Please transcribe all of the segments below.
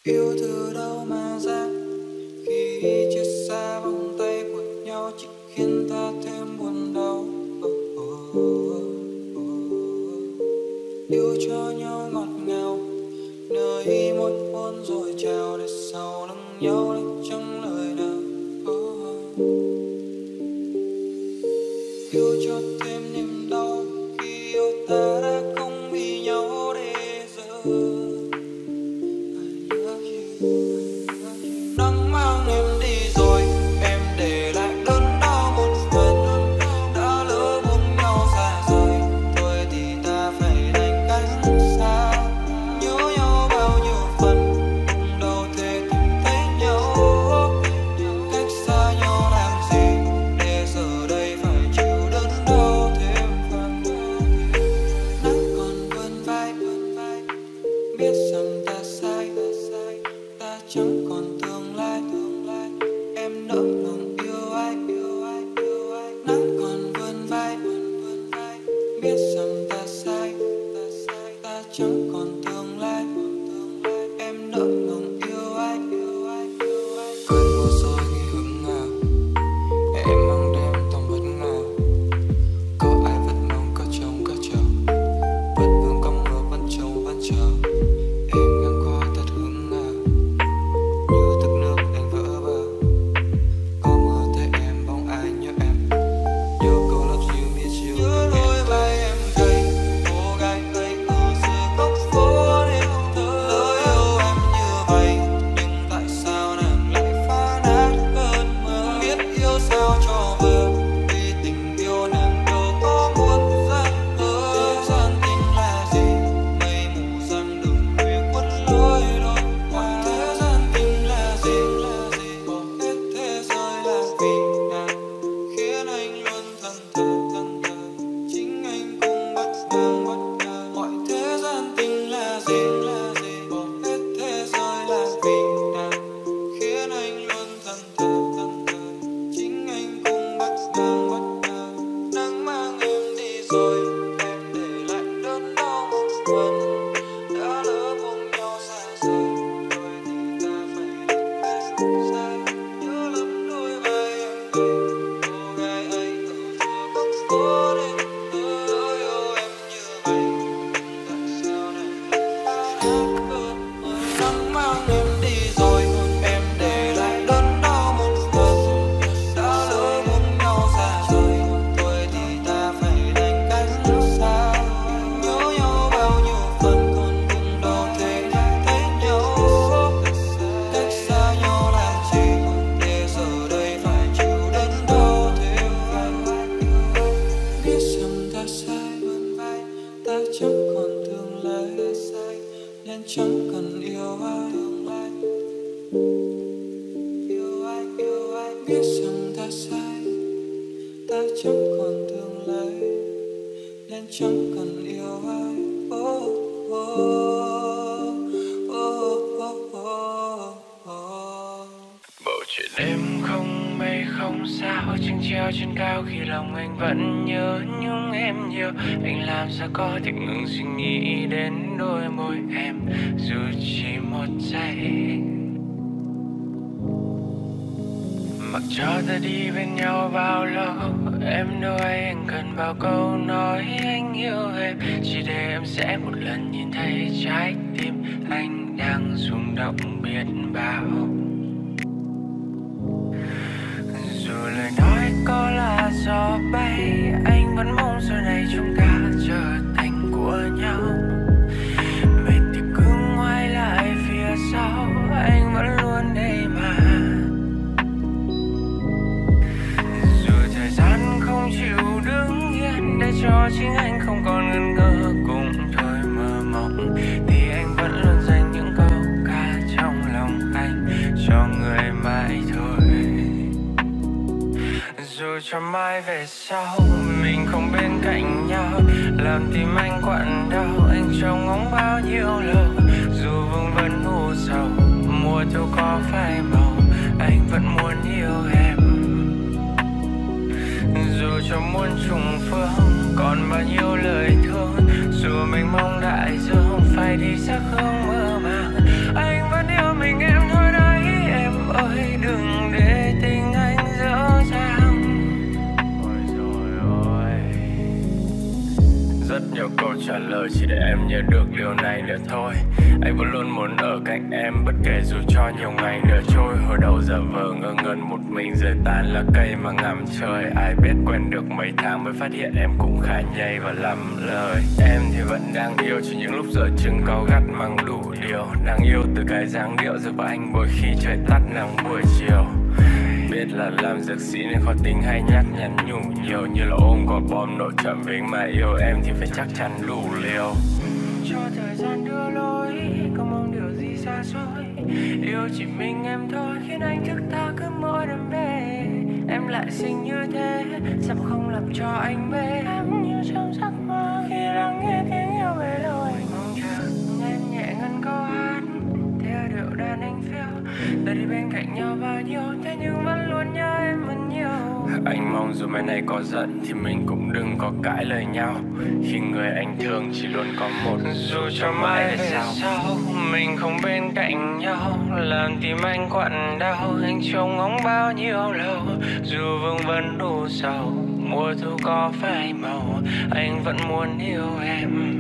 Yêu từ đâu mà ra khi chia xa vòng tay của nhau chỉ khiến ta thêm buồn đau. Yêu cho nhau ngọt ngào nơi môi hôn rồi chào để sau lưng nhau đến chẳng lời nào. Yêu cho thêm niềm đau khi yêu ta đã không vì nhau để giờ. Nắng mang em đi rồi, em để lại đớn đau một phần. Đã lỡ buông nhau xa rời, thôi thì ta phải đành cách xa. Nhớ nhau bao nhiêu phần, cùng đâu thể tìm thấy nhau. Cách xa nhau làm gì, để giờ đây phải chịu đớn đau thêm phần. Nắng còn vươn vai, biết rằng ta sai, ta chẳng còn tương lai. Em nỡ lòng yêu ai. Nắng còn vươn vai, biết rằng ta sai, ta chẳng còn tương lai. Em nỡ lòng yêu ai. Cơn mưa rơi khi hững hờ, em mang đêm toàn bất ngờ. Có ai vẫn mong có trông có chờ, vẫn vương cong ngờ vẫn trông vẫn chờ. Em ngang qua thật hững hờ, như thức nước anh vỡ bờ. Có mơ thấy em bóng ai nhớ em, nhớ câu love you miss you. Nhớ đôi vai em gầy, cô gái ấy ở giữa góc phố đêm thơ. Lỡ yêu em như vậy, nhưng tại sao nàng lại phá nát cơn mơ? Biết yêu sao cho vừa, vì tình yêu nàng đâu có muốn gian dở. Thế gian tình là gì, mây mù giăng đường khuya khuất lối đôi qua. Thế gian tình là gì, bỏ hết thế giới là vì nàng, khiến anh luôn thẫn thờ. Chính anh cũng bất ngờ, mọi thế gian tình là gì, bỏ hết thế giới là vì nàng, khiến anh luôn thẫn thờ. Chính anh cũng bất ngờ. Nắng mang em đi rồi, em để lại đớn đau một phần. Đã lỡ buông nhau xa rời, thôi thì ta phải đành cách xa. Nhớ lắm đôi vai em gầy, cô gái ấy ở giữa góc phố đêm thơ. Lỡ yêu em như vậy, tại sao nàng lại phá nát cơn mơ? Nắng mang em đi rồi, em để lại đớn đau một phần. Đã lỡ buông nhau xa rời, thôi thì ta phải đành cách xa. Nhớ nhau bao nhiêu phần, còn cùng đâu thể thấy nhau. Cách xa nhau làm gì, để giờ đây phải chịu đớn đau thêm phần. Biết rằng ta sai, ta chẳng còn tương lai, nên chẳng cần yêu ai. Biết rằng ta sai, ta chẳng còn tương lai, nên chẳng cần yêu ai. Oh, oh, oh, oh, oh, oh. Bầu trời đêm không mây không sao, trăng treo trên cao khi lòng anh vẫn nhớ nhung em nhiều. Anh làm sao có thể ngừng suy nghĩ đến đôi môi em dù chỉ một giây. Mặc cho ta đi bên nhau bao lâu, em đâu ai anh cần bao câu nói anh yêu em. Chỉ để em sẽ một lần nhìn thấy trái tim anh đang rung động biết bao. Dù lời nói có là gió bay, anh vẫn mong sau này chúng ta trở thành của nhau. Mệt thì cứ ngoái lại phía sau, anh vẫn luôn đây mà. Dù thời gian không chịu đứng yên, để cho chính anh không còn ngần ngơ cùng thôi mơ mộng, thì anh vẫn luôn dành những câu ca trong lòng anh cho người mãi thôi. Dù cho mai về sau mình không bên cạnh nhau, làm tim anh quặn đau, anh trông ngóng bao nhiêu lâu. Dù vương vấn u sầu, mùa thu có phai màu, anh vẫn muốn yêu em. Dù cho muôn trùng phương còn bao nhiêu lời thương, dù mình mong đại dương phải đi sắc hương mơ màng, anh vẫn yêu chỉ để em nhớ được điều này nữa thôi. Anh vẫn luôn muốn ở cạnh em bất kể dù cho nhiều ngày nữa trôi. Hồi đầu giờ vờ ngơ ngẩn một mình rời tan lá cây mà ngắm trời. Ai biết quen được mấy tháng mới phát hiện em cũng khá nhây và lắm lời. Em thì vẫn đang yêu cho những lúc giờ chừng cáu gắt mang đủ điều. Đang yêu từ cái dáng điệu giúp anh mỗi khi trời tắt nắng buổi chiều. Biết là làm dược sĩ nên khó tính hay nhắc nhắn nhủ nhiều. Như là ôm quả bom nổ chậm mình mà yêu em thì phải chắc chắn đủ liều. Cho thời gian đưa lối, không mong điều gì xa xôi. Yêu chỉ mình em thôi khiến anh thức tha cứ mỗi đêm về. Em lại xinh như thế, sao không làm cho anh mê. Em như trong giấc mơ khi lắng nghe tiếng yêu về lâu. Anh mong chờ nghe nhẹ ngân câu hát theo điệu đàn anh phiêu. Ta đi bên cạnh nhau bao nhiêu, thế nhưng vẫn luôn nhớ em vẫn nhiều. Anh mong dù mai này có giận thì mình cũng đừng có cãi lời nhau. Khi người anh thương chỉ luôn có một. Dù cho mai về sau mình không bên cạnh nhau, làm tim anh quặn đau. Anh trông ngóng bao nhiêu lâu, dù vương vấn đủ sầu. Mùa thu có phai màu, anh vẫn muốn yêu em.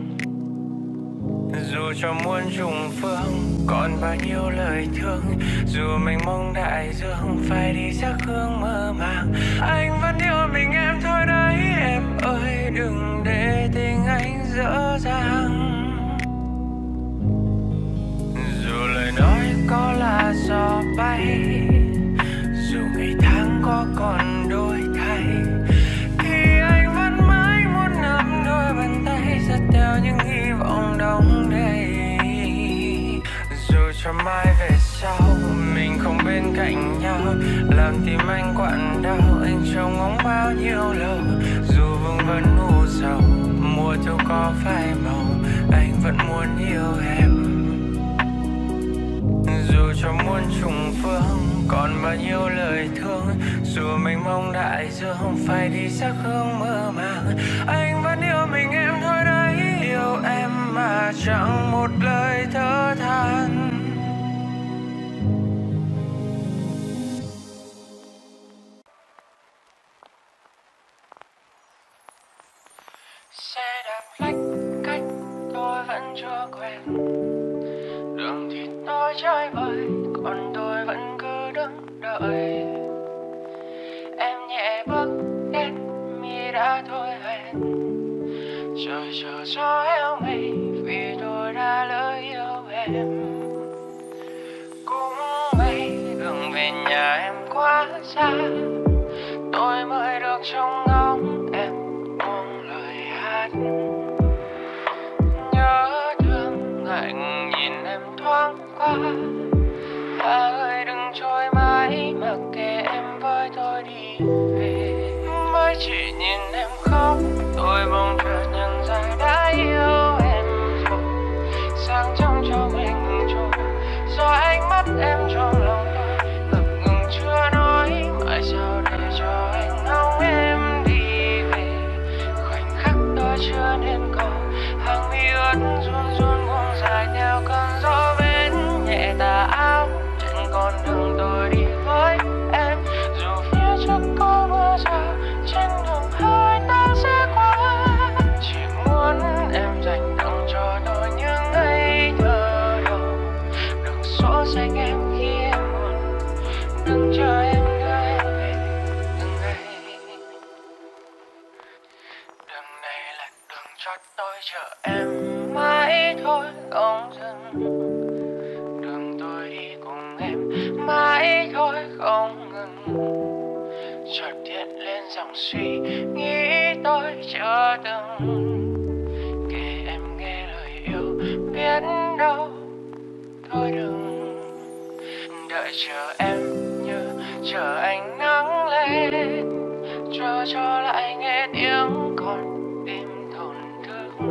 Dù cho muôn trùng phương còn bao nhiêu lời thương, dù mình mong đại dương phải đi sắc hương mơ màng, anh vẫn yêu mình em thôi đấy. Em ơi đừng để tình anh dở dang. Dù lời nói có là gió bay, dù ngày tháng có còn đổi thay, thì anh vẫn mãi muốn nắm đôi bàn tay dắt theo những hy vọng đong đầy. Dù cho mai về sau mình không bên cạnh nhau, làm tim anh quặn đau. Anh trông ngóng bao nhiêu lâu, dù vương vấn u sầu. Mùa thu có phai màu, anh vẫn muốn yêu em. Dù cho muôn trùng phương còn bao nhiêu lời thương, dù mình mong đại dương phải đi sắc hương mơ màng, anh vẫn yêu mình em thôi đấy. Yêu em mà chẳng một lời thở than. Xe đạp lách cách tôi vẫn chưa quen, đường thì tôi chơi vơi còn tôi vẫn cứ đứng đợi. Em nhẹ bước đến mi đã thôi hẹn, trời chờ gió heo mây vì tôi đã lỡ yêu em. Cũng vậy đường về nhà em quá xa, tôi mới được trông ngóng em buông lời hát. Nhớ thương anh nhìn em thoáng qua, ta ơi đừng trôi mãi mặc kệ em với tôi đi về. Mới chỉ nhìn em khóc tôi bỗng chợt nhận ra đã yêu em rồi. Sáng trong cho mình trôi do ánh mắt em trong lòng tôi ngập ngừng chưa nói mãi sao để cho anh ngóng em đi về. Khoảnh khắc đó chưa nên cầu, hàng mi ướt run run buông dài theo cơn gió bên nhẹ tà áo trên con đường tôi đi với em. Dù phía trước có mưa rào trên đường hai ta sẽ qua, chỉ muốn em dành tặng cho tôi những ngây thơ đầu. Đừng xóa xanh em khi em buồn, đừng chờ em đưa em về từng ngày. Đường này là đường cho tôi chờ em mãi thôi không dừng. Đường tôi đi cùng em mãi thôi không ngừng. Chợt hiện lên dòng suy nghĩ tôi chưa từng kể em nghe lời yêu, biết đâu thôi đừng đợi chờ em như chờ ánh nắng lên, chờ cho lại nghe tiếng con tim thổn thức.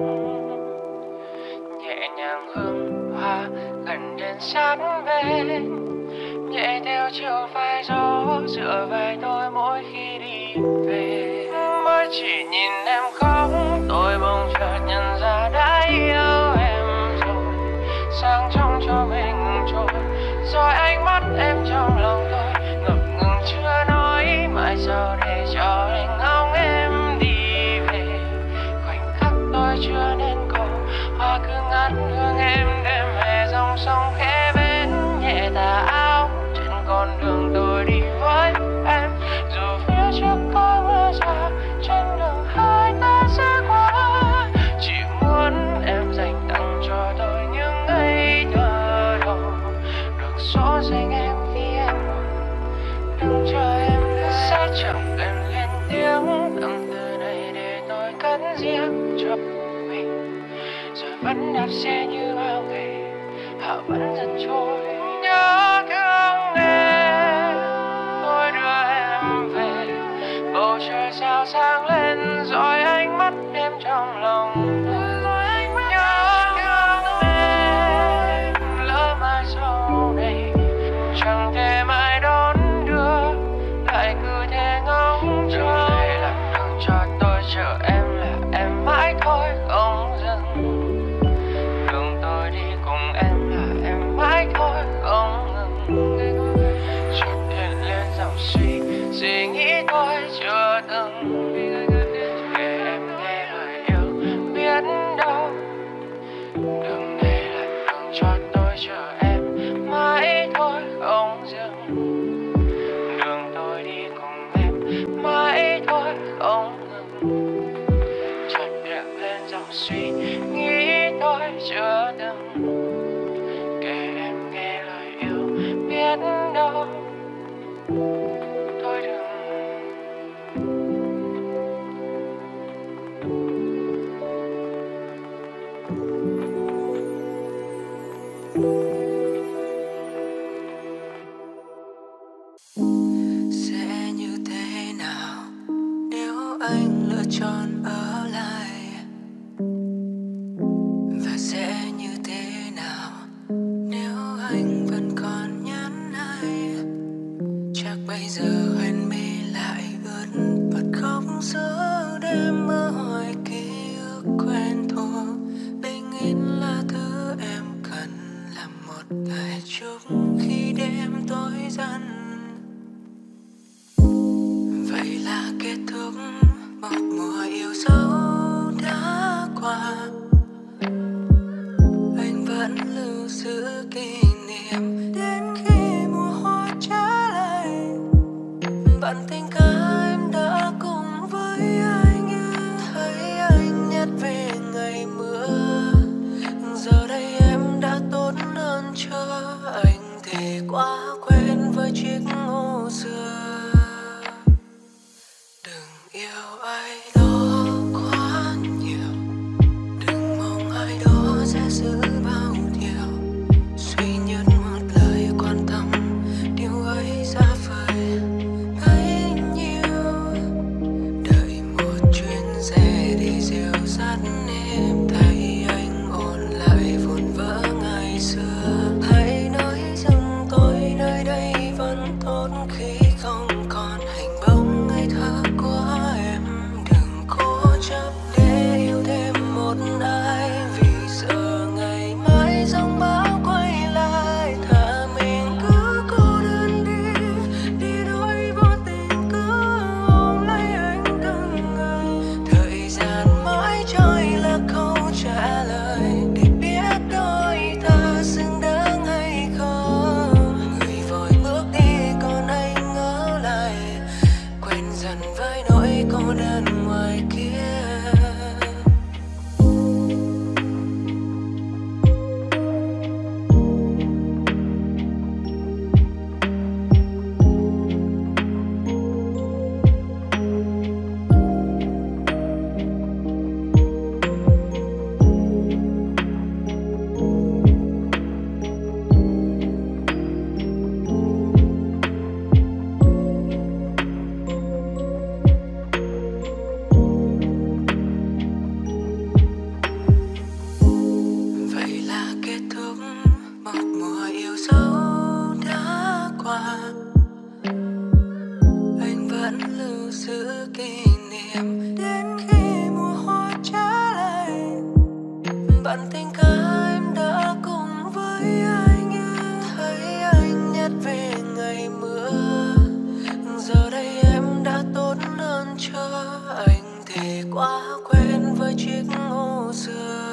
Nhẹ nhàng hương hoa gần đến sát bên, nhẹ theo chiều vai gió dựa vai tôi mỗi khi đi về. Mới chỉ nhìn em khóc tôi bỗng chợt nhận ra đã yêu em rồi. Sáng trong cho mình trôi rồi ánh mắt em trong lòng tôi ngập ngừng chưa nói mãi sao để cho anh ngóng em đi về. Khoảnh khắc tôi chưa nên có dành em vì em. Đừng cho em sẽ chẳng cần lên tiếng. Từng từ này để tôi cất riêng cho mình. Rồi vẫn đạp xe như bao ngày, họ vẫn dần trôi. Nhớ thương em, tôi đưa em về. Bầu trời sao sáng lên rồi ánh mắt em trong lòng tôi. Nhớ thương em, lỡ mai sau này chẳng thể mai đón đưa, lại cứ thế ngóng trông. Đừng để lạc đường cho tôi, chờ em là em mãi thôi không dừng. Đường tôi đi cùng em là em mãi thôi không ngừng. Chợt hiện lên dòng suy nghĩ tôi chưa từng. Để em nghe lời yêu biết đâu. Đường này là đường cho tôi, chờ em mãi thôi không dừng. Đường tôi đi cùng em mãi thôi không ngừng. Chợt hiện lên dòng suy nghĩ tôi chưa từng. Kể em nghe lời yêu biết đâu. Tôi đừng. Sẽ như thế nào nếu anh lựa chọn ở lại? Và sẽ như thế nào nếu anh vẫn còn nhắn ai? Chắc bây giờ anh mi lại ướt bật khóc giữa đêm mơ hỏi ký ức quen thuộc. Bình yên là thứ em cần, là một lời chúc khi đêm tối dần. Vậy là kết thúc một mùa yêu dấu đã qua. Anh vẫn lưu giữ kỷ niệm đến khi mùa hoa trả lại. Bạn tình ca em đã cùng với anh, thấy anh nhắc về ngày mưa. Giờ đây em đã tốt hơn cho anh thì quá quen với chiếc ô xưa. Đừng yêu ai đó quá nhiều, đừng mong ai đó sẽ giữ bao điều. Duy nhất một lời quan tâm, điều ấy xa vời bấy nhiêu. Đợi một chuyến xe đi dìu dắt em, thấy anh ôn lại vụn vỡ ngày xưa. Hãy nói rằng tôi nơi đây vẫn tốt khi không còn hành bóng ngây thơ của em. Đừng cố chấp để yêu thêm một ai, vì giờ ngày mai giông bão quay lại. Thà mình cứ cô đơn đi, đi đôi vô tình cứ ôm lấy anh từng ngày. Thời gian mãi trôi là câu trả lời để biết đôi ta xứng đáng hay không. Người vội bước đi còn anh ngỡ lại, quen dần với nỗi cô đơn ngoài kia. Vậy là kết thúc một mùa yêu dấu đã qua. Anh vẫn lưu giữ kỷ niệm đến khi mùa hoa trả lại. Bạn tình ca em đã cùng với anh, thấy anh nhắc về ngày mưa. Giờ đây em đã tốt hơn cho anh thì quá quen với chiếc ô xưa.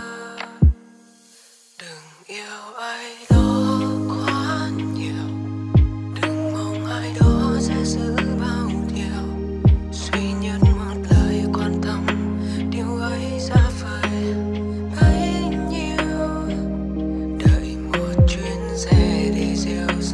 Đừng yêu ai đó quá nhiều, đừng mong ai đó sẽ giữ bao điều. Duy nhất một lời quan tâm, điều ấy xa vời bấy nhiêu. Đợi một chuyến xe đi dìu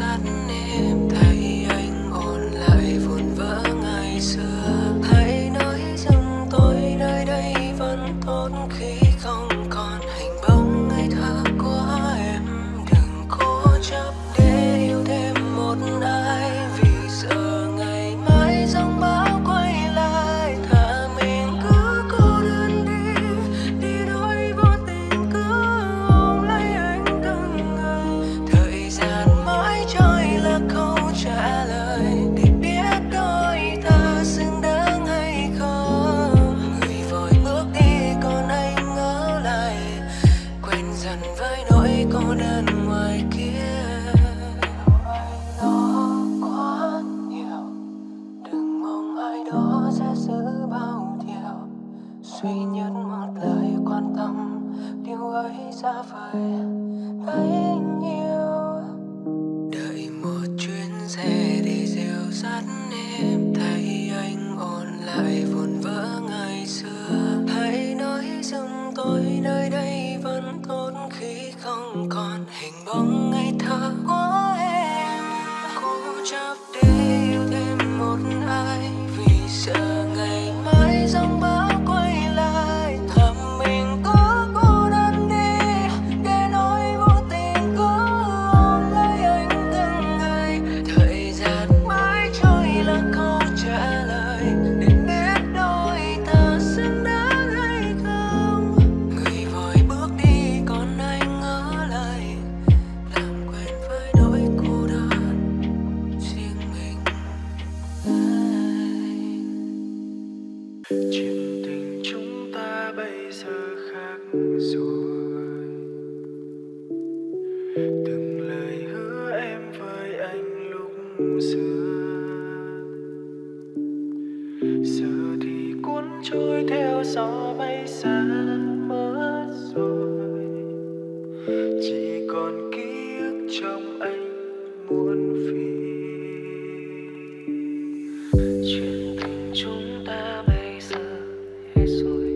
gió bay xa mất rồi, chỉ còn ký ức trong anh muôn phiền. Chuyện tình chúng ta bây giờ hết rồi,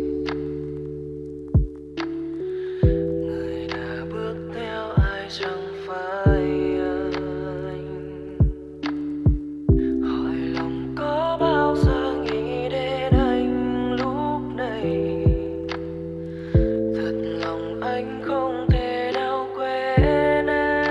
người đã bước theo ai chẳng phải anh. Hỏi lòng có bao giờ nghĩ đến anh lúc này, thật lòng anh không thể nào quên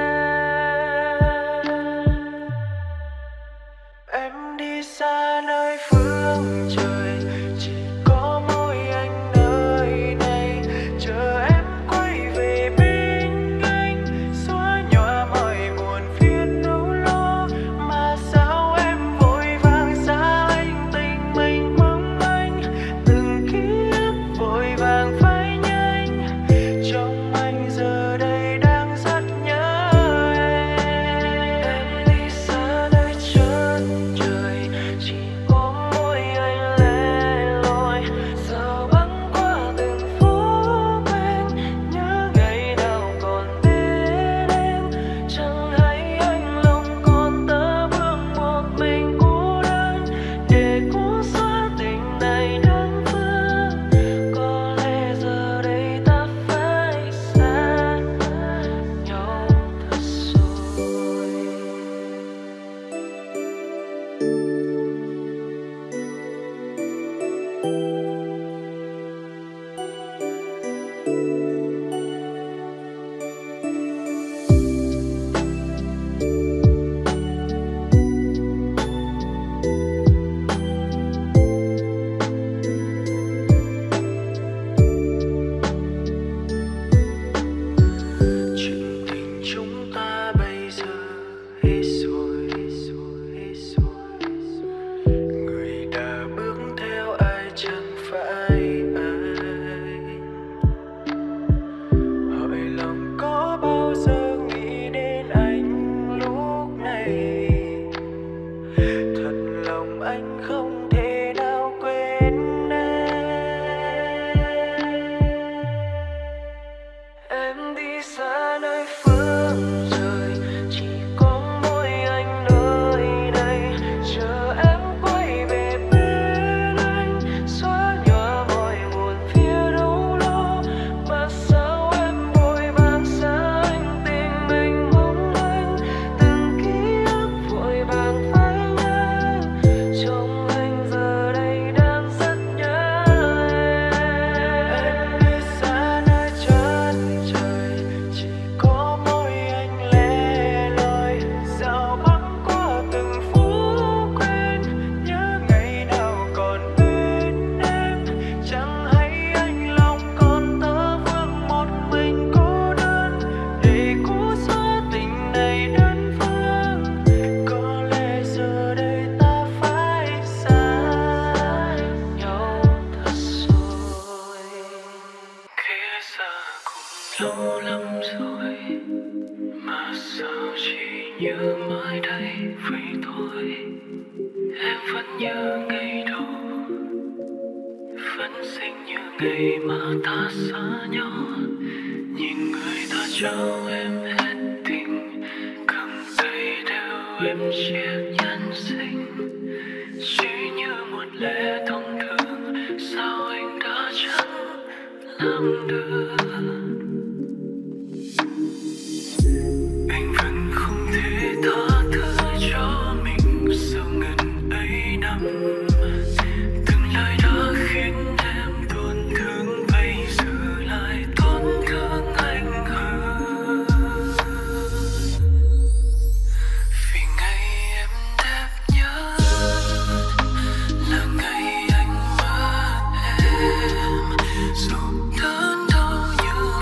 em đi xa nơi phương trời, chỉ có mỗi anh nơi này, chờ em quay về bên anh, xóa nhòa mọi buồn phiền âu lo. Mà sao em vội vàng xa anh, tình mình mong manh, từng ký ức vội vàng phai nhanh, trong anh giờ đây đang rất nhớ em. Em đi xa nơi chân trời, chỉ có mỗi anh lẻ loi, sao băng qua từng phố quen, nhớ ngày nào còn bên em, chẳng hay anh lòng còn tơ vương một mình cô đơn, để cố xóa tình này đơn phương. Có lẽ giờ đây ta phải xa nhau thật rồi. Chuyện tình chúng ta bây giờ hết rồi, người đã bước theo ai chẳng phải anh. Hỏi lòng có bao giờ nghĩ đến anh lúc này, thật lòng anh không thể nào quên em đi xa nơi phương trời, chỉ có mỗi anh nơi này, chờ em quay về bên anh, xóa nhòa mọi buồn phiền âu lo. Mà sao em vội vàng xa anh, tình mình mong manh, từng ký ức vội vàng phai nhanh, trong anh giờ đây đang rất nhớ em. Em đi xa nơi chân trời, chỉ có mỗi anh lẻ loi, dạo băng qua từng phố quen, nhớ ngày nào còn bên em, chẳng hay anh lòng còn tơ vương một mình cô đơn, để cố xóa tình này đơn phương. Có lẽ giờ đây ta phải xa nhau thật rồi. Khi giờ cũng lâu lắm rồi, mà sao chỉ như mới đây vậy thôi. Em vẫn như ngày đầu, vẫn xinh như ngày mà ta xa nhau. Nhìn người ta trao em hết tình, cầm tay theo em chiếc nhân sinh, chỉ như một lẽ thông thường, sao anh đã chẳng làm được. Anh vẫn không thể tha thứ cho mình sau ngần ấy năm, từng lời đã khiến em tổn thương, bây giờ lại tổn thương anh hơn. Vì ngày em đẹp nhất là ngày anh mất em, dù đớn đau như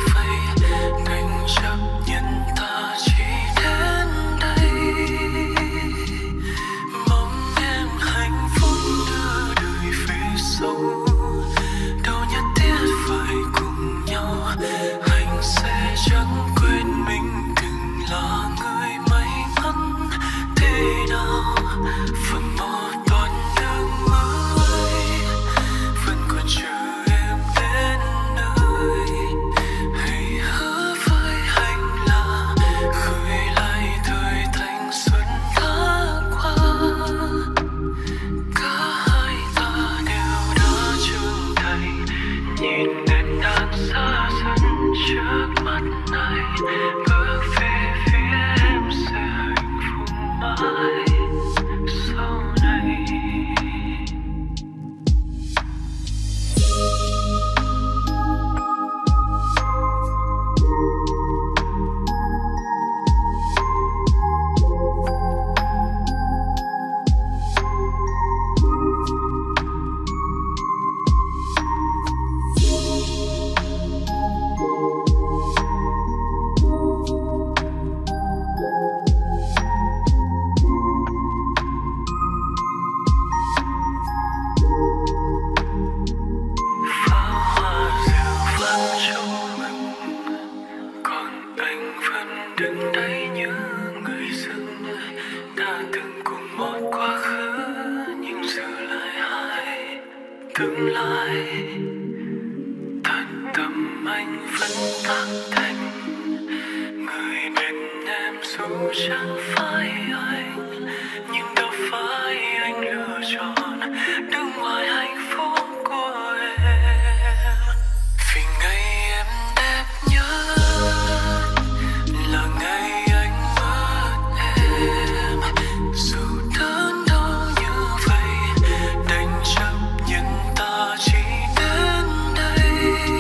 tương lai. Thật tâm anh vẫn tác thành người bên em dù chẳng phải anh, nhưng đâu phải anh lựa chọn đứng ngoài hạnh phúc của em. Vì ngày em đẹp nhất là ngày anh mất em. Dù đớn đau như vậy đành chấp nhận ta chỉ đến đây.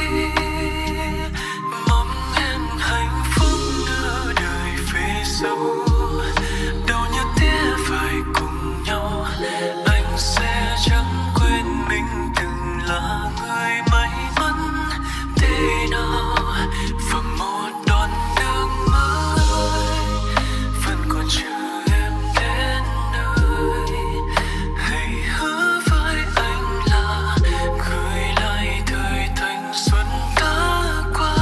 Mong em hạnh phúc nửa đời về sau, đâu nhất thiết phải cùng nhau. Anh sẽ chẳng quên mình từng là người may mắn thế nào. Và một đoạn đường mới vẫn còn chờ em đến nơi. Hãy hứa với anh là gửi lại thời thanh xuân đã qua.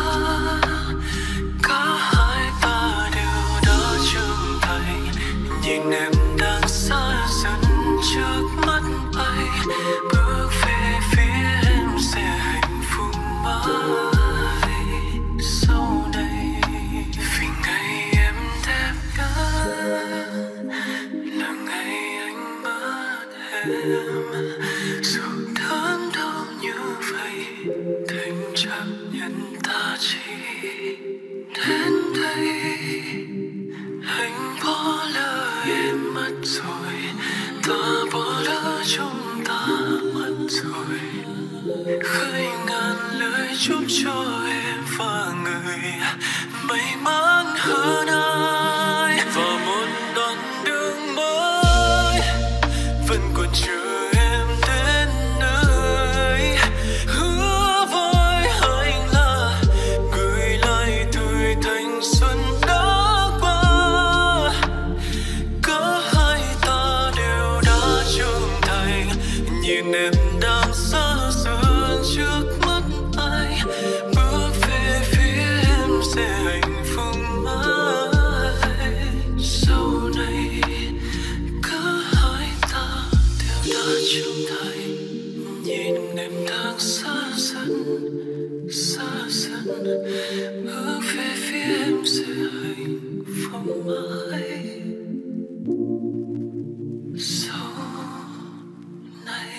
Cả hai ta đều đã trưởng thành, nhìn em đang xa dần trước mắt anh. Bước về phía em sẽ hạnh phúc mãi sau đây. Vì ngày em đẹp nhất là ngày anh mất em. Dù đớn đau như vậy đành chấp nhận ta chỉ đến đây. Anh bỏ lỡ em mất rồi, ta bỏ lỡ chúng ta mất rồi. Khơi ngàn lời chúc cho em và người may mắn hơn ai. Và một đoạn đường mới vẫn còn chờ em đến nơi. Hứa với anh là gửi lại thời thanh xuân đã qua. Cả hai ta đều đã trưởng thành, nhìn em đang xa dần trước mắt anh. Bước về phía em sẽ hạnh phúc mãi sau này. Cả hai ta đều đã trưởng thành, nhìn em đang xa dần, xa dần. Bước về phía em sẽ hạnh phúc mãi sau này.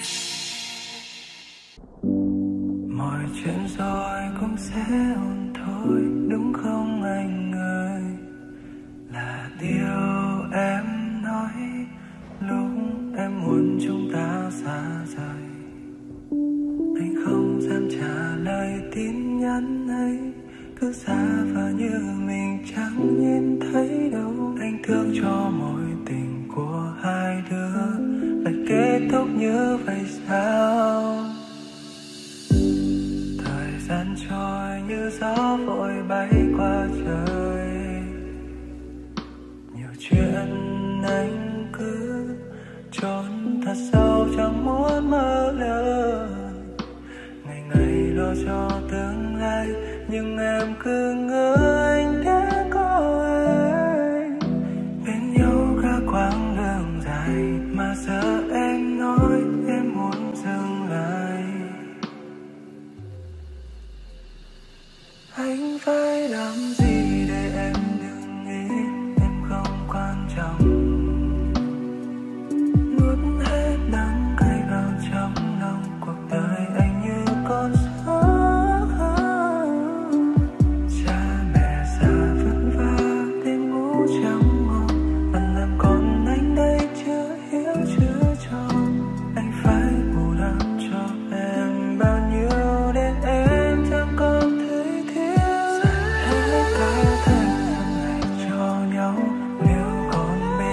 Mọi chuyện rồi cũng sẽ ổn thôi, đúng không anh ơi? Là điều em nói lúc em muốn chúng ta xa rời. Anh không dám trả lời tin nhắn ấy, cứ xa vời như mình chẳng nhìn thấy đâu. Anh thương cho mối tình của hai đứa lại kết thúc như vậy sao? Thời gian trôi như gió vội bay qua trời. Nhiều chuyện anh cứ trốn thật sâu chẳng muốn mở lời. Ngày ngày lo cho tương lai, nhưng em cứ ngỡ anh đã có ai. Bên nhau cả quãng đường dài mà giờ em nói em muốn dừng lại. Anh phải làm gì để em đừng nghĩ em không quan trọng. Nuốt hết đắng cay vào trong lòng, cuộc đời anh như con số. Cha mẹ già vất vả đêm ngủ chẳng ngon, vẫn làm con anh đây chưa hiểu chưa tròn. Anh phải bù đắp cho em bao nhiêu để em chẳng còn thấy thiếu. Hết cả thanh xuân này cho nhau, liệu còn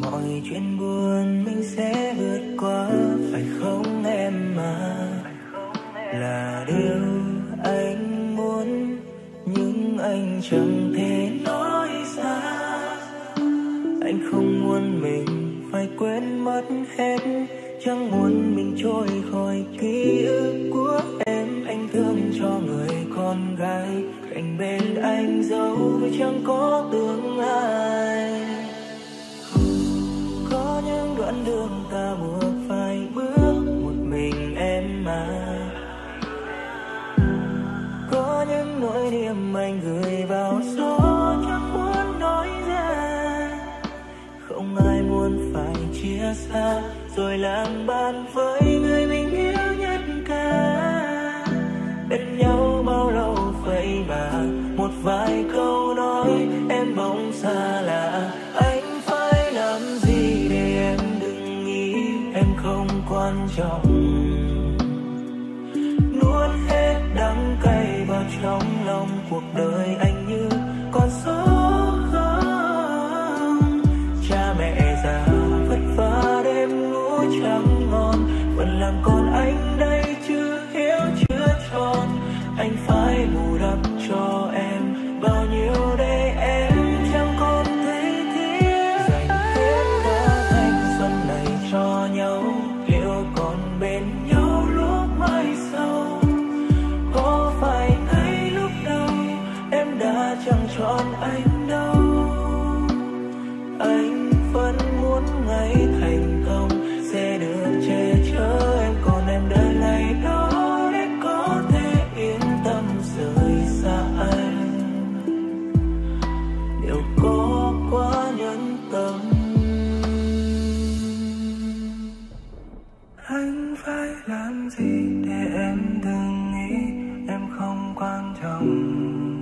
Mọi chuyện buồn mình sẽ vượt qua, phải không em mà? Là điều anh muốn nhưng anh chẳng thể nói ra. Anh không muốn mình phải quên mất hết, chẳng muốn mình trôi khỏi ký ức của em. Anh thương cho người con gái cạnh bên anh dẫu chẳng có tương lai. Có những đoạn đường ta buộc phải bước một mình em mà. Có những nỗi niềm anh gửi vào gió chẳng muốn nói ra. Không ai muốn phải chia xa rồi làm bạn với người mình yêu nhất cả. Bên nhau bao lâu vậy mà một vài câu nói em bỗng xa lạ. Anh phải làm gì để em đừng nghĩ em không quan trọng? Nuốt hết đắng cay vào trong lòng, cuộc đời anh như con số không. Cha mẹ già vất vả đêm ngủ chẳng ngon, vẫn làm con anh đây chưa hiểu chưa tròn. Anh phải bù đắp cho em bao nhiêu để em chẳng còn thấy tiếc. Dành hết cả thanh xuân này cho nhau, liệu còn bên nhau lúc mai sau? Có phải ngay lúc đầu em đã chẳng chọn anh đâu? Anh vẫn muốn ngày thành công sẽ được che chở em, còn em đợi ngày đó để có thể yên tâm rời xa anh. Điều có quá nhân tâm. Anh phải làm gì để em đừng nghĩ em không quan trọng?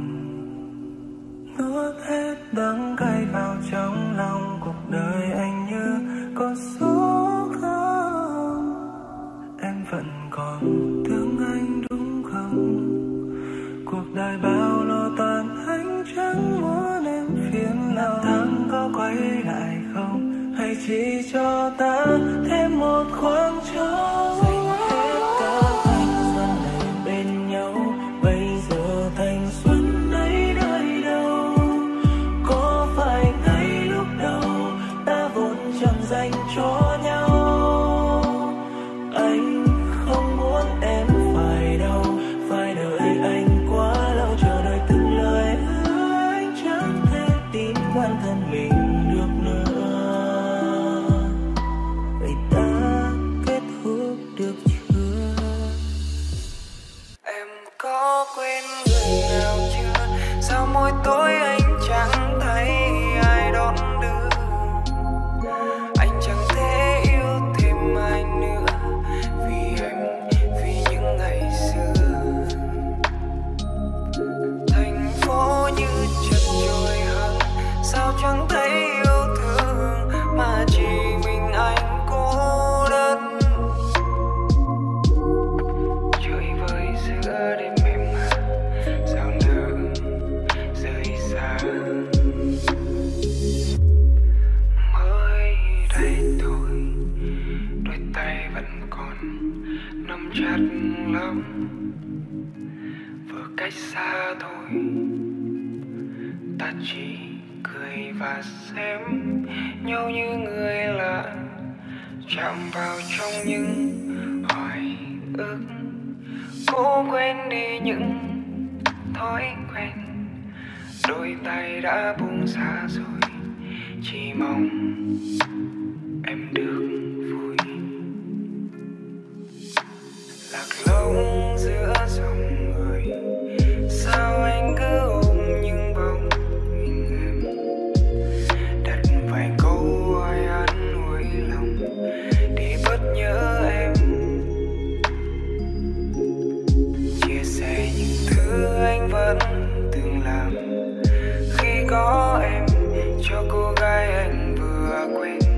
Nuốt hết đắng cay vào trong lòng, cuộc đời anh như con số không. Em vẫn còn thương anh đúng không? Cuộc đời bao lo toan anh chẳng muốn em phiền lòng. Tháng có quay lại không, hay chỉ cho ta thêm một khoảng trống? Dành hết cả thanh xuân này bên nhau, bây giờ thanh xuân ấy nơi đâu? Có phải ngay lúc đầu ta vốn chẳng dành cho nhau? Anh không muốn em phải đau, phải đợi anh quá lâu, chờ đợi từng lời hứa anh chẳng thể tin bản thân mình được nữa. Vậy ta kết thúc được chưa? Em có quên người nào chưa? Sao mỗi tối anh chẳng thấy ai đón đưa? Anh chẳng thể yêu thêm ai nữa vì em, vì những ngày xưa. Thành phố như chật chội hơn, sao chẳng thấy yêu thương mà chỉ mình anh cô đơn. Chơi vơi giữa đêm êm ả, sao nỡ rời xa. Mới đây thôi, đôi tay vẫn còn nắm chặt lắm. Vừa cách xa thôi, ta chỉ cười và xem nhau như người lạ, chạm vào trong những hồi ức, cố quên đi những thói quen. Đôi tay đã buông xa rồi, chỉ mong em được vui. Lạc lõng giữa dòng người, sao anh cứ ôm những bóng hình em, đặt vài câu hỏi an ủi lòng để bớt nhớ em, chia sẻ những thứ anh vẫn từng làm khi có em, cho cô gái anh vừa quen.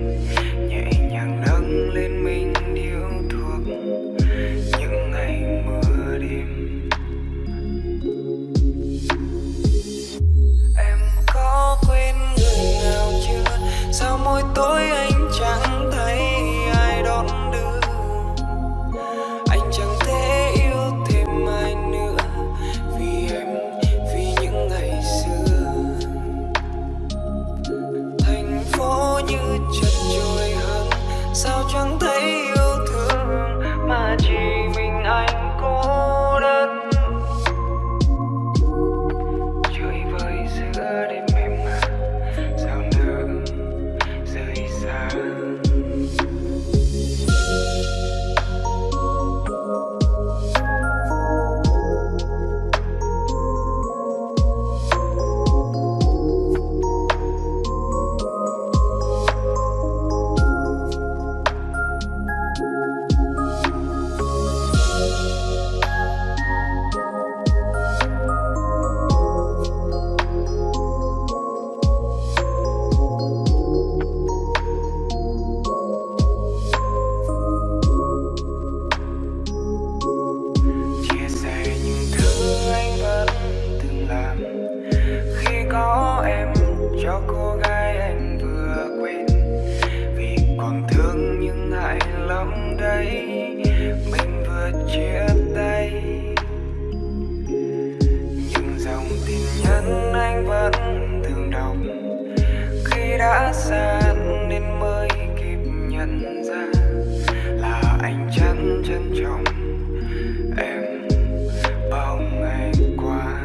tối anh chẳng thấy ai đón đưa, anh chẳng thể yêu thêm ai nữa vì em, vì những ngày xưa. Thành phố như chật chội hơn, sao chẳng thấy yêu thương mà chỉ mình anh cô đơn. Chơi vơi giữa đêm em mà sao nỡ rời xa. Chia sẻ những thứ anh vẫn từng làm khi có em cho cô gái anh vừa quên, vì còn thương nhưng ngại lắm đấy mình vừa chia tay. Nhưng dòng tin nhắn anh vẫn thường đọc khi đã xa nên mới kịp nhận ra là anh chẳng trân trọng em bao ngày qua.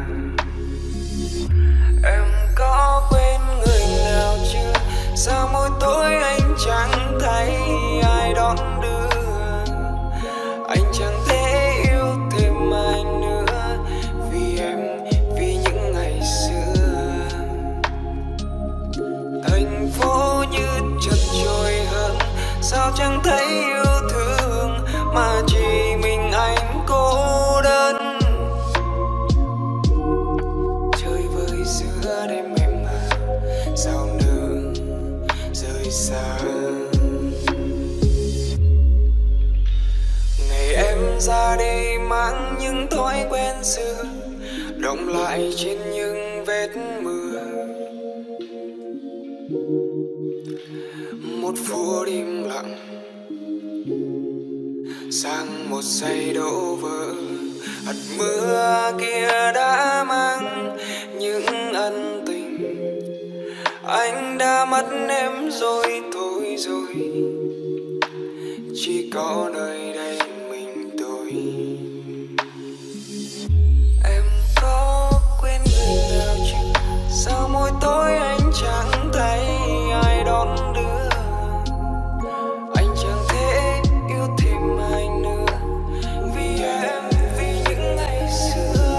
Em có quên người nào chưa? Sao mỗi tối anh chẳng thấy ai đón đưa, anh chẳng thể yêu thêm ai nữa vì em, vì những ngày xưa. Thành phố như chật chội hơn, sao chẳng thấy yêu thương mà chỉ mình anh cô đơn. Chơi vơi giữa đêm em mà sao nỡ rời xa. Ngày em ra đi mang những thói quen xưa đọng lại trên những vết mưa. Một phút im lặng sang một giây đổ vỡ, hạt mưa kia đã mang những ân tình. Anh đã mất em rồi thôi rồi, chỉ có nơi đây mình tôi. Em có quên người nào chưa? Sao mỗi tối anh chẳng thấy ai đón đưa, anh chẳng thể yêu thêm ai nữa vì em, vì những ngày xưa.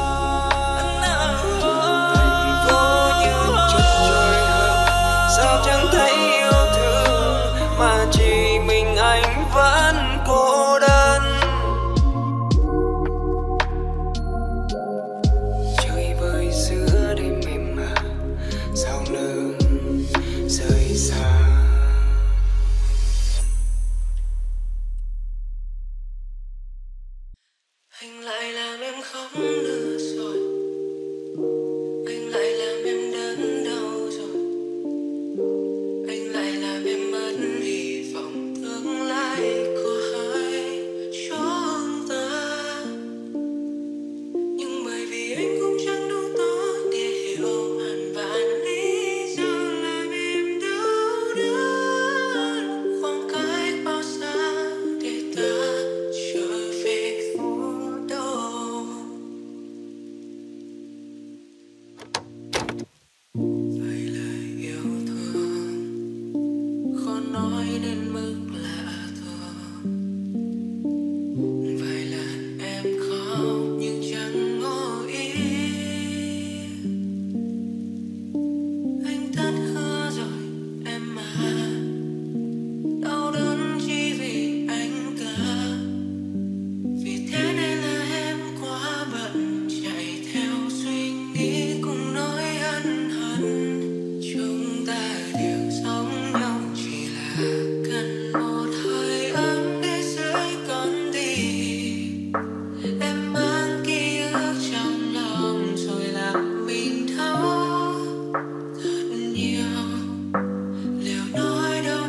Thành phố như chật chội hơn, sao chẳng thấy yêu thương mà chỉ mình anh vẫn cô đơn. Chơi vơi giữa đêm em mà sao nỡ rời xa. Anh lại làm em khóc nữa rồi, anh lại làm em đớn đau rồi, anh lại làm em mất hy vọng tương lai của hai chúng ta. Nhưng bởi vì anh cũng chẳng đủ tốt để hiểu hẳn vạn lý do làm em đau đớn. Khoảng cách bao xa để ta trở về phố đâu. Vậy là yêu thương khó nói đến mức lạ thường. Vậy là em khóc nhưng chẳng ngỏ ý. Anh thất hứa rồi em mà, đau đớn chỉ vì anh cả. Vì thế nên là em quá bận chạy theo suy nghĩ cùng nỗi ân hận. Chúng ta đều sống nhau chỉ là cần một hơi ấm để rơi con tim. Em mang ký ức trong lòng rồi làm mình thấu thật nhiều. Liệu nói đâu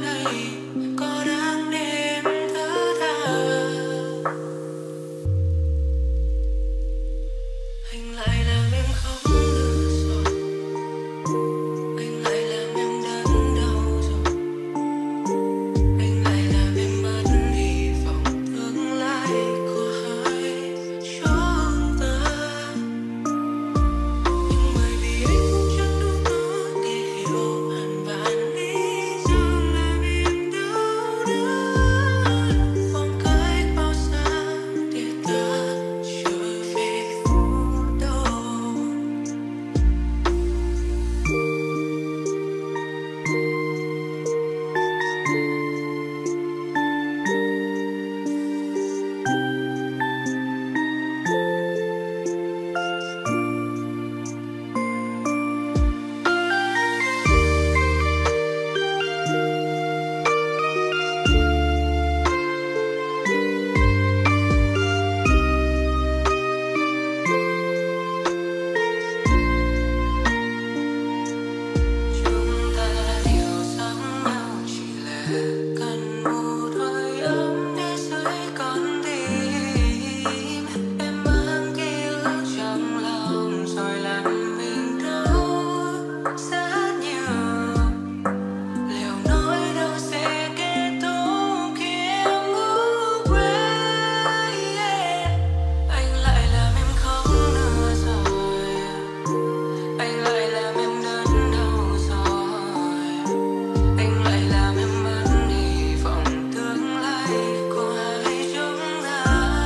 cần một hơi ấm để sưởi con tim. Em mang ký ức trong lòng rồi làm mình đau rất nhiều. Liệu nỗi đau sẽ kết thúc khi em ngủ quên? Anh lại làm em khóc nữa rồi, anh lại làm em đớn đau rồi, anh lại làm em mất hy vọng tương lai của hai chúng ta.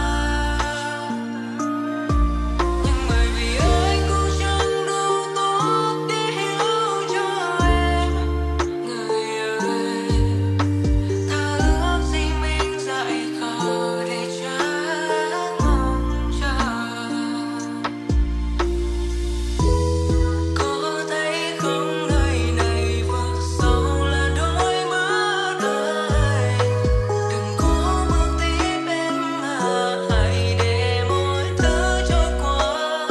Nhưng bởi vì anh cũng chẳng đủ tốt để hiểu cho em, người ơi. Thà ước gì mình dại khờ để chẳng mong chờ. Có thấy không, nơi này vực sâu là đôi mắt anh. Đừng có bước tiếp em mà hãy để mọi thứ trôi qua.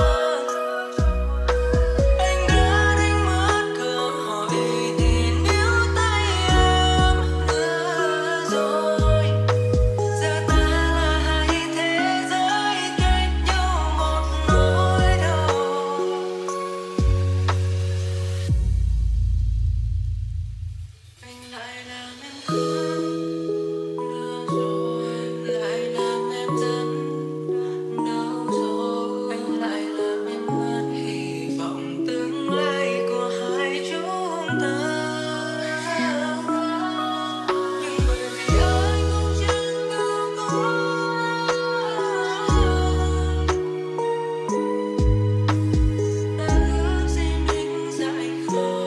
Anh đã đánh mất cơ hội để níu tay em nữa rồi. Giờ ta là hai thế giới cách nhau một nỗi đau. Anh lại làm em khóc nữa rồi, lại làm em đớn đau rồi, anh lại làm em mất hy vọng tương lai của hai chúng ta. Nhưng bởi vì anh cũng chẳng đủ tốt đã ước gì mình dại khờ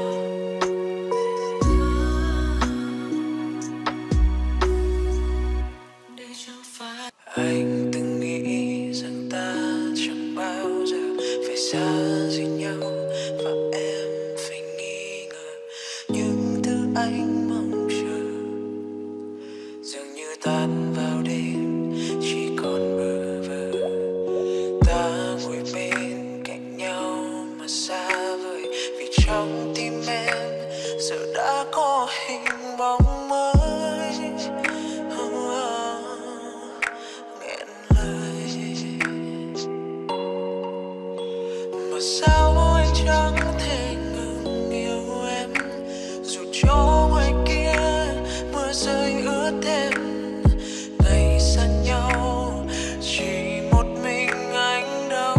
để chẳng phải. Anh từng nghĩ rằng ta chẳng bao giờ phải xa rời nhau, và em phải nghi ngờ những thứ anh mong chờ dường như tan vào đêm, chỉ còn bơ vơ. Ta ngồi bên cạnh nhau mà xa vời, vì trong tim em giờ đã có hình bóng mới. Nghẹn lời mà sao anh chẳng thể ngừng yêu em, dù cho ngoài kia mưa rơi ướt thêm. Ngày xa nhau chỉ một mình anh đâu,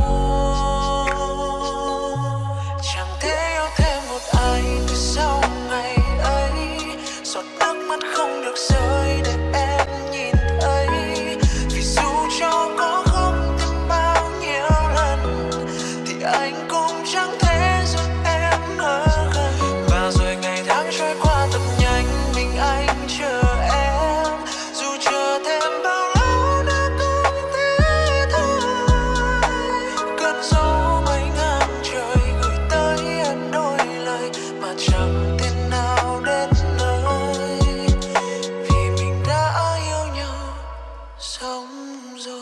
chẳng thể yêu thêm một ai từ sau ngày ấy. Giọt nước mắt không được rơi để em nhìn thấy, vì dù cho có khóc thêm bao nhiêu lần thì anh cũng chẳng thể giúp em ở gần. Và rồi ngày tháng trôi qua thật nhanh, mình anh chờ em, dù chờ thêm bao lâu đã cũng thế thôi. Cơn gió bay ngang trời gửi tới em đôi lời mà chẳng tên nào đến nơi, vì mình đã yêu nhau xong rồi.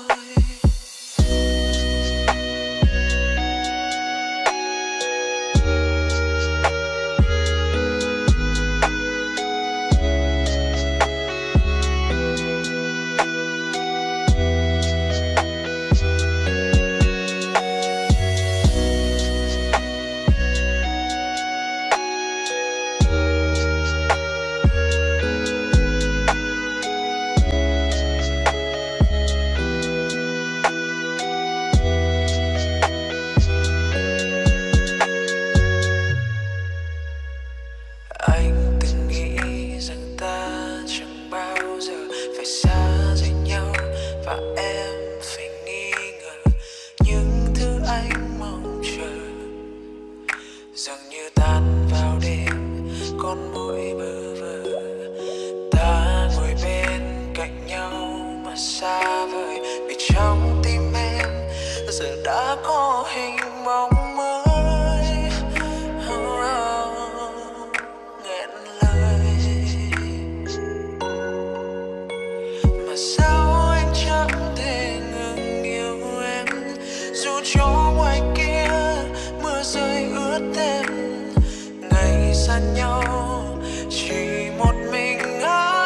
Anh từng nghĩ rằng ta chẳng bao giờ phải xa rời nhau, và em phải nghi ngờ những thứ anh mong chờ dường như tan vào đêm, con mũi bơ vơ. Ta ngồi bên cạnh nhau mà xa vời, vì trong tim em giờ đã có hình bóng mới. Nghẹn lời mà sao anh chẳng thể ngừng yêu em, dù cho ngoài kia mưa rơi ướt thêm. Ngày xa nhau chỉ một mình anh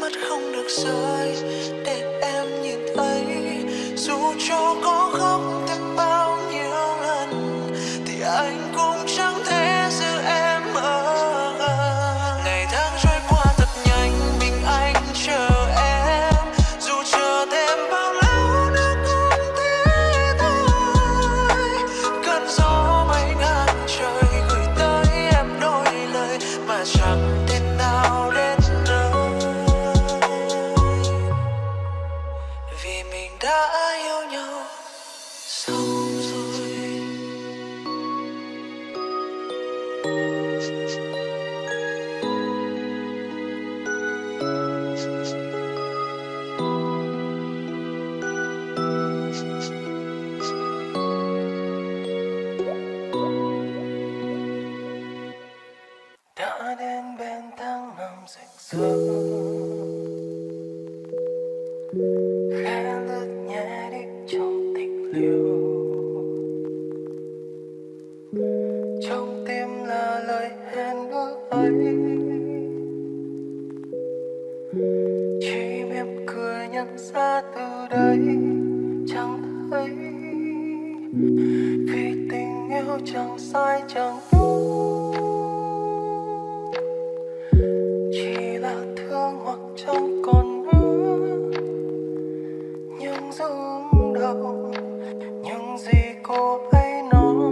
mắt không được rơi để em nhìn thấy. Dù cho có khóc thêm bao nhiêu lần thì anh cũng chẳng thể giữ em ở gần. Ngày tháng trôi qua thật nhanh, mình anh chờ em. Dù chờ thêm bao lâu nữa cũng thế thôi. Cơn gió bay ngang trời gửi tới em đôi lời mà chẳng thể nào đến nơi. Vì mình đã yêu nhau xong rồi. Đã đến bên tháng năm rực rỡ, khẽ lướt nhẹ đi trong tình liêu. Trong tim là lời hẹn ước ấy, chỉ mỉm cười nhận ra từ đây chẳng thấy. Vì tình yêu chẳng sai chẳng đúng, chỉ là thương hoặc chẳng còn nữa. Nhưng rung động những gì cô ấy nói,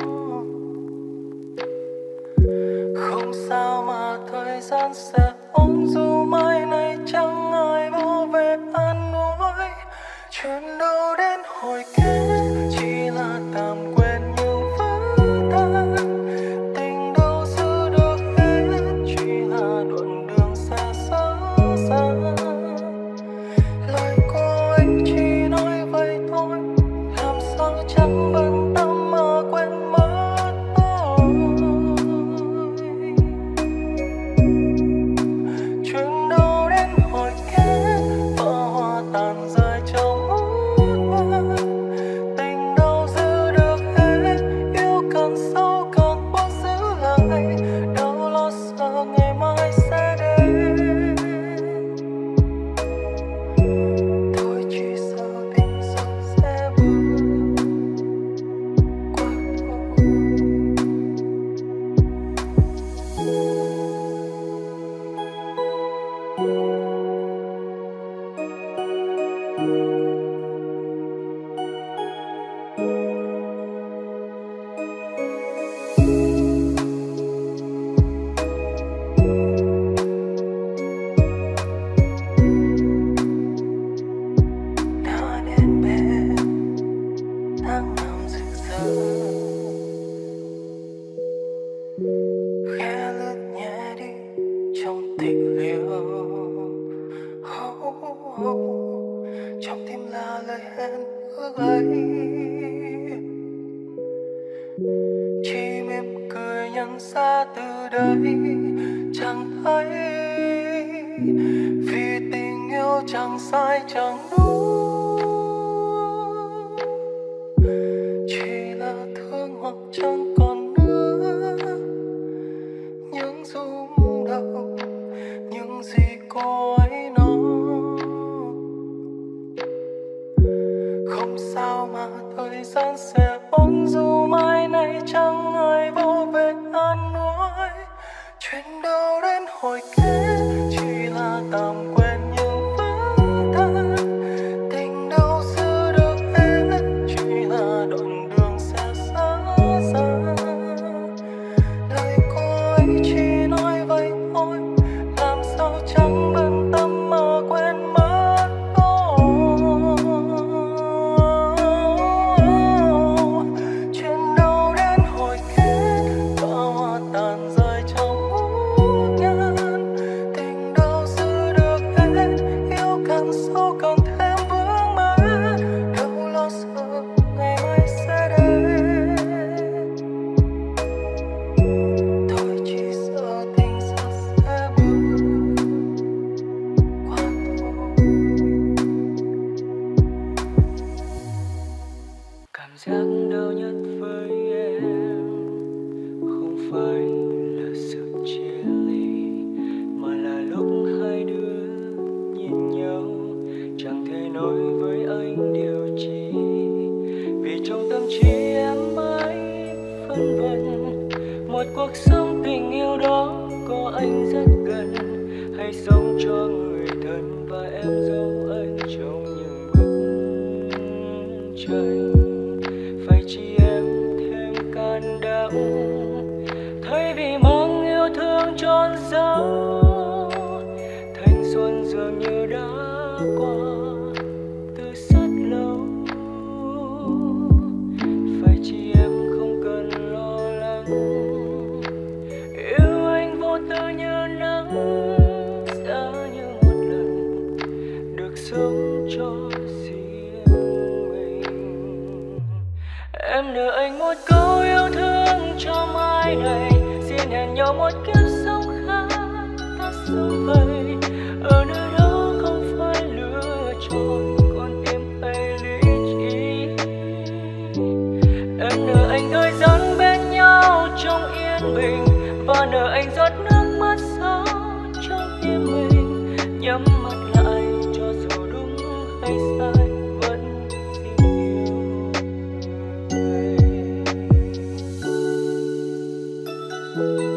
không sao mà thời gian sẽ ổn. Dù mai này chẳng ai vô về an ủi, chuyện đâu đến hồi kết chỉ là tạm quên những vỡ tan. Tình đâu giữ được hết, chỉ là đoạn đường xa xóa xa. Lời cô ấy chỉ nói vậy thôi, làm sao chẳng bận tâm mà quên mất tôi. Chuyện đâu đến hồi kết, vỡ hoa tàn rơi trong ngút ngàn. Tình đâu giữ được hết, yêu càng sâu càng muốn giữ lại. Đâu lo sợ ngày mai sẽ đến, thôi chỉ sợ tình rồi sẽ buồn quá thôi. Đã đến bên tháng năm rực rỡ, khẽ lướt nhẹ đi trong tình liêu. Trong tim là lời hẹn ước ấy, chỉ mỉm cười nhận ra từ đây chẳng thấy. Vì tình yêu chẳng sai chẳng đúng, chỉ là thương hoặc chẳng còn nữa. Những rung động những gì cô ấy nói, không sao mà thời gian sẽ ổn. Dù mai này chẳng ai vô về an ủi, chuyện đâu đến hồi kết chỉ là tạm quên những vỡ tan. người thân và em dấu anh trong những bức tranh. Phải chi em thêm can đảm thay vì mong yêu thương tròn dấu. Thanh xuân dường như đã qua từ rất lâu. Phải chi em không cần lo lắng, yêu anh vô tư như nắng, giá như một lần được sống cho riêng mình. Em nợ anh một câu yêu thương cho mai này, xin hẹn nhau một kiếp sống khác ta sống vậy. Ở nơi đó không phải lựa chọn con tim hay lý trí. Em nợ anh thời gian bên nhau trong yên bình, và nợ anh giọt nước mắt sâu trong tim mình. Nhắm mắt lại cho dù đúng hay sai vẫn xin yêu em.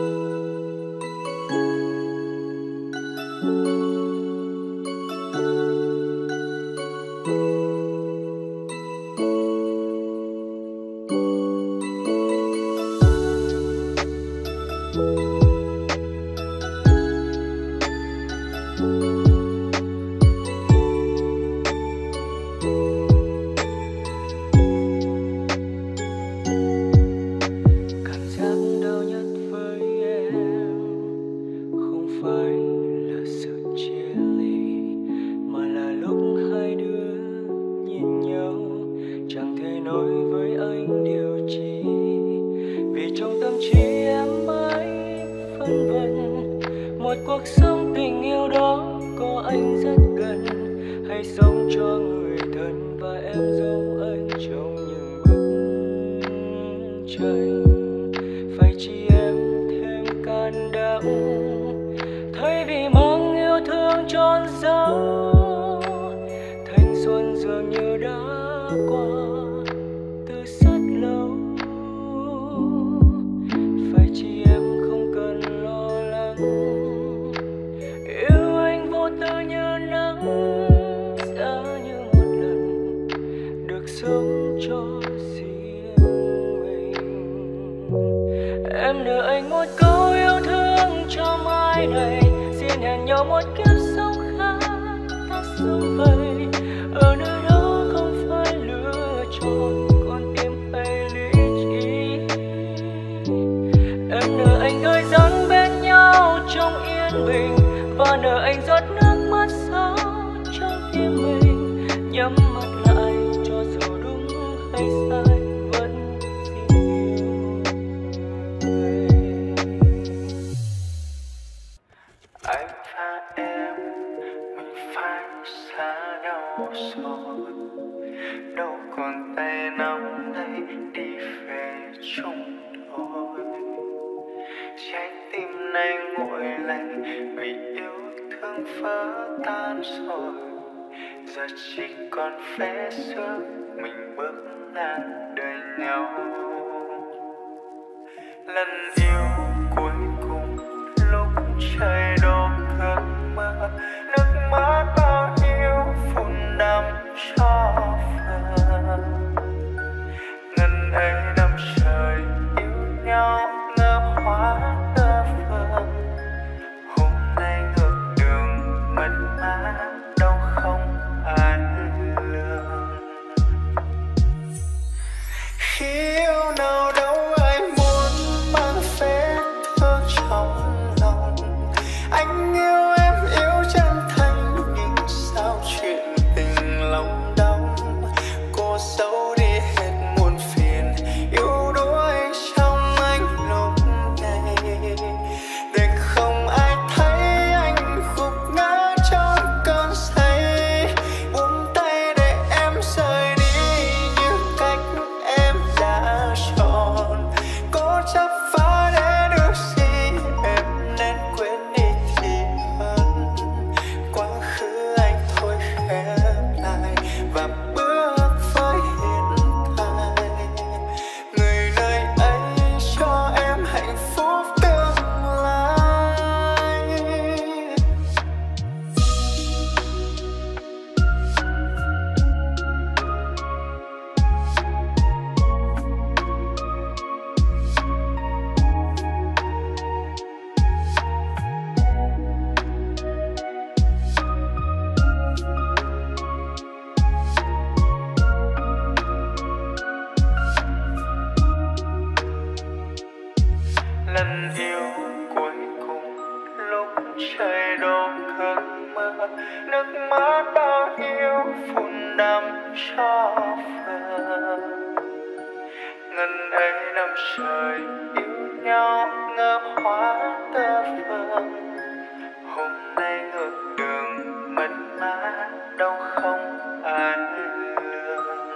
nước mắt bao yêu phun đắm cho phường. Ngần ấy năm trời yêu nhau ngỡ hóa tơ vương, hôm nay ngược đường mất mát đâu không ai lường.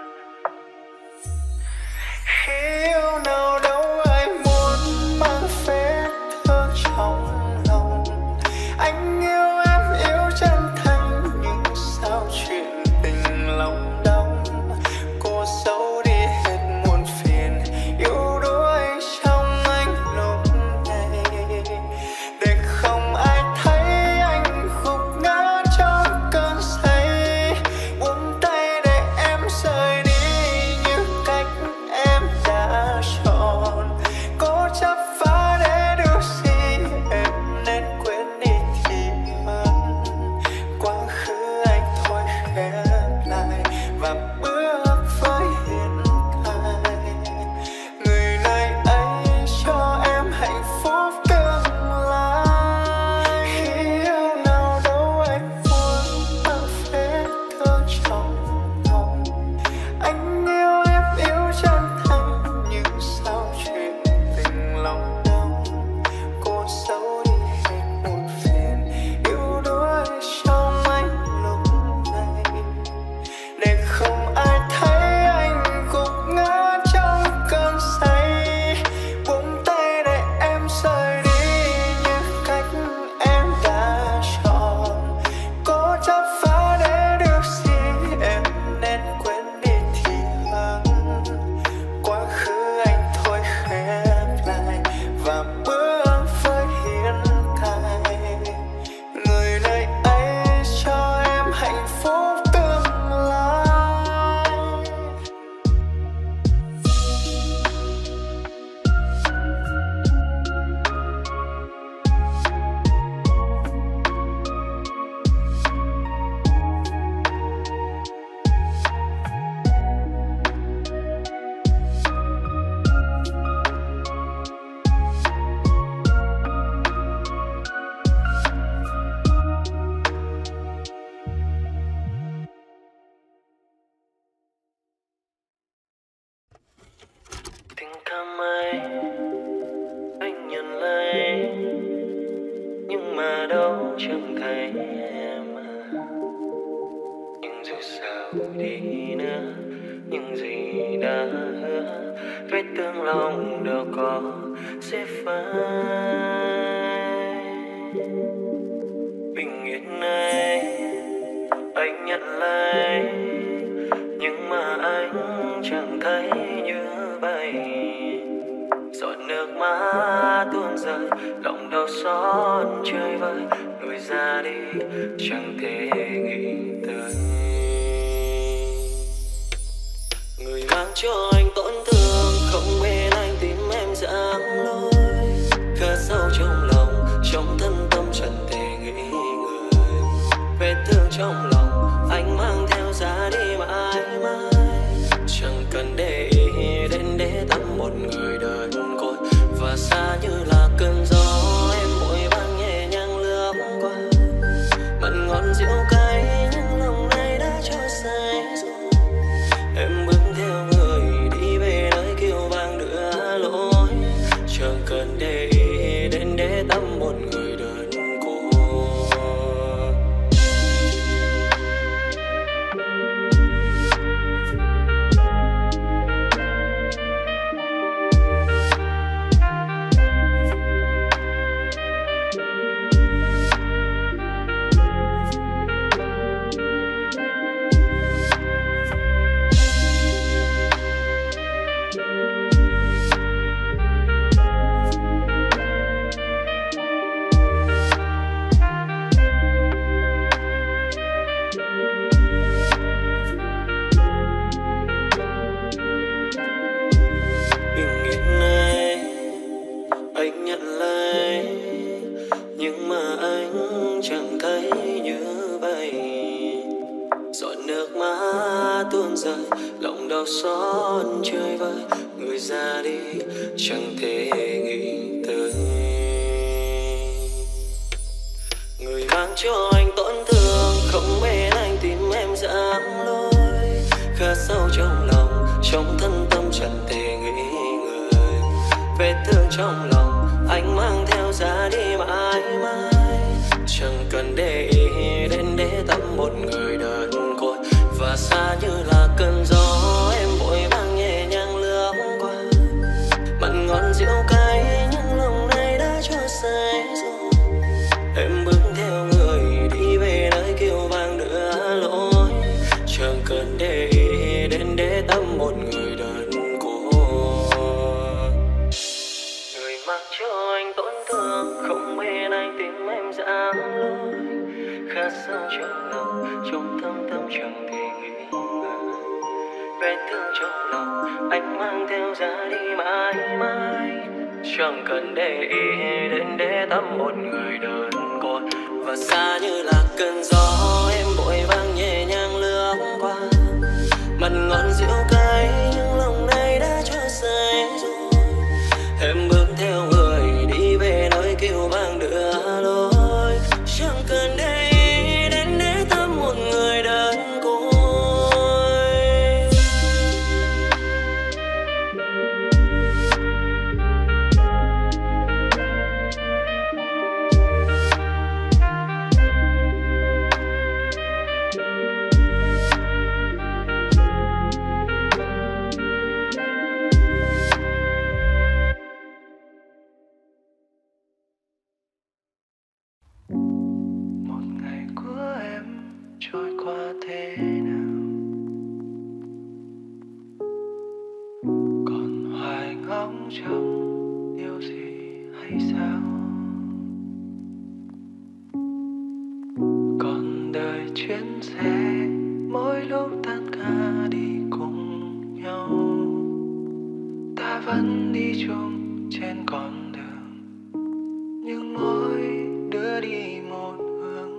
Khi yêu nào đâu ai muốn mang vết thương trong lòng. Anh yêu em yêu chân thành, nhưng sao chuyện tình lòng đong. Cô giấu đi hết muôn phiền yêu đuối trong anh lúc này, để không ai thấy anh gục ngã trong cơn say. Buông tay để em rời đi như cách em đã chọn. Cố chấp phá để được gì em nên quên đi thì hơn. Quá khứ anh thôi khép lại và bước với hiện tại. Người nơi ấy cho em hạnh phúc tương lai. Khi yêu nào đâu anh muốn mang vết thương trong lòng. Anh yêu em yêu chân thành, nhưng sao chuyện tình lòng đong. Cô giấu đi hết muôn phiền yêu đuối trong anh lúc này, để không ai thấy anh gục ngã trong cơn say. Buông tay để em rời đi như cách em đã chọn. Cố chấp phá để được gì em nên quên đi thì hơn. Quá khứ anh thôi khép lại và bước với hiện tại. Người nơi ấy cho em hạnh phúc tương lai. Tình cảm ấy anh nhận lấy, nhưng mà đâu chẳng thấy em. Nhưng dù sao đi nữa, những gì đã hứa, vết thương lòng đâu có sẽ phai. Bình yên này anh nhận lấy, nhưng mà anh chẳng thấy như vậy. Giọt nước mắt tuôn rơi, lòng đau xót chơi vơi. Người ra đi chẳng thể nghĩ tới. Người mang cho anh tổn thương, không bên anh tìm em giảng lối. Khá sâu trong lòng, trong thân tâm chẳng thể nghĩ người. Vết thương trong lòng anh mang theo ra đi mãi mãi. Chẳng cần để ý đến để tắm một người đơn côi và xa như là cơn gió. Em vội vàng nhẹ nhàng lướt qua, mặn ngon rượu cay nhưng lòng này đã cho say rồi. Em bước theo người đi về nơi kiêu vàng đưa lối. Chẳng cần để ý đến để tắm một người đơn côi. tuôn rơi, lòng đau xót chơi vơi, người ra đi chẳng thể nghĩ tới. Người mang cho anh tổn thương sâu trong lòng, trong thân tâm chẳng thể nghĩ ngợi. Vết thương trong lòng anh mang theo ra đi mãi mãi, chẳng cần để ý đến để tâm một người đơn côi. Và xa như là cơn gió em vội vàng nhẹ nhàng lướt qua, mặn ngon rượu cay nhưng lòng này đã cho say rồi. Em bước theo người đi về nơi kiêu vàng đưa lối, chẳng cần để ý đến để tâm một người đơn côi. Người mang cho anh tổn thương không bên anh tìm em giãn lối, khát sâu trong lòng trong thâm tâm chẳng thể nghĩ ngợi. Vết thương trong lòng anh mang theo ra đi mãi mãi, chẳng cần để ý đến để tâm một người đơn côi. Và xa như là cơn gió em vội vàng nhẹ nhàng lướt qua, mặn ngon rượu cay nhưng lòng này đã cho say rồi. Em bước theo người đi về nơi kiêu vàng đưa lối, chẳng cần để ý đến để tâm một người đơn côi. Một ngày của em trôi qua thế nào, còn hoài ngóng trông điều gì hay sao? Còn đời chuyến xe mỗi lúc tan ca đi cùng nhau, ta vẫn đi chung trên con đường, nhưng mỗi đứa đi một hướng.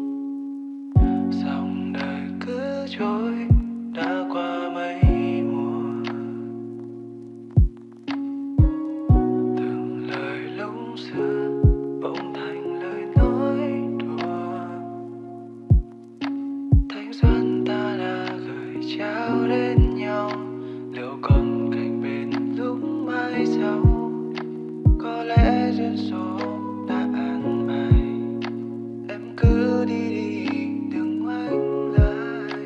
Dòng đời cứ trôi đã qua mấy mùa, từng lời lúc xưa bỗng thành lời nói đùa. Thanh xuân ta đã gửi trao đến nhau, liệu còn cạnh bên lúc mai sau? Có lẽ duyên số đã an bài, em cứ đi đi đừng ngoảnh lại.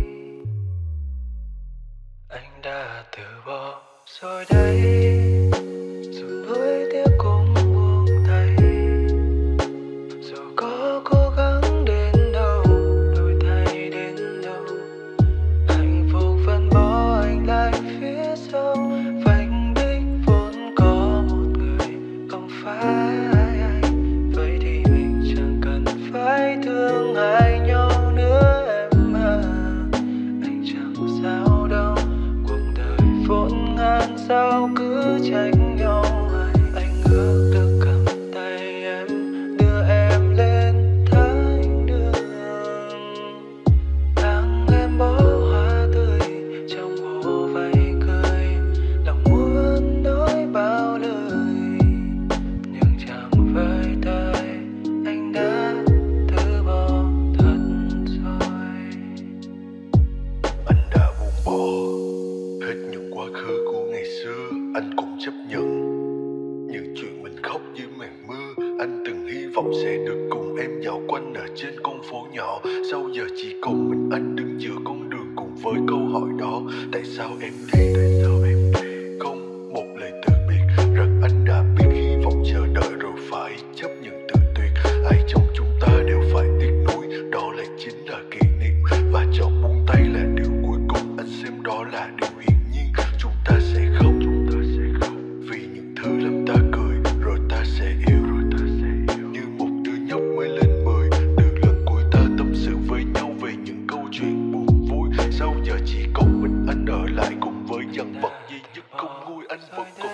Anh đã từ bỏ rồi đây, dù nuối tiếc cũng buông tay. Dù có cố gắng đến đâu, đổi thay đến đâu, hạnh phúc vẫn bỏ anh lại phía sau. Vành đích vốn có một người không phải anh, vậy thì mình chẳng cần phải thương hại nhau nữa em à. Anh chẳng sao đâu, cuộc đời vốn ngàn sao cứ trách nhau hoài. Anh ước được cầm tay em, đưa em lên thánh đường. Tháng em bó hoa tươi trong bộ váy cười, lòng muốn nói bao lời, nhưng chẳng với tới anh đã từ bỏ thật rồi. Anh đã buông bỏ hết những quá khứ của ngày xưa, anh cũng chấp nhận những chuyện mình khóc dưới màn mưa. Anh từng hy vọng sẽ được cùng em dạo quanh ở trên con phố nhỏ, sau giờ chỉ còn mình anh đứng giữa con đường cùng với câu hỏi đó: tại sao em đi? Tại sao em đi? Không một lời từ biệt, rằng anh đã biết hy vọng chờ đợi rồi phải chấp nhận tự tuyệt. Ai trong chúng ta đều phải tiếc nuối, đó lại chính là kỷ niệm, và chọn buông tay là điều cuối cùng. Anh xem đó là điều hiển nhiên. Chúng ta sẽ khóc vì những thứ làm ta cười, rồi ta sẽ yêu. Như một đứa nhóc mới lên 10, từ lần cuối ta tâm sự với nhau về những câu chuyện buồn vui. Sau giờ chỉ còn mình anh ở lại cùng với dằn vặt duy nhất không nguôi. Anh vẫn còn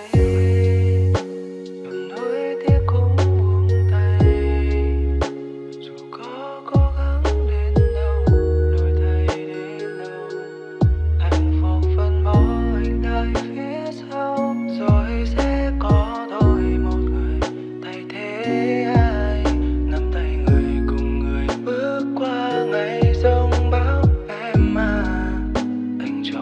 Dù nuối tiếc cũng buông tay, dù có cố gắng đến đâu, đổi thay đến đâu, hạnh phúc vẫn bỏ anh lại phía sau. Rồi sẽ có thôi một người thay thế ai, nắm tay người cùng người bước qua ngày giông bão em à. Anh cho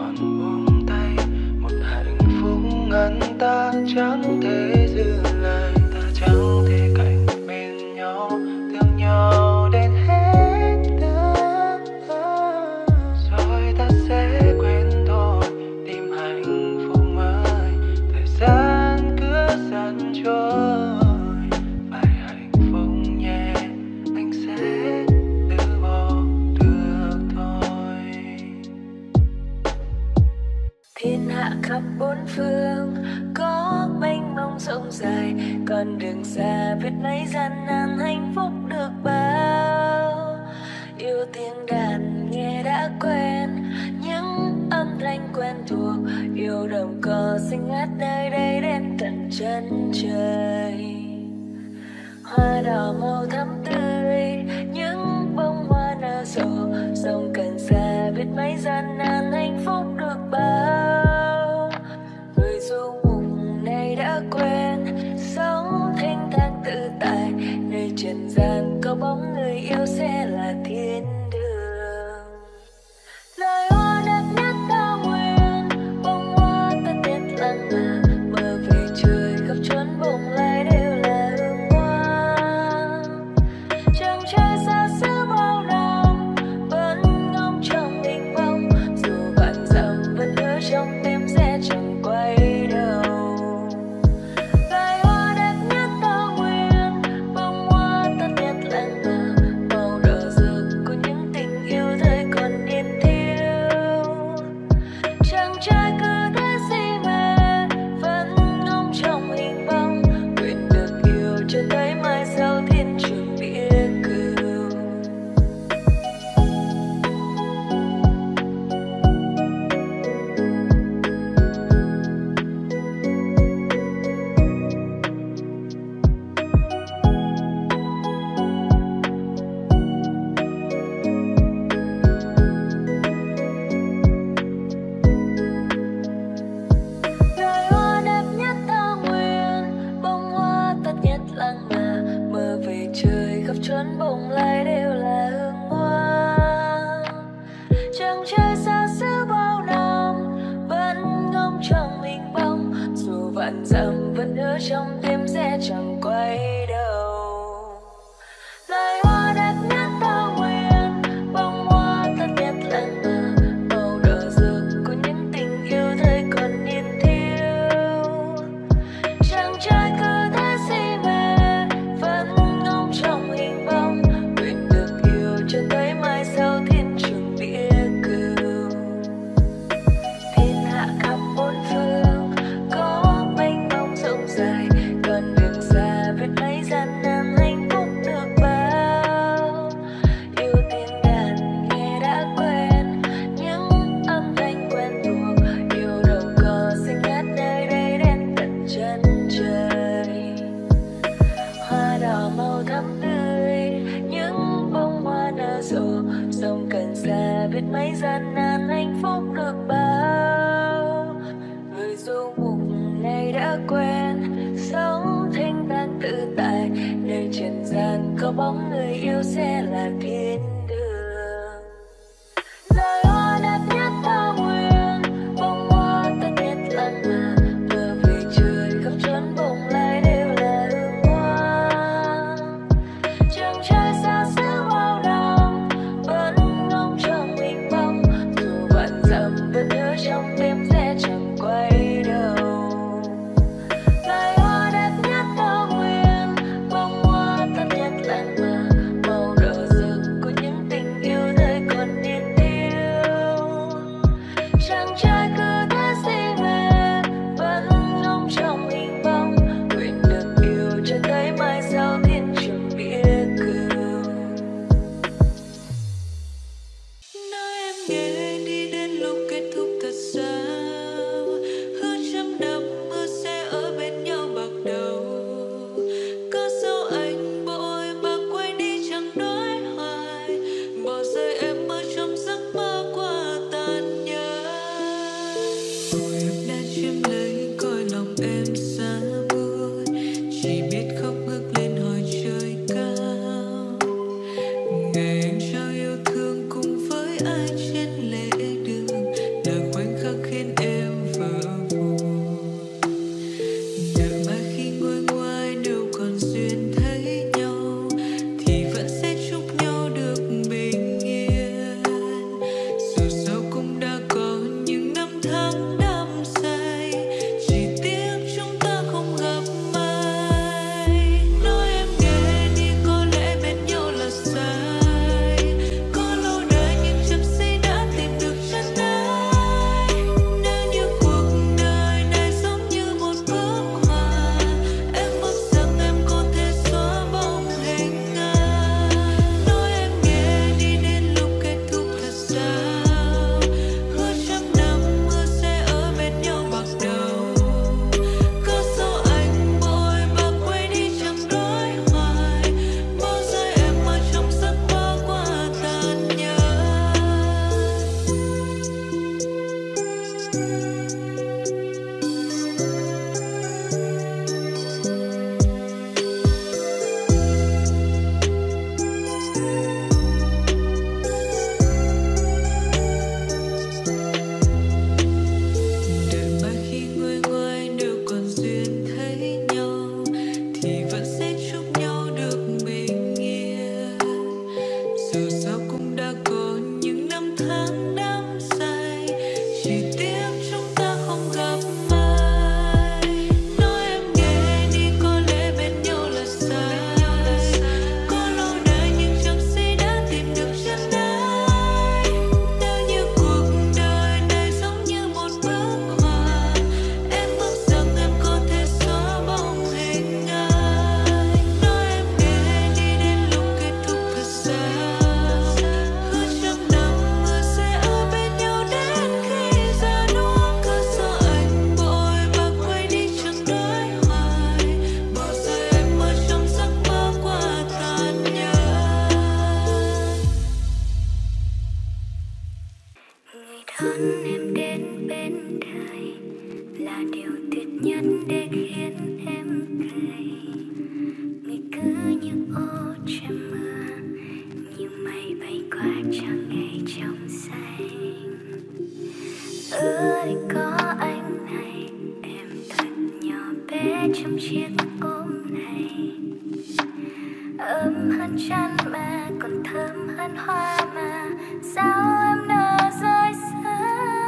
biết mấy gian nan hạnh phúc được bao. Yêu tiếng đàn nghe đã quen, những âm thanh quen thuộc. Yêu đồng cỏ xinh ngát nơi đây đến tận chân trời. Hoa đỏ màu thắm tươi, những bông hoa nở rộ. Sông Cần Sa biết mấy gian nan hạnh phúc được bao. Người du mục này đã quen sống thanh thang tự tại, nơi trần gian có bóng người yêu sẽ là thiên đường. Loài hoa đẹp nhất cao nguyên, bông hoa ta tiết lặng mà mơ về trời khắp chốn bồng lai đều là hương hoa. Chàng trai xa xứ bao năm vẫn ngóng trong mình bóng, dù vạn dặm vẫn hứa trong tim sẽ chẳng quay đầu. Loài hoa đẹp nhất cao nguyên, bông hoa ta tiết lặng mà màu đỏ rực của những tình yêu thời còn niên thiếu. Chàng trai cứ thế si mê vẫn ngóng trong hình bóng, nguyện được yêu cho tới mai sau thiên trường địa cửu. Loài hoa đẹp nhất cao nguyên, bông hoa tắt nhất lặng mà mơ về trời khắp chốn bồng lai đều là hương hoa. Chàng trai xa xứ bao năm vẫn ngóng trong mình bóng, dù vạn dặm vẫn hứa trong tim sẽ chẳng quay đầu. Loài hoa đẹp nhất cao nguyên, bông hoa tắt nhất lặng mà màu đỏ rực của những tình yêu thời còn niên thiếu. Chàng trai cứ thế si mê vẫn ngóng trong hình bóng, nguyện được yêu cho tới mai sau thiên trường địa cửu. Thiên hạ khắp bốn phương có mênh mông rộng dài, con đường xa biết mấy gian nan hạnh phúc được bao. Yêu tiếng đàn nghe đã quen, những âm thanh quen thuộc. Yêu đồng cỏ xinh ngát nơi đây đến tận chân trời. Hoa đỏ màu thắm tươi, những bông hoa nở rộ. Sông Cần Sa biết mấy gian nan hạnh phúc được bao. Người du mục này đã quen sống thanh thang tự tại, nơi trần gian có bóng người yêu sẽ là thiên đường. Loài hoa đẹp nhất cao nguyên, bông hoa ta tiết lặng mà mơ về trời khắp chốn bồng lai đều là hương hoa. Chàng trai xa xứ bao năm vẫn ngóng trong mình bóng, dù vạn dặm vẫn hứa trong tim sẽ chẳng quay đầu. Loài hoa đẹp nhất cao nguyên, bông hoa ta tiết lặng mà màu đỏ cũng đã có những năm tháng đắm say, chỉ tiếc chúng ta không gặp mai. Nói em nghe đi, có lẽ bên nhau là sai. Có lâu đời nhưng chẳng gì đã tìm được chân ai. Nếu như cuộc đời này giống như một bức họa, em ước rằng em có thể xóa bóng hình ai. Nói em nghe đi, đến lúc kết thúc thật xa. Hứa trăm năm mưa sẽ ở bên nhau đến khi già nua. Cớ sao anh vội vã quay đi chẳng nói hoài. Bỏ rơi em ở trong giấc mơ quá tàn nhẫn. Người đón em đến bên đời là điều tuyệt nhất để khiến em cười. Người cứ như ô che mưa, như mây bay qua cho ngày trong xanh. Ở đây có anh này, em thật nhỏ bé trong chiếc ôm này. Ấm hơn chăn mà còn thơm hơn hoa mà, sao em nỡ rời xa.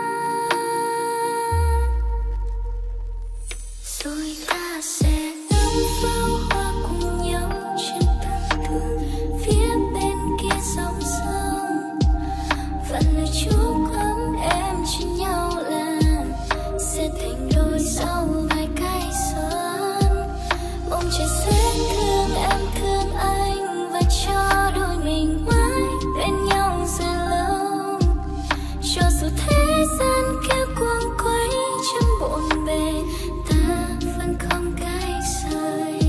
Rồi ta sẽ ngắm pháo hoa cùng nhau trên tầng tường phía bên kia dòng sông. Và lời chúc ấm em chỉ nhau là sẽ thành đôi sau vài cây xuân. Mong trời sẽ thương em thương anh và cho đôi mình mãi bên nhau dài lâu. Cho dù thế gian kia cuồng quay trong bộn bề, ta vẫn không cay rời.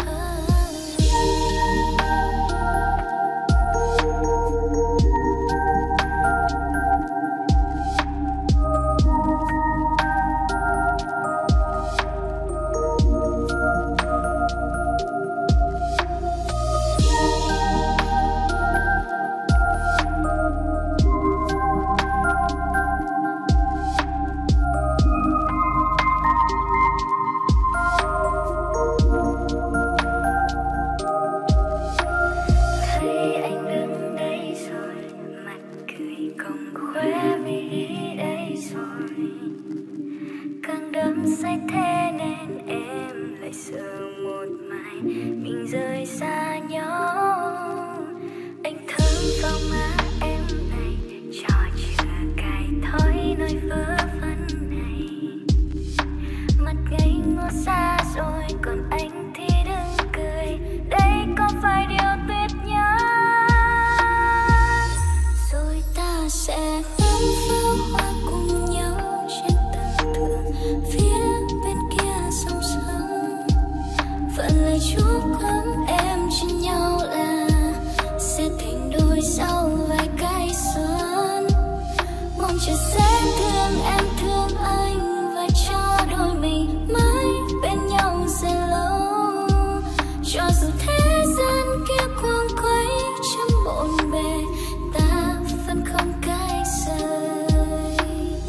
Thấy anh đứng đây rồi, mặt cười cong khóe vì ý đây rồi. Càng đắm say thế nên em lại sợ một mai mình rời xa nhau. Anh thơm vào má em này, cho chưa cài thói nơi vớ vẩn này. Mặt ngây ngô xa rồi, còn anh thì đừng cười. Đây có phải điều tuyệt nhất? Rồi ta sẽ ngắm pháo hoa cùng nhau trên tầng thượng phía bên kia sông sông. Và lời chúc ấm em cho nhau là sẽ thành đôi sau vài cây xuân. Mong trời sẽ thương em thương anh và cho đôi mình mãi bên nhau dài lâu. Cho dù thế gian kia cuồng quay trong bộn bề, ta vẫn không cay rời.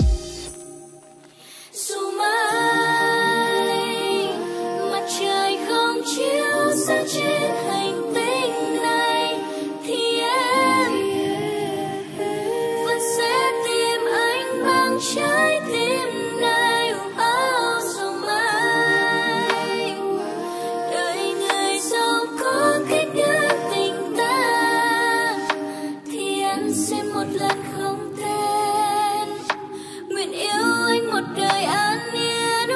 Dù mai mặt trời không chiếu sáng trên hành tinh này, thì em vẫn sẽ tìm anh bằng trái tim này. Dù mai đời người giàu có cách ngỡ tình ta, thì em sẽ một lần không tên. Nguyện yêu anh một đời an yên.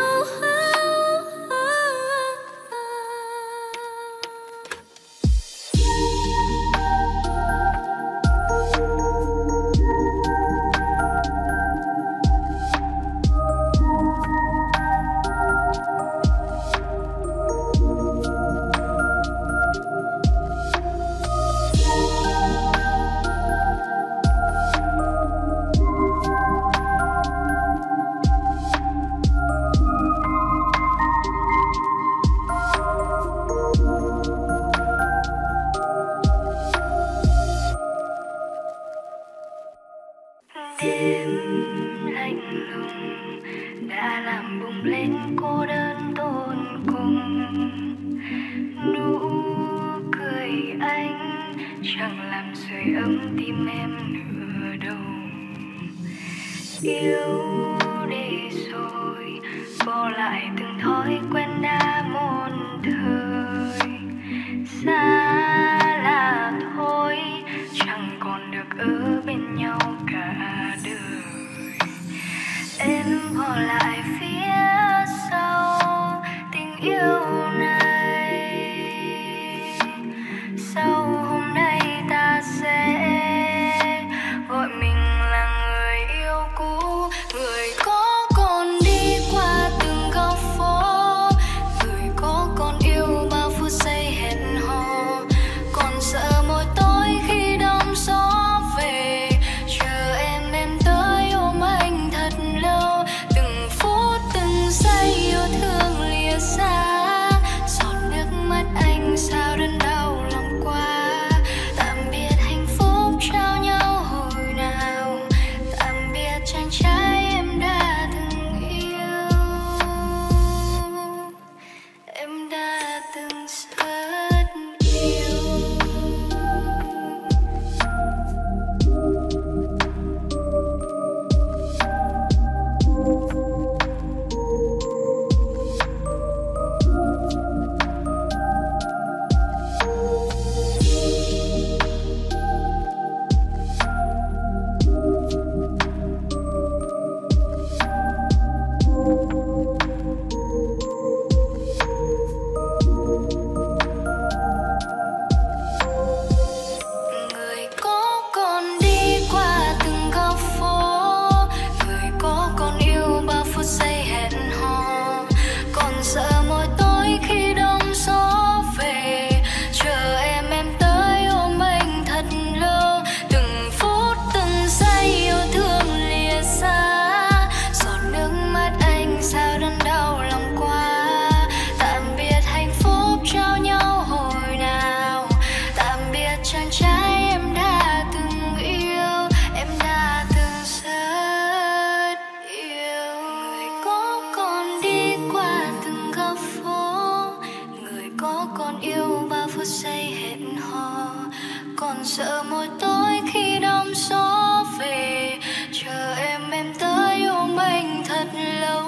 Đêm lạnh lùng đã làm bùng lên cô đơn tột cùng. Nụ cười anh chẳng làm sưởi ấm tim em nữa đâu. Yêu đi rồi bỏ lại từng thói quen đã muôn thời. Xa là thôi chẳng còn được ở bên nhau cả đời. Em bỏ lại phía sau tình yêu này. Sau hôm nay ta sẽ gọi mình là người yêu cũ. Người có còn đi qua từng góc phố, người có còn yêu bao phút giây hẹn hò, còn sợ mỗi tối khi đông gió về chờ em tới ôm anh thật lâu. Từng phút từng giây yêu thương lìa xa, giọt nước mắt anh sao đớn đau lòng quá. Tạm biệt hạnh phúc trao nhau hồi nào, tạm biệt chàng trai em đã từng yêu. Em đã từng rất yêu. Người có còn đi qua từng góc phố, người có còn yêu bao phút giây hẹn hò, còn sợ mỗi tối khi đông gió về chờ em tới ôm anh thật lâu. Từng phút từng giây yêu thương lìa xa, giọt nước mắt anh sao đớn đau lòng quá. Tạm biệt hạnh phúc trao nhau hồi nào, tạm biệt chàng trai em đã từng yêu. Em đã từng rất yêu. Người có còn đi qua từng góc phố, người có còn yêu bao phút giây hẹn hò, còn sợ mỗi tối khi đông gió về chờ em tới ôm anh thật lâu.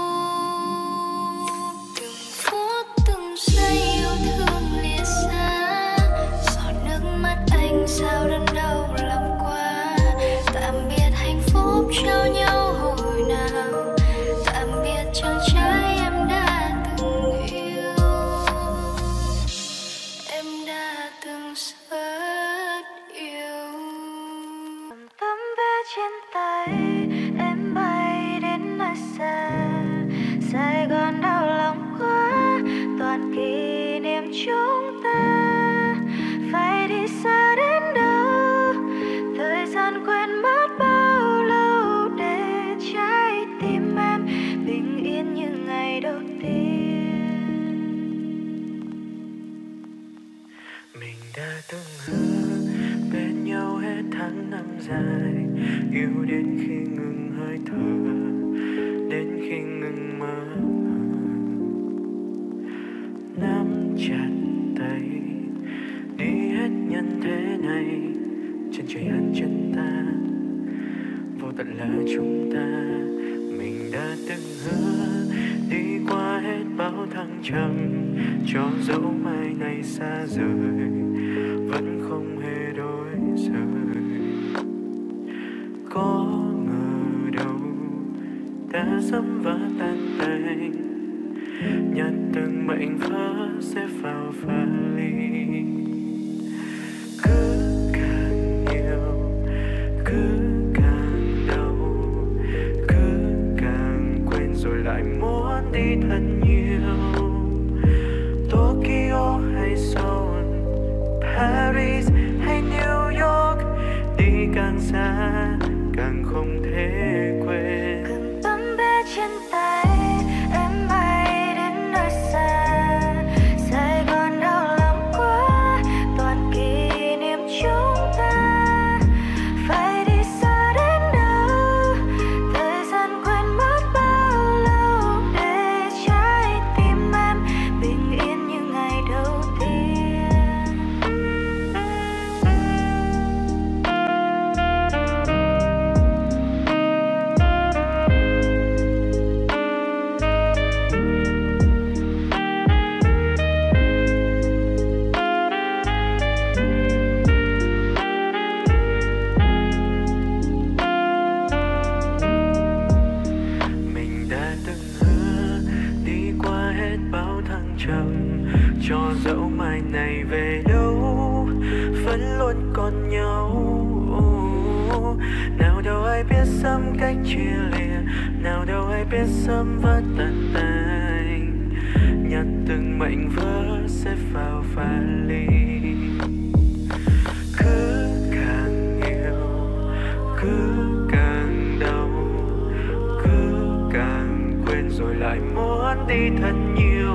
Từng phút từng giây yêu thương lìa xa, giọt nước mắt anh sao đớn đau lòng quá. Tạm biệt hạnh phúc trao nhau hồi nào, tạm biệt chàng trai em đã từng yêu. Em đã từng rất yêu. Tấm vé trên tay em bay đến nơi xa, Sài Gòn đau lòng quá, toàn kỷ niệm chúng ta. Phải đi xa đến đâu, thời gian quên mất bao lâu, để trái tim em bình yên như ngày đầu tiên. Mình đã từng hứa bên nhau hết tháng năm dài, yêu đến khi ngừng hơi thở, đến khi ngừng mơ. Nắm chặt tay đi hết nhân thế này, chân trời hằn chân ta, vô tận là chúng ta. Mình đã từng hứa đi qua hết bao thăng trầm, cho dẫu mai này xa rời vẫn không hề đổi rời. Có ngờ đâu ta dẫm vỡ tan tành, nhặt từng mảnh vỡ xếp vào vali. Cứ càng nhiều cứ càng đau, cứ càng quên rồi lại muốn đi thật nhiều. Tokyo hay Seoul, Paris hay New York, đi càng xa càng không thể quên. Cầm tấm vé trên tay em bay đến nơi xa, Sài Gòn đau lòng quá, toàn kỷ niệm chúng ta. Phải đi xa đến đâu, thời gian quên mất bao lâu, để trái tim em bình yên như ngày đầu tiên. biết sớm cách chia lìa, nào đâu ai biết sớm vỡ tan tành. Nhặt từng mảnh vỡ xếp vào vali. Cứ càng yêu, cứ càng đau, cứ càng quên rồi lại muốn đi thật nhiều.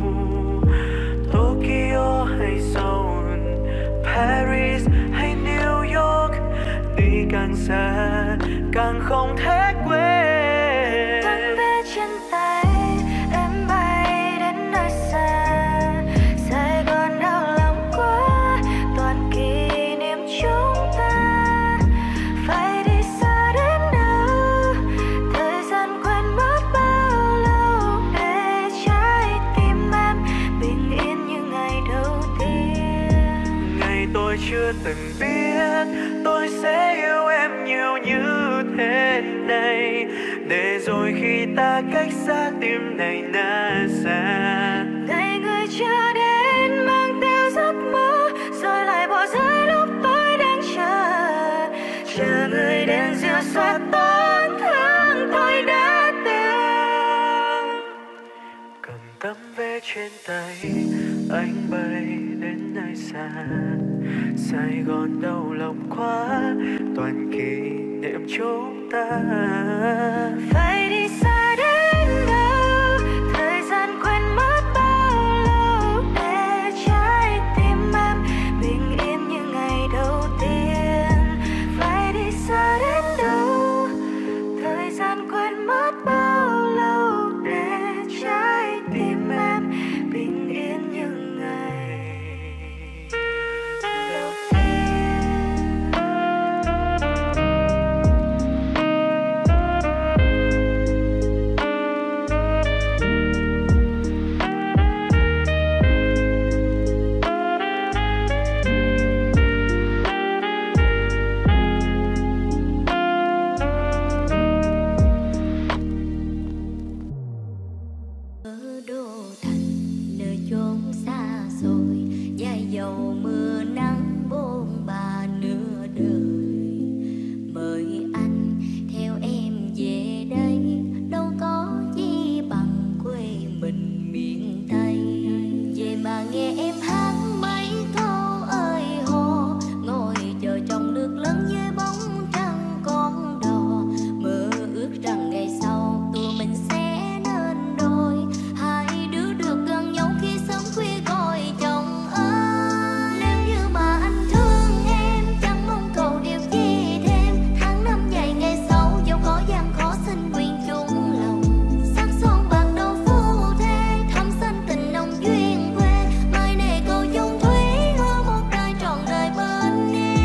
Tokyo hay Seoul, Paris hay New York, đi càng xa càng không thể quên. Tấm vé trên tay em bay đến nơi xa, Sài Gòn đau lòng quá, toàn kỷ niệm chúng ta. Phải đi xa đến đâu, thời gian quên mất bao lâu, để trái tim em bình yên như ngày đầu tiên. Ngày tôi chưa từng biết tôi sẽ yêu em nhiều như thế này, để rồi khi ta cách xa tim này nát xa. Ngày người chưa đến mang theo giấc mơ, rồi lại bỏ rơi lúc tôi đang chờ người đến dịu xoa tổn thương tôi đã từng. Cầm tấm vé trên tay, anh bay đến nơi xa. Sài Gòn đau lòng quá, toàn kỷ niệm chúng ta. Phải đi xa đến đâu, thời gian quên mất bao lâu, để trái tim em bình yên như ngày đầu tiên. Phải đi xa đến đâu, thời gian quên mất bao lâu, để trái tim em bình yên như ngày đầu tiên. Ở đô thành nơi chốn xa xôi, dài dầu mưa nắng bôn ba nửa đời. Mời anh theo em về đây, đâu có chi bằng quê mình miền Tây. Về mà nghe em hát mấy câu ơi hò, ngồi chờ trong nước lớn với bóng trăng con đò. Mơ ước rằng ngày sau tụi mình sẽ nên đôi, hai đứa được gần nhau khi sớm khuya gọi chồng ơi. Nếu như mà anh thương em, chẳng mong cầu điều chi thêm. Tháng năm dài ngày sau, dẫu có gian khó xin nguyện chung lòng. Sắc son bạc đầu phu thê, thắm xanh tình nồng duyên quê. Mai này cầu chung thủy, hứa một đời trọn đời bên em.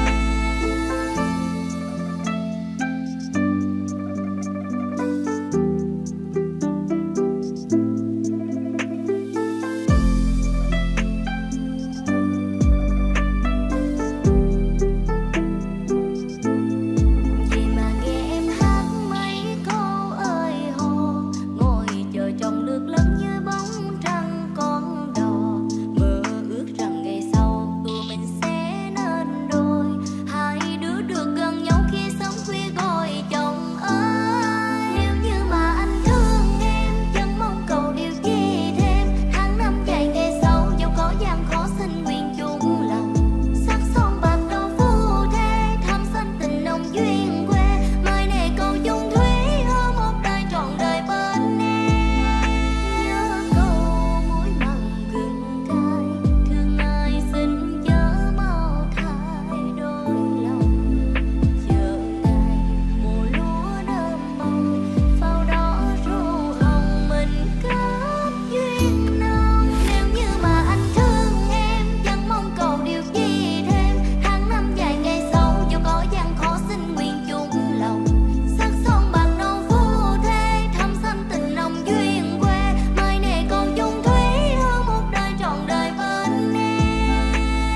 Vì mà nghe em hát mấy câu ơi hò, ngồi chờ trong nước lớn như bóng trăng con đò. Mơ ước rằng ngày sau tụi mình sẽ nên đôi, hai đứa được gần nhau khi sớm khuya gọi chồng ơi. Nếu như mà anh thương em, chẳng mong cầu điều chi thêm. Tháng năm dài ngày sau, dẫu có gian khó xin nguyện chung lòng. Sắc son bạc đầu phu thê, thắm xanh tình nồng duyên quê. Mai này cầu chung thủy, hứa một đời trọn đời bên em. Nhớ câu mũi mặn gừng cay, thương ai xin chớ mau thay đôi lòng. Chờ ngày mùa lúa đơm màu, vào đó ru hồng mình kết duyên nồng. Nếu như mà anh thương em, chẳng mong cầu điều chi thêm. Tháng năm dài ngày sau, dẫu có gian khó xin nguyện chung lòng. Sắc son bạc đầu phu thê, thắm xanh tình nồng duyên quê. Mai này cầu chung thủy, hứa một đời trọn đời bên em.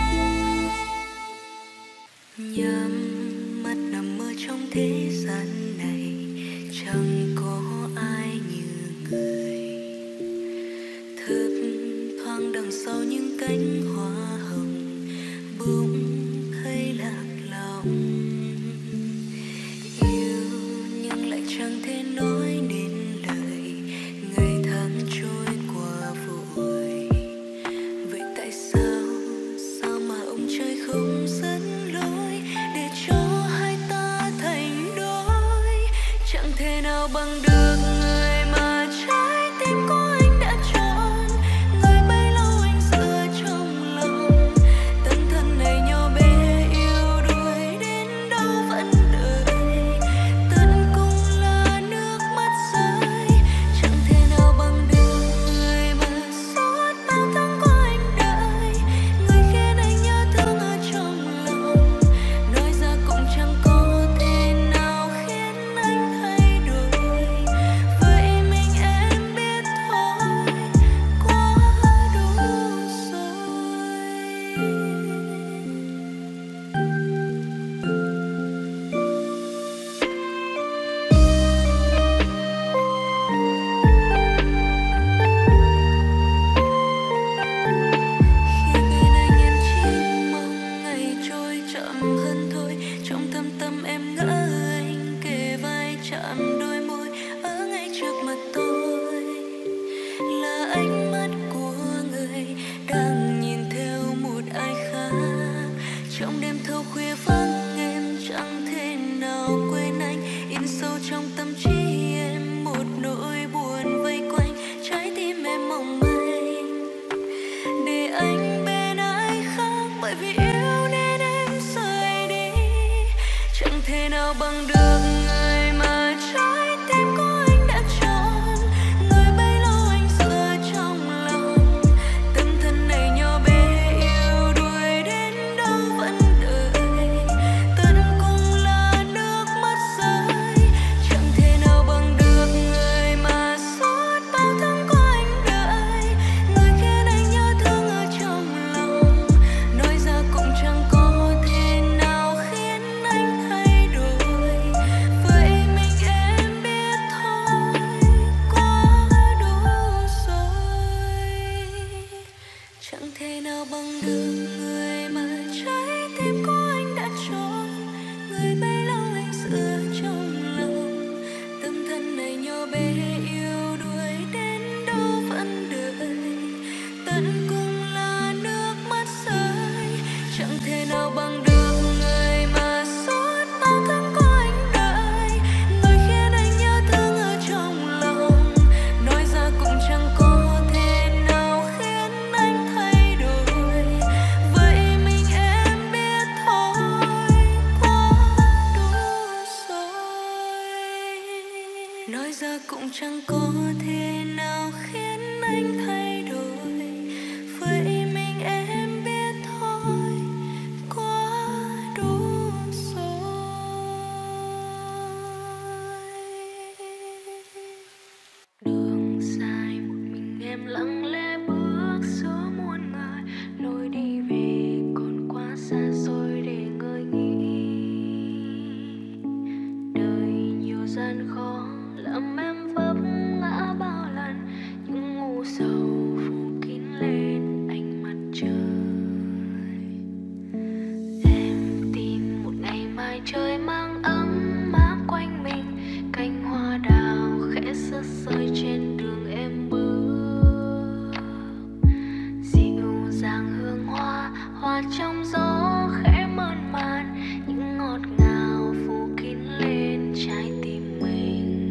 Nhắm mắt nằm mơ trong thế gian này, chẳng có ai như người. Thức thoáng đằng sau những cánh hoa hồng, bỗng thấy lạc lòng. Yêu nào bằng được người mà trái tim của anh đã chọn, người bấy lâu anh giữ trong lòng. Tâm thân này nhỏ bé yêu đuổi đến đâu vẫn đợi, tận cùng là nước mắt rơi. Chẳng thể nào bằng được người mà suốt bao tháng qua anh đợi, người khiến anh nhớ thương ở trong lòng. Nói ra cũng chẳng có thể nào khiến anh thay đổi, vậy mình em biết thôi, quá đủ rồi. Khi bên anh em chỉ mong ngày trôi chậm hơn thôi, trong thâm tâm em ngỡ anh kề vai chạm đôi môi ở ngay trước mặt tôi, là ánh mắt của người đang nhìn theo một ai khác. Trong đêm thâu khuya vắng em chẳng thể nào quên anh, in sâu trong tâm trí em một nỗi buồn vây quanh trái tim em mong manh, để anh bên ai khác bởi vì yêu nên em rời đi. Chẳng thể nào bằng được người mà trái tim của anh đã chọn, người bấy lâu anh giữ trong lòng. Tâm thân này nhỏ bé yêu đuổi đến đâu vẫn đợi, tận cùng là nước mắt rơi. Chẳng thể nào bằng được người mà suốt bao tháng qua anh đợi, người khiến anh nhớ thương ở trong lòng. Nói ra cũng chẳng có thể nào khiến anh thay đổi, vậy mình em biết thôi, quá đủ rồi. Chẳng thể nào bằng được người mà trái tim của anh đã chọn, người bấy lâu anh giữ trong lòng. Tâm thân này nhỏ bé yêu đuổi đến đâu vẫn đợi, tận cùng là nước mắt rơi. Chẳng thể nào bằng được người mà suốt bao tháng qua anh đợi, người khiến anh nhớ thương ở trong lòng. Nói ra cũng chẳng có thể nào khiến anh thay đổi, vậy mình em biết thôi, quá đủ rồi. Nói ra cũng chẳng có thể nào khiến anh thay đổi, vậy mình em biết thôi, quá đủ rồi. Đường dài một mình em lặng lẽ bước giữa muôn người, lối đi về còn quá xa xôi để ngơi nghĩ. Đời nhiều gian khó làm em vấp ngã bao lần, những ngu sầu phủ kín lên ánh mặt trời. Em tin một ngày mai trời mang ấm áp quanh mình, cánh hoa đào khẽ sớt rơi trên đường em bước. Dịu dàng hương hoa hòa trong gió khẽ mơn man, những ngọt ngào phủ kín lên trái tim mình.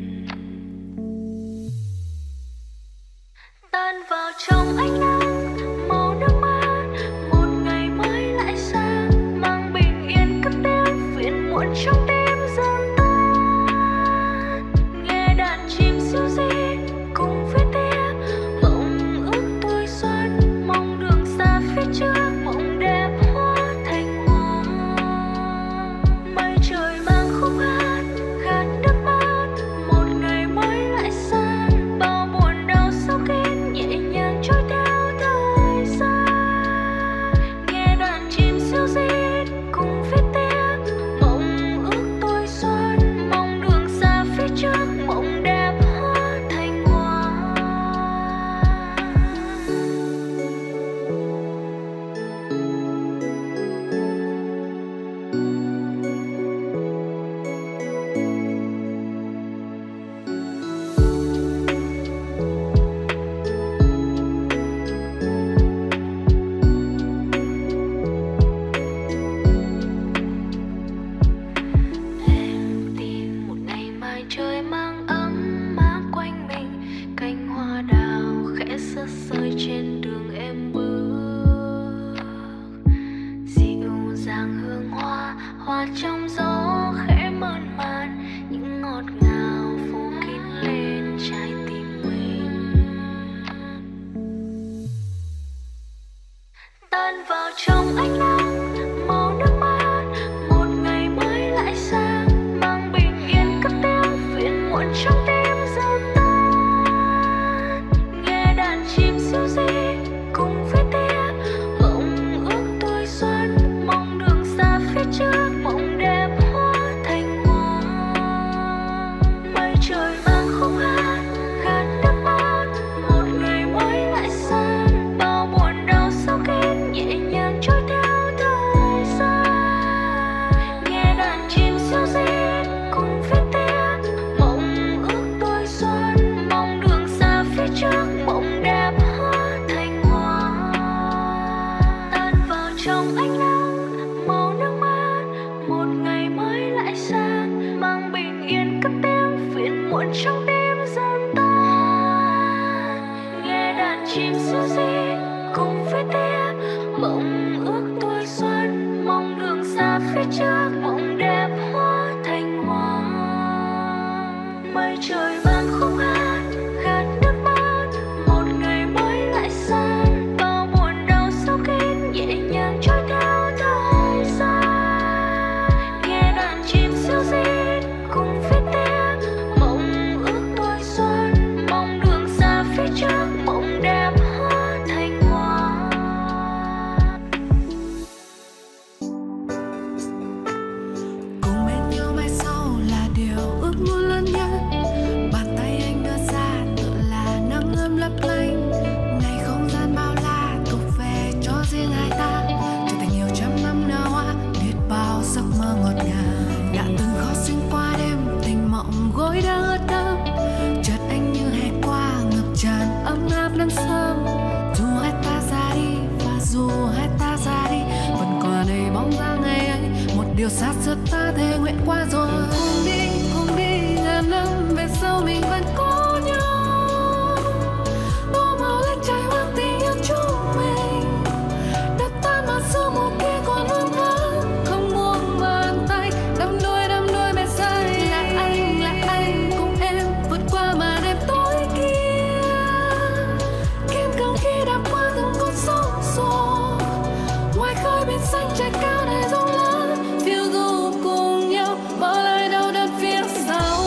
Tan vào trong ánh nắng màu nước mắt, một ngày mới lại sang, mang bình yên cất tiếng phiền muộn trong tim dần tan. Nghe đàn chim ríu rít cùng viết tiếp mộng ước tuổi xuân, mong đường xa phía trước mộng đẹp hóa thành hoa. Mây trời mang khúc hát gạt nước mắt, một ngày mới lại sang, bao buồn đau sâu kín nhẹ nhàng trôi theo thời gian. Nghe đàn chim ríu rít cùng viết tiếp mộng ước trong gió khẽ mơn man, những ngọt ngào phủ kín lên trái tim mình. Tan vào trong ánh nắng màu nước mắt, một ngày mới lại sang, mang bình yên cất tiếng phiền muộn trong tim dần tan. Nghe đàn chim ríu rít cùng với tiếng mộng ước tuổi xuân, mong đường xa phía trước mộng đẹp hóa thành hoa. Mây trời mang khúc hát gạt nước mắt, một ngày mới lại sang, bao buồn đau sâu kín nhẹ nhàng trôi theo thời gian. Nghe đàn chim ríu rít cùng với tiếng mộng ước tuổi xuân, mong đường xa phía trước mộng đẹp hóa thành hoa. Tan vào trong ánh nắng màu nước mắt, một ngày mới lại sang, mang bình yên cất tiếng phiền muộn trong tim dần tan. Nghe đàn chim ríu rít cùng với tiếng mộng ước tuổi xuân, mong đường xa phía trước mộng đẹp hóa thành hoa. Mây trời mang khúc hát gạt nước mắt, một ngày mới lại sang, bao buồn đau sâu kín nhẹ nhàng trôi theo thời gian. Nghe đàn chim ríu rít cùng với tiếng mộng ước tuổi xuân, mong đường xa phía trước mộng đẹp hóa thành hoa. Cùng bên nhau mãi sau là điều ước muốn lớn nhất. Bàn tay anh đưa ra tựa là nắng ấm lấp lánh. Này không gian bao la thuộc về cho riêng hai ta. Trở thành nhiều trăm năm nở hoa, biết bao giấc mơ ngọt ngào. Đã từng khó xuyên qua đêm, tình mộng gối đang ướt đẫm. Chợt anh như hè qua ngập tràn ấm áp nắng sớm. Dù hai ta ra đi và dù hai ta ra đi, vẫn còn đây bóng dáng ngày ấy. Một điều xa xưa ta thề nguyện qua rồi. Cùng đi ngàn năm về sau mình vẫn có nhau. Tô màu lên trái hoa tình yêu chúng mình. Đập tan màn sương mù kia còn vương vấn, không buông bàn tay. Đắm đuôi mê say. Là anh cùng em vượt qua màn đêm tối kia. Kiên cường khi đạp qua từng con sóng xô. Ngoài khơi biển xanh trời cao này rộng lớn, phiêu du cùng nhau bỏ lại đau đớn phía sau.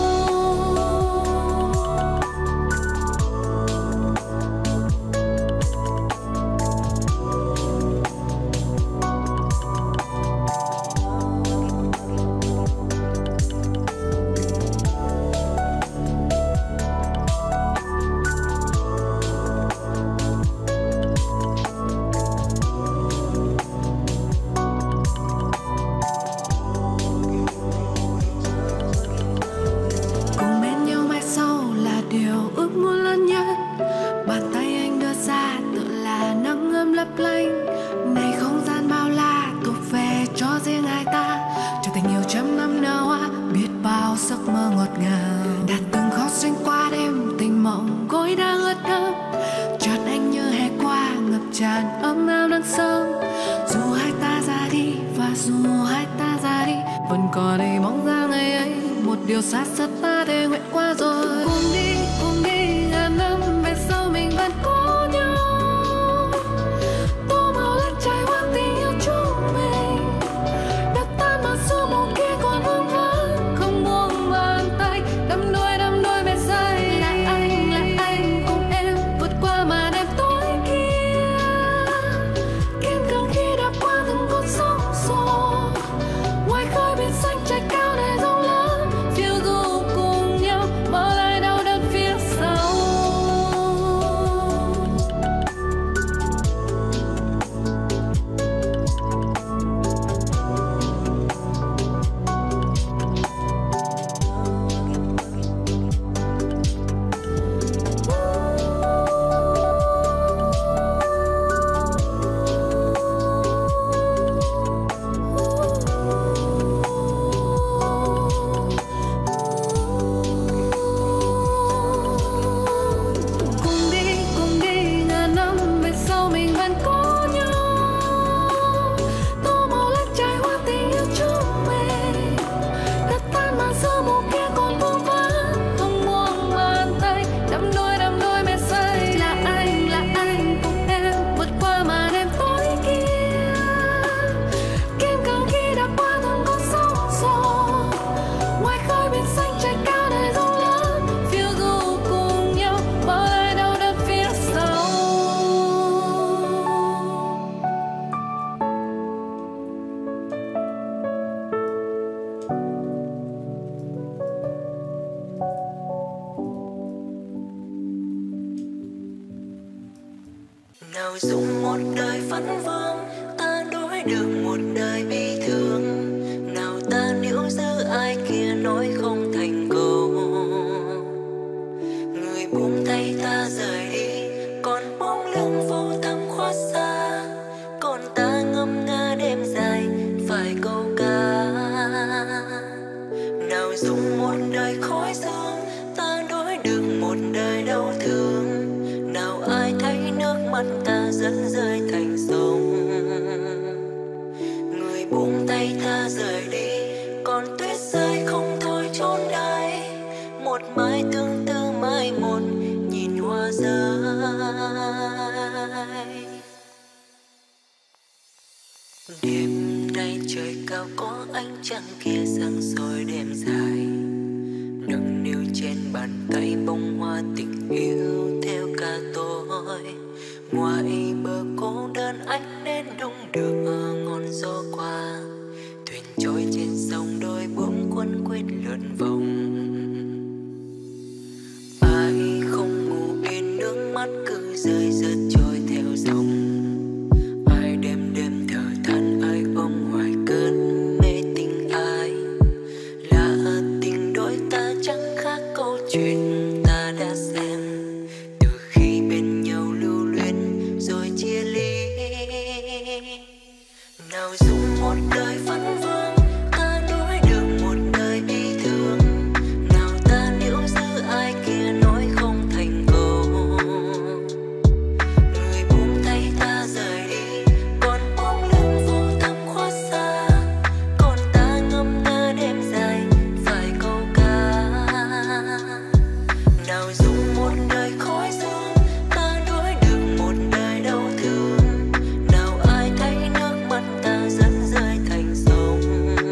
Cùng bên nhau mãi sau là điều ước muốn lớn nhất. Bàn tay anh đưa ra tựa là nắng ấm lấp lánh. Này không gian bao la thuộc về cho riêng hai ta. Trở thành nhiều trăm năm nở hoa, biết bao giấc mơ ngọt ngào. Đã từng khó xuyên qua đêm, tình mộng gối đang ướt đẫm. Chợt anh như hè qua ngập tràn ấm áp nắng sớm. Dù hai ta ra đi và dù hai ta ra đi, vẫn còn đây bóng dáng ngày ấy. Một điều xa xưa ta thề nguyện qua rồi. Cùng đi ngàn năm về sau mình vẫn có nhau. Tô màu lên trái hoa tình yêu chúng mình. Đập tan màn sương mù kia còn vương vấn, không buông bàn tay. Đắm đuôi mê say. Là anh cùng em vượt qua màn đêm tối kia. Kiên cường khi đạp qua từng con sóng xô. Ngoài khơi biển xanh trời cao này rộng lớn, phiêu du cùng nhau bỏ lại đau đớn sáng soi đêm dài, nâng niu trên bàn tay bông hoa tình yêu theo cả tôi. Ngoài bờ cô đơn ánh nến đung đưa ngọn gió qua, thuyền trôi trên sông đôi buồm quấn quýt lượn vòng. Ai không ngủ yên nước mắt cứ rơi rớt trôi theo dòng. Ai đêm đêm thở than, ai ôm hoài cơn mê tình ai. Là tình đôi ta chẳng khác câu chuyện ta đã xem, từ khi bên nhau lưu luyến rồi chia ly. Nào dùng một đời vấn vương ta đuổi được một đời bi thương, nào ta níu giữ ai kia nói không thành câu. Người buông tay ta rời đi, còn bóng lưng vô thăm khuất xa, còn ta ngâm nga đêm dài phải câu ca. Nào dùng một đời khói sương ta đuổi được một đời đau thương, nào ai thấy nước mắt ta dẫn rơi thành sông.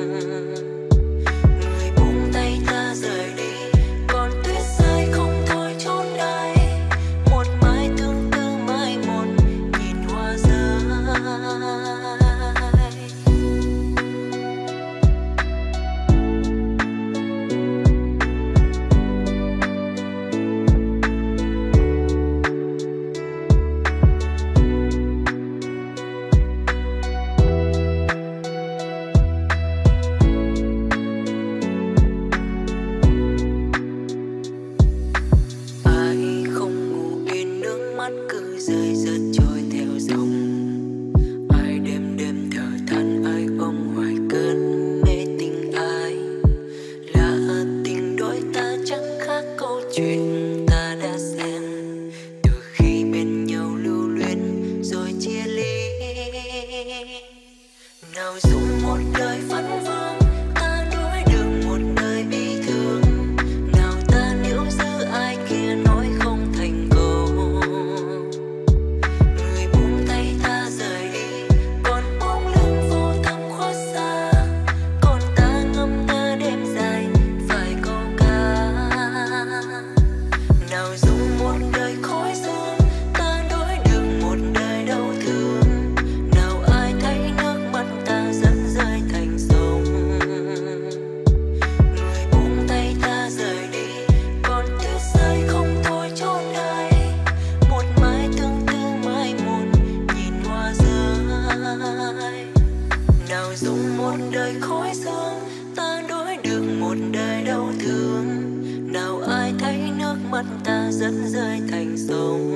Người buông tay ta rời đi, còn tuyết rơi không thôi chốn đây, một mái tương tư mai một nhìn hoa rơi. Ai không ngủ yên nước mắt cứ rơi rớt trôi theo dòng. Ai đêm đêm thở than, ai ôm hoài cơn mê tình ai. Là tình đôi ta chẳng khác câu chuyện ta đã xem, từ khi bên nhau lưu luyến rồi chia ly. Nào dùng một đời vấn vương ta đuổi được một đời bi thương, nào ta níu giữ ai kia nói không thành câu. Người buông tay ta rời đi, còn bóng lưng vô thăm khuất xa, còn ta ngâm nga đêm dài phải câu ca. Nào dùng một đời khói sương ta đuổi được một đời đau thương, nào ai thấy nước mắt ta dẫn rơi thành sông. Người buông tay ta rời đi, còn tuyết rơi không thôi chốn đây, một mái tương tư mai một nhìn hoa rơi. Nào dùng một đời khói sương ta đuổi được một đời đau thương, nào ai thấy nước mắt ta dẫn rơi thành sông.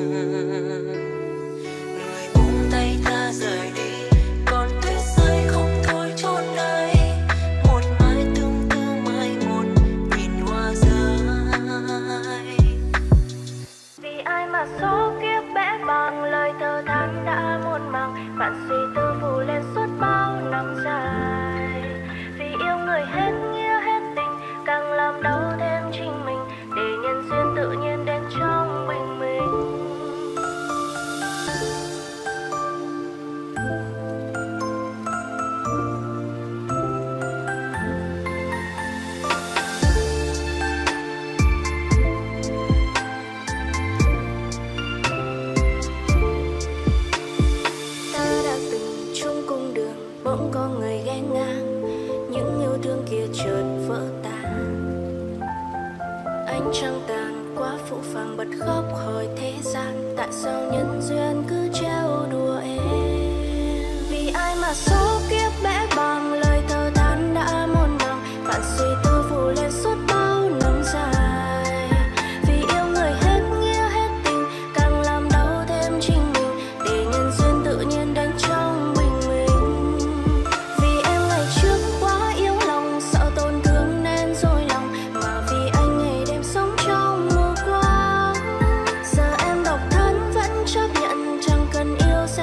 Người buông tay ta rời đi, còn tuyết rơi không thôi chốn đây, một mái tương tư mai một nhìn hoa rơi. Vì ai mà số kiếp bẽ bàng, lời thơ than đã muôn màng, bạn suy tư phủ lên suốt bao năm dài. Vì yêu người hết nghĩa hết tình, càng làm đau thêm chính mình, để nhân duyên tự nhiên đến trong bình minh. Ta đã từng chung cung đường, bỗng có người ghé ngang, những yêu thương kia chợt vỡ tan. Ánh trăng tàn quá phũ phàng, bật khóc hỏi thế gian, tại sao nhân duyên cứ trêu đùa em. Vì ai mà số kiếp bẽ bàng, lời thơ than đã muôn màng, bạn suy tư phủ lên suốt bao năm dài. Vì yêu người hết nghĩa hết tình, càng làm đau thêm chính mình, để nhân duyên tự nhiên đến trong bình minh. Vì em ngày trước quá yếu lòng, sợ tổn thương nên dối lòng, mà vì anh ngày đêm sống trong mù quáng. Giờ em độc thân vẫn chấp nhận, chẳng cần yêu sẽ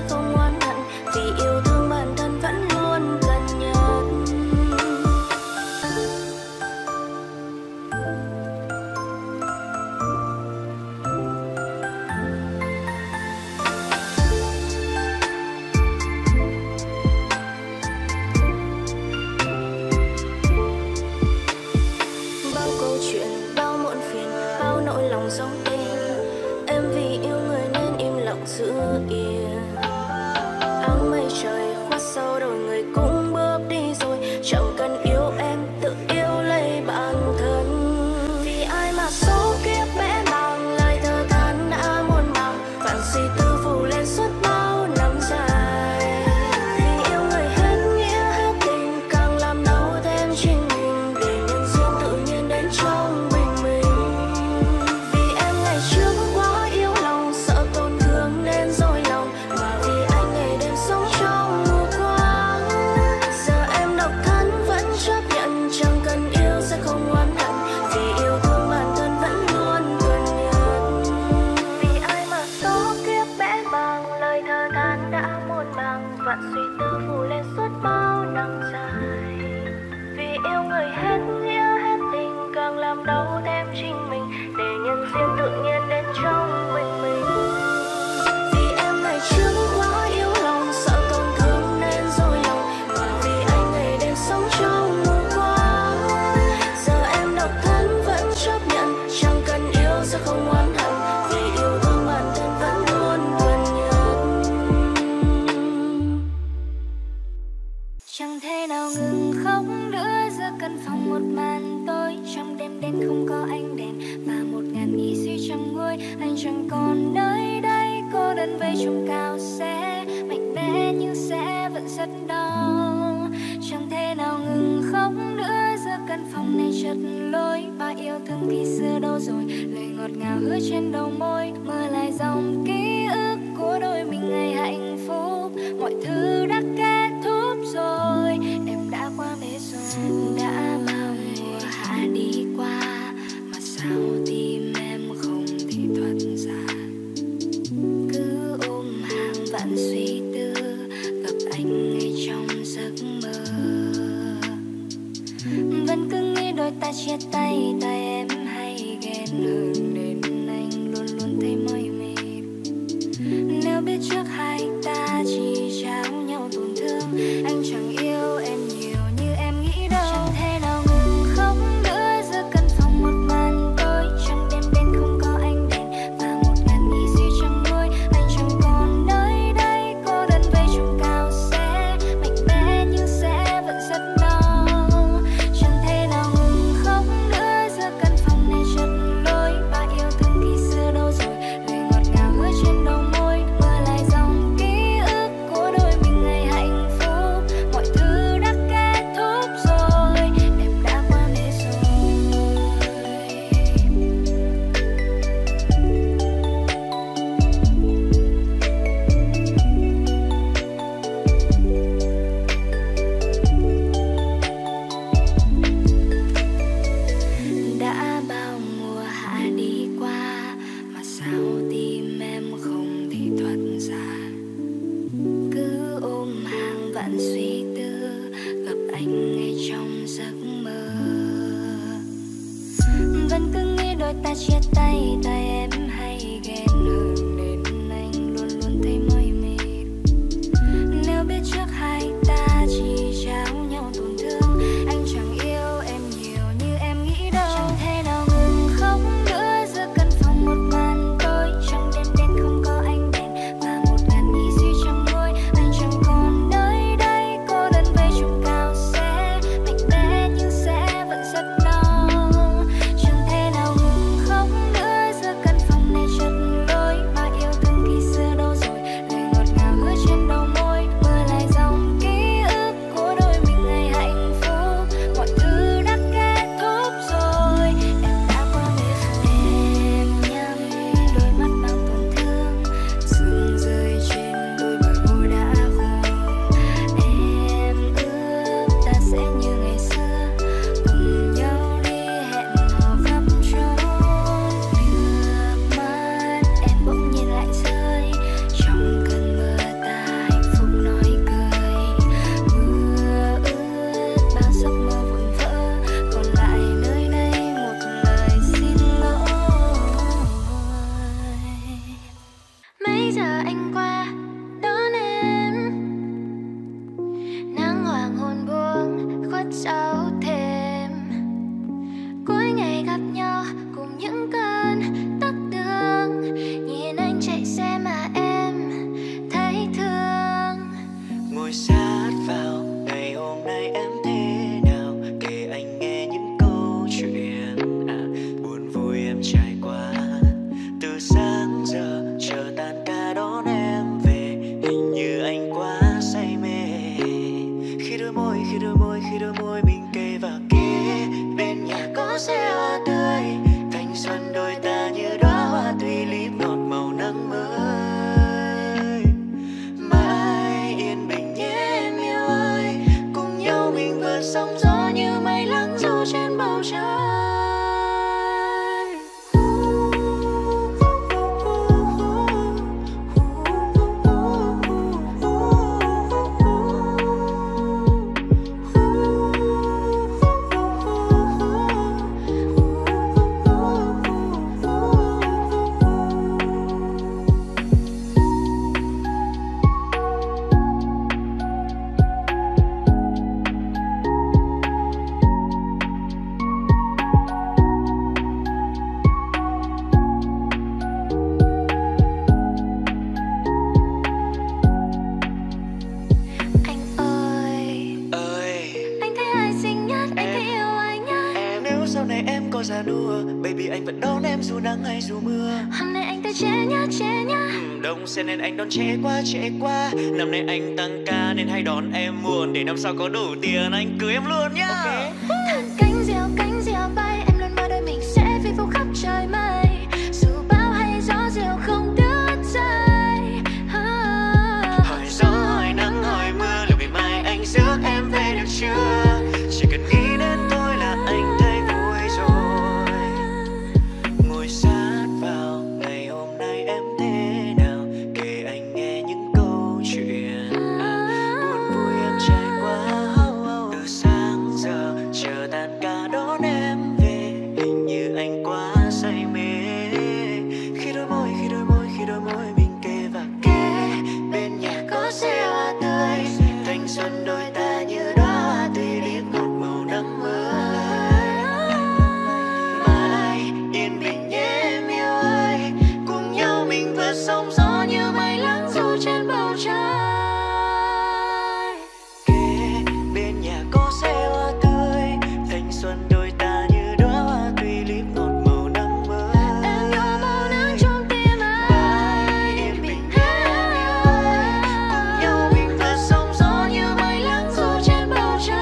gió đêm. Em vì yêu người nên im lặng giữ yên. Áng mây trời khuất sau đôi người cũng bước đi rồi. Chẳng cần yêu em, tự yêu lấy bản thân. Vì ai mà số kiếp vẽ bằng lời thơ than đã muôn màng. Vạn suy tư phủ lên suốt bao năm dài. Vì yêu người hết nghĩa hết tình, càng làm đau thêm chính mình. Để nhân duyên tự nhiên đến trong bình minh. Vì em ngày trước quá yếu lòng, sợ tổn thương nên dối lòng. Và vì anh ngày đêm sống trong mù quáng. Giờ em độc thân vẫn chấp nhận, chẳng cần yêu sẽ không oán hận. Vì yêu thương bản thân vẫn luôn gần nhất. Vì ai mà số kiếp vẽ bằng lời thơ than đã muôn màng. Vạn suy tư phủ lên suốt bao năm dài. Vì yêu người hết nghĩa hết tình, càng làm đau thêm chính mình. Để nhân duyên tự nhiên đến trong bình minh. Vì em ngày trước quá yếu lòng, sợ tổn thương nên dối lòng. Và vì anh ngày đêm sống trong mù quáng. Giờ em độc thân vẫn chấp nhận, chẳng cần yêu sẽ không oán hận. Vì yêu thương bản thân vẫn luôn gần nhất. Chẳng thể nào ngừng khóc nữa giữa căn phòng một màn tối. Trong đêm đen không có ánh đèn và 1000 nghĩ suy trong ngôi. Anh chẳng còn nơi đây, cô đơn về trong cao sẽ mạnh mẽ nhưng sẽ vẫn rất đau. Chẳng thể nào ngừng khóc nữa giữa căn phòng này chật lối. Bao yêu thương khi xưa đâu rồi, lời ngọt ngào hứa trên đầu môi. Mơ lại dòng ký ức của đôi mình ngày hạnh phúc. Mọi thứ đã kết thúc rồi, em đã qua mê rồi. Đã bao mùa hạ đi qua, mà sao tim em không thể thoát ra. Cứ ôm hàng vạn suy tư, gặp anh ngay trong giấc mơ. Vẫn cứ nghĩ đôi ta chia tay, tại em hay ghen hơn nên anh luôn luôn thấy mỏi mệt. Nếu biết trước hai ta chỉ trao nhau tổn thương, anh chẳng yêu em nhiều như em nghĩ đâu. Chẳng thể nào ngừng khóc nữa giữa căn phòng một màn tối. Trong đêm đen không có ánh đèn và 1000 nghĩ suy trong ngôi. Anh chẳng còn nơi đây, cô đơn về trong cao sẽ mạnh mẽ nhưng sẽ vẫn rất đau. Chẳng thể nào ngừng khóc nữa giữa căn phòng này chật lối. Bao yêu thương khi xưa đâu rồi, lời ngọt ngào hứa trên đầu môi. Mơ lại dòng ký ức của đôi mình ngày hạnh phúc. Mọi thứ đã kết thúc rồi, em đã qua mê rồi. Đã bao mùa hạ đi qua, mà sao tim em không thể thoát ra. Cứ ôm hàng vạn suy tư, gặp anh ngay trong giấc mơ. Vẫn cứ nghĩ đôi ta chia tay, tại em hay ghen hơn nên anh luôn luôn thấy mỏi mệt. Nếu biết trước hai ta chỉ trao nhau tổn thương, anh chẳng yêu em nhiều như em nghĩ đâu. Chẳng thể nào ngừng khóc nữa giữa căn phòng một màn tối. Trong đêm đen không có ánh đèn và 1000 nghĩ suy trong ngôi. Anh chẳng còn nơi đây, cô đơn về trong cao sẽ mạnh mẽ nhưng sẽ vẫn rất đau. Chẳng thể nào ngừng khóc nữa giữa căn phòng trên bầu trời. Già nua baby anh vẫn đón em dù nắng hay dù mưa. Hôm nay anh tới trễ nhá. Đông xe nên anh đón trễ quá. Năm nay anh tăng ca nên hay đón em muộn. Để năm sau có đủ tiền anh cưới em luôn nhá. Okay. Thẳng cánh diều bay, em luôn mơ đôi mình sẽ phi phù khắp trời mây. Dù bão hay gió diều không đứt dây. Hỏi gió, hỏi nắng, hỏi mưa, liệu ngày mai anh rước em về được chưa? Chỉ cần nghĩ đến tôi là anh thấy vui rồi. Ngồi sát vào ngày hôm nay em thế nào, kể anh nghe những câu chuyện buồn vui em trải qua. Từ sáng giờ chờ tan ca đón em về, hình như anh quá say mê. Khi đôi môi mình kề và kề, bên nhà có xe hoa tươi, thanh xuân đôi ta như đóa hoa tươi liếc một màu nắng mới. Mà ai yên bình nhé em yêu ơi, cùng nhau mình vượt sóng gió như mây lắng dù trên bầu trời. Kề bên nhà có xe hoa tươi, thanh xuân đôi ta như đóa hoa tươi liếc một màu nắng mới. Em yêu màu nắng trong tim anh. Mà ai yên bình nhé em yêu ơi, cùng nhau mình vượt sóng gió như mây lắng dù trên bầu trời.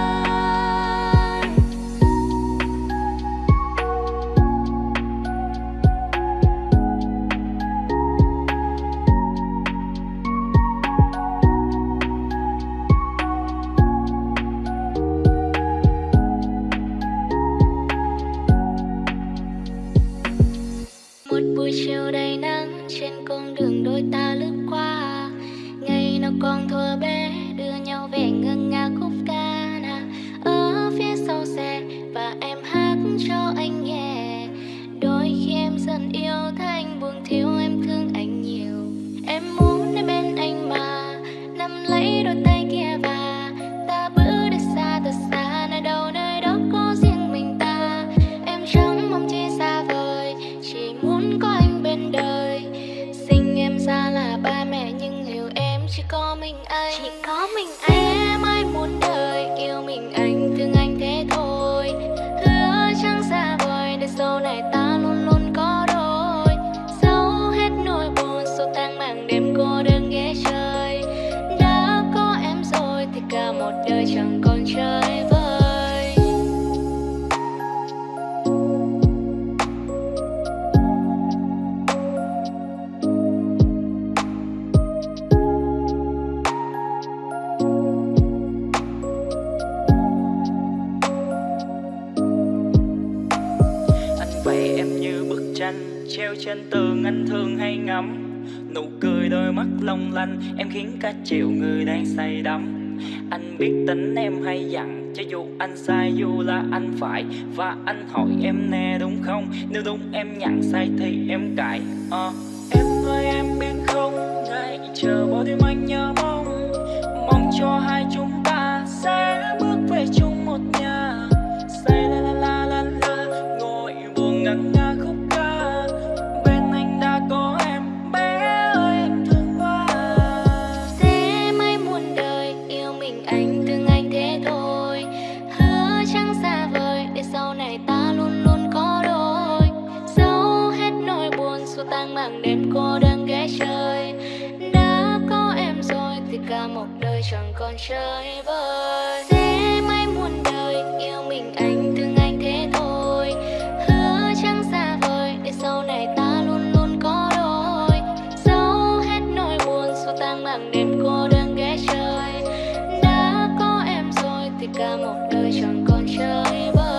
Một buổi chiều đầy nắng, trên con đường đôi ta lướt qua. Ngày nào còn thuở bé, đưa nhau về ngân nga khúc ca nà ở phía sau xe, và em hát cho anh nghe. Đôi khi em dần yêu, thấy anh buồn thiếu, em thương anh nhiều. Em muốn đến bên anh mà nắm lấy đôi tay kia, và ta bước đi xa thật xa, nơi đâu nơi đó có riêng mình ta. Em chẳng mong chi xa vời, chỉ muốn có anh bên đời. Sinh em ra là ba mẹ nhưng hiểu em chỉ có mình anh. Em ai muốn đời yêu mình anh, thương anh thế thôi. Hứa chẳng xa vời, để sau này ta luôn luôn có đôi. Giấu hết nỗi buồn, xua tan màn đêm cô đơn ghé trời. Đã có em rồi thì cả một đời chẳng còn chơi vơi. Anh vẽ em như bức tranh treo trên tường, anh thường hay ngắm nụ cười đôi mắt long lanh, em khiến cả triệu người đang say đắm. Anh biết tính em hay dặn, cho dù anh sai dù là anh phải. Và anh hỏi em nè đúng không, nếu đúng em nhận sai thì em cãi. Em ơi em biết không, ngày chờ bao đêm anh nhớ mong, mong cho hai chúng ta sẽ bước về chung một nhà. Say la la la la la, ngồi buồn ngân nga khúc ca, bên anh đã có em, bé ơi em thương quá. Sẽ mãi muôn đời yêu mình anh, thương anh thế thôi. Hứa chẳng xa vời, để sau này ta luôn luôn có đôi. Giấu hết nỗi buồn, xua tan màn đêm cô đơn ghé trời. Đã có em rồi thì cả một đời chẳng còn chơi vơi. Sẽ mãi muôn đời yêu mình anh, thương anh thế thôi. Hứa chẳng xa vời, để sau này ta luôn luôn có đôi. Giấu hết nỗi buồn, xua tan màn đêm cô đơn ghé trời. Đã có em rồi thì cả một đời chẳng còn chơi vơi.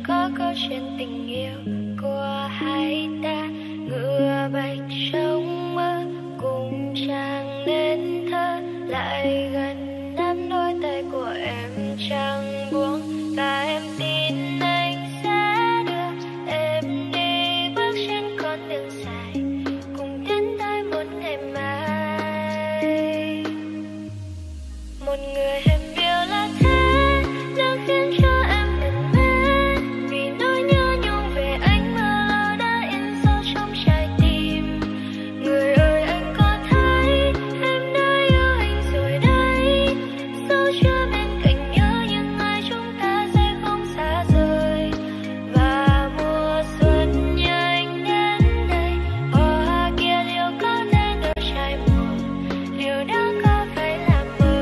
có câu chuyện tình yêu của hai ta. Ngựa bạch trong mơ cùng chàng nên thơ, lại gần nắm đôi tay của em chẳng buông. Và em tin anh sẽ đưa em đi bước trên con đường dài, cùng tiến tới một ngày mai. Một người em yêu là thế, nó khiến cho em mệt mê, vì nỗi nhớ nhung về anh mà lâu đã in sâu trong trái tim. Người ơi anh có thấy em đã yêu anh rồi đấy, dẫu chưa bên cạnh nhau nhưng ai chúng ta sẽ không xa rời. Và mùa xuân như anh đến đây, hoa kia liệu có thể nở trái mùa, điều đó có phải là mơ.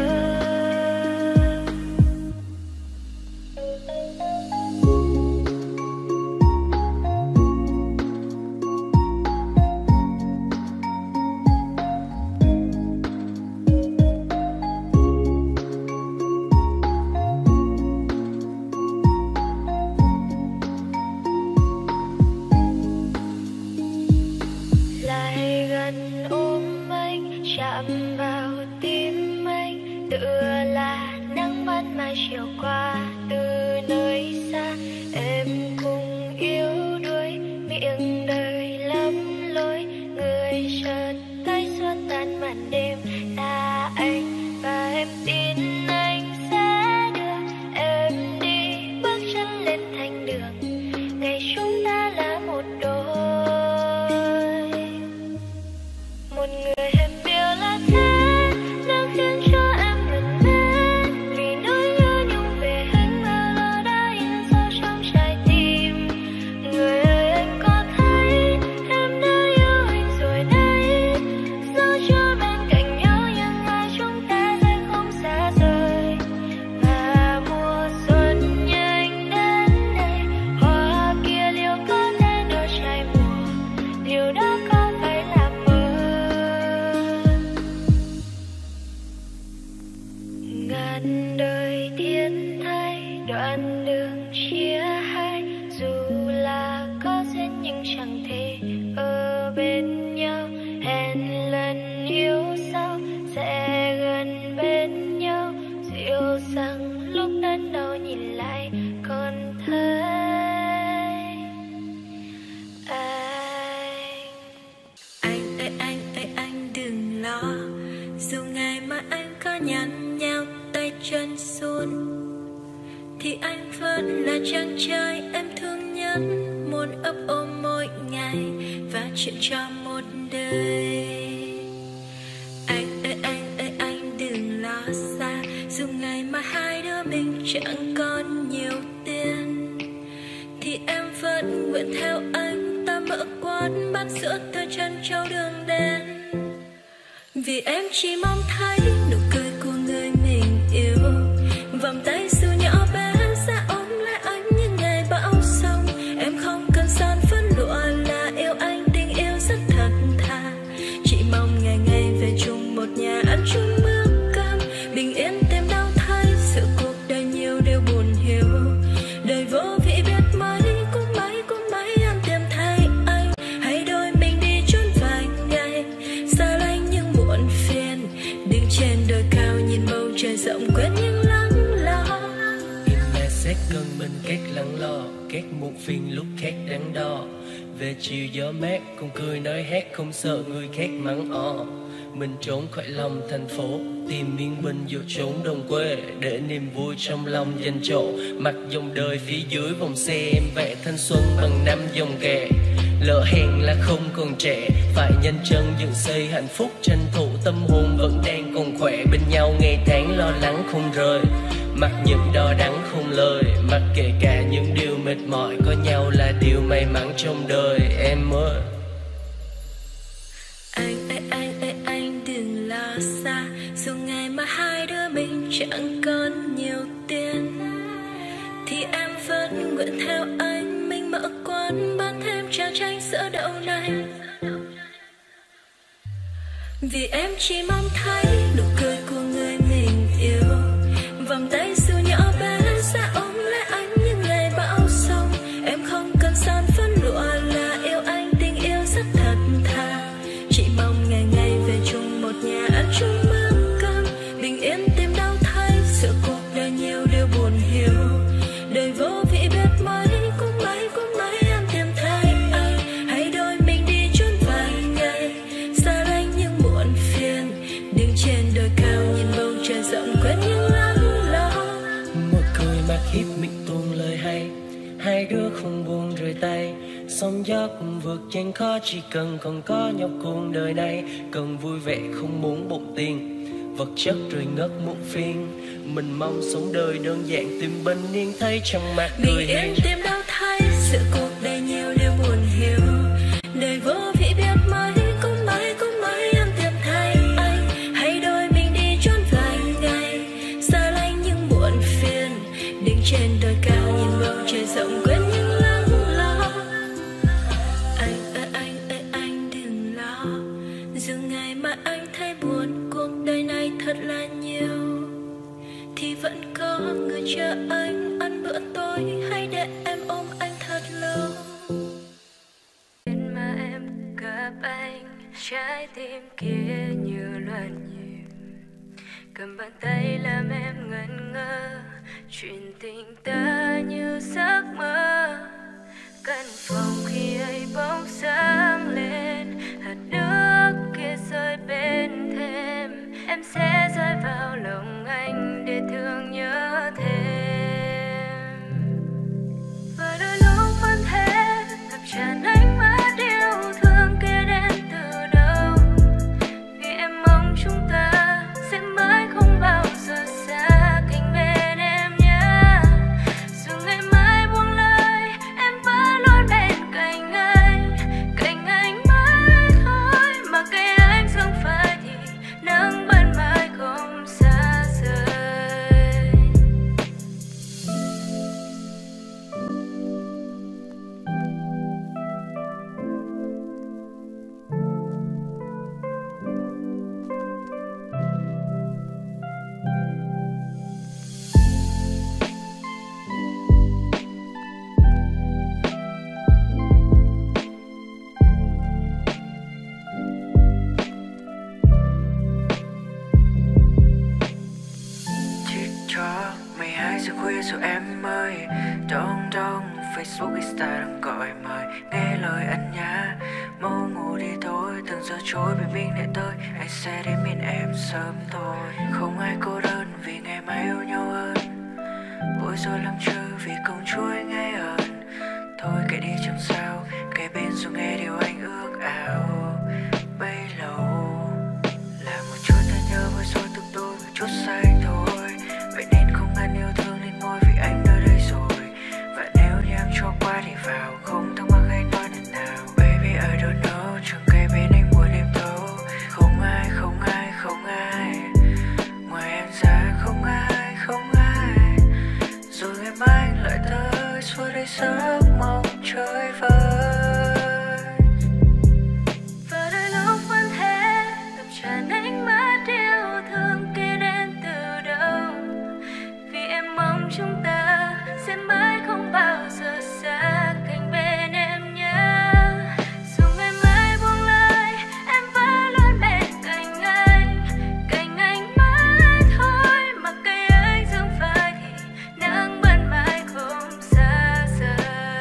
Lại gần ôm anh, chạm vào tim anh, tựa là nắng ban mai chiều qua từ nơi xa. Em cùng yếu đuối, miệng đời lắm lối, người chợt tay xua tan màn đêm là anh. Và em tin anh sẽ đưa em đi bước chân lên thành đường, ngày chúng ta là một đôi. Một người em yêu là thế, nó khiến cho em mệt mê, vì nỗi nhớ nhung về anh mà lâu đã in sâu trong trái tim. Người ơi anh có thấy em đã yêu anh rồi đấy, dẫu chưa bên cạnh nhau nhưng ai chúng ta sẽ không xa rời. Và mùa xuân như anh đến đây, hoa kia liệu có thể nở trái mùa, điều đó có phải là mơ. Ngàn đời thiên thay, đoạn đường chia hai, dù là có duyên nhưng chẳng thể ở bên nhau. Hẹn lần yêu sau sẽ gần bên nhau, dịu dàng lúc đớn đau nhìn lại còn thấy anh. Anh ơi anh đừng lo, dù ngày mai anh có nhăn nhau tay chân run, thì anh vẫn là chàng trai em thương nhất, muốn ấp ôm mỗi ngày và chuyện cho một đời. Anh ơi anh đừng lo xa, dù ngày mai hai đứa mình chẳng còn nhiều tiền, thì em vẫn nguyện theo anh ta mở quán bán sữa tươi chân châu đường đen. Vì em chỉ mong thấy nụ cười của người mình yêu, vòng tay dù nhỏ bé sẽ ôm lấy anh những ngày bão sông. Em không cần son phấn lụa là yêu anh, tình yêu rất thật thà, chỉ mong ngày ngày về chung một nhà ăn chung bữa cơm, bình yên tìm đâu thấy sự cuộc đời nhiều điều buồn hiểu. Đời vô vị biết mấy cũng mấy em tìm thấy anh, hãy đôi mình đi chốn vài ngày xa lánh những muộn phiền, đứng trên đồi cao nhìn bầu trời rộng quên những lắng lo. Em là xét cơn bên két lắng lo, két muộn phiền lúc khác đắn đo. Về chiều gió mát cùng cười nói hát, không sợ người khác mắng o. Mình trốn khỏi lòng thành phố, tìm yên bình dù trốn đồng quê, để niềm vui trong lòng dành chỗ. Mặc dòng đời phía dưới vòng xe, em vẽ thanh xuân bằng năm dòng kẻ. Lỡ hẹn là không còn trẻ, phải nhanh chân dựng xây hạnh phúc, tranh thủ tâm hồn vẫn đang còn khỏe. Bên nhau ngày tháng lo lắng không rời, mặc những đo đắng không lời, mặc kệ cả những điều mệt mỏi, có nhau là điều may mắn trong đời em ơi. Anh đừng lo xa, dù ngày mà hai đứa mình chẳng còn nhiều tiền, thì em vẫn nguyện theo anh, mình mở quán bán thêm trà chanh sữa đậu nành. Vì em chỉ mong thấy nụ cười của người mình yêu, vòng tay dù nhỏ bé sẽ ôm lấy anh những ngày bão sông. buông rời tay. Sóng gió cùng vượt gian khó, chỉ cần còn có nhau cuộc đời này. Cần vui vẻ không muốn bộn tiền, vật chất rồi ngất muộn phiền. Mình mong sống đời đơn giản tìm bình yên, thấy trong mặt người bình hiền. yên tìm đâu thấy sự cuộc đầy nhiều điều buồn hiểu. Đời vô vị biết mấy cũng mấy em tìm thấy anh. Hãy đôi mình đi trốn vài ngày, xa lánh những buồn phiền. Đứng trên đồi cao nhìn bầu trời rộng, quên những lắng lo. Anh ơi anh đừng lo, dù ngày mà anh thấy buồn, cuộc đời này thật là nhiều, thì vẫn có người chờ anh ăn bữa tối. Hãy để em ôm anh thật lâu. Mà em gặp anh, trái tim kia như loạn nhịp, cầm bàn tay làm em ngẩn ngơ. Chuyện tình ta như giấc mơ, căn phòng khi ấy bóng sáng lên, hạt nước kia rơi bên thềm. Em sẽ rơi vào lòng anh để thương nhớ thêm. Và đôi lúc vẫn thế, ngập tràn ánh mắt yêu thương kia đến từ đâu. Vì em mong chúng ta sẽ mãi không bao giờ xa cạnh bên em nhé. Dù ngày mai buông lời, em vẫn luôn bên cạnh anh mãi thôi. Mà cây anh dương phai thì nắng ban mai không xa rời. TikTok 12 giờ khuya rồi em ơi, đông Facebook Insta đang gọi mời, nghe lời anh nhá. Mau ngủ đi thôi, từng giờ trôi bình minh để tới, anh sẽ đến bên em sớm thôi. Không ai cô đơn vì ngày mai yêu nhau hơn, vui rồi lắm chứ vì công chúa anh ấy ơn. Thôi kệ đi chẳng sao, kể bên rồi nghe điều anh ước ao. Bấy lâu là một chút ta nhớ với rồi từng đôi một chút say thôi. Vậy nên không ngăn yêu thương lên ngôi vì anh nơi đây rồi. Và nếu như em cho qua thì vào, không thắc mắc hay nói lần nào. Baby I don't know, chẳng kể bên anh buồn em thấu. Không ai ngoài em ra, không ai. Rồi ngày mai anh lại tới suốt đây giấc mong chơi vơi. Và đôi lúc vẫn thế, ngập tràn ánh mắt yêu thương kia đến từ đâu. Vì em mong chúng ta sẽ mãi không bao giờ xa cạnh bên em nhé. Dù ngày mai buông lời, em vẫn luôn bên cạnh anh mãi thôi. Mà cây anh dương phai thì nắng ban mai không xa rời.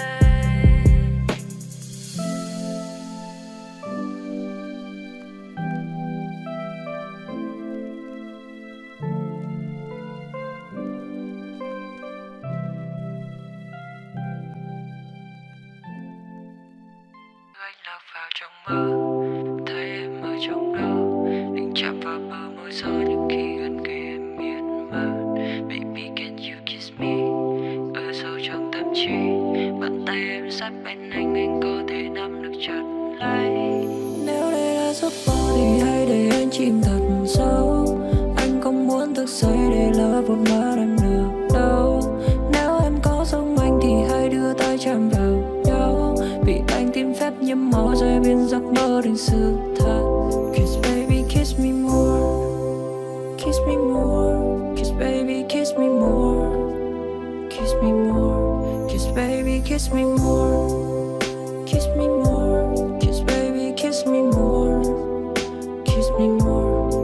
Anh lạc vào trong mơ, thấy em ở trong đó, định chạm vào bờ môi gió nhưng khi gần kề em miên man. Baby can you kiss me, ở sâu trong tâm trí, bàn tay em sát bên anh có thể nắm được chặt lấy. Nếu đây là giấc mơ thì hãy để anh chìm thật sâu. Anh không muốn thức dậy để lỡ một mắt em được đâu. Nếu em có giống anh thì hãy đưa tay chạm vào nhau. Vì anh tìm phép nhiễm máu rơi bên giấc mơ đến sự thật. Kiss baby kiss me more, kiss me more, kiss baby kiss me more, kiss me more, kiss baby kiss me more, kiss me more, kiss baby kiss me more, kiss me more.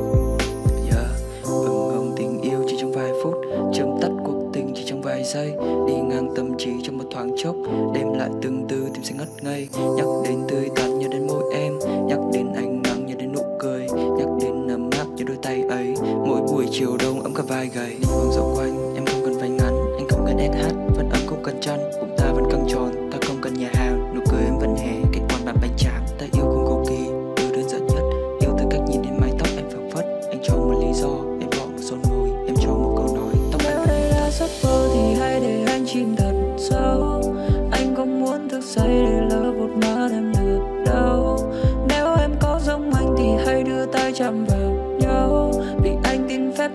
Ưng tình yêu chỉ trong vài phút, chấm tắt cuộc tình chỉ trong vài giây. Đi ngang tâm trí trong một thoáng chốc, đêm lại từng từ tim sẽ ngất ngây. Nhắc đến tươi tắn nhớ đến môi em, nhắc đến ánh nắng nhớ đến nụ cười, nhắc đến ấm áp nhớ đôi tay ấy. Mỗi buổi chiều đông ấm cả vai gầy. Đi vòng dạo quanh em không cần váy ngắn, anh không cần SH, vẫn ấm không cần chăn, bụng ta vẫn căng tròn, ta không cần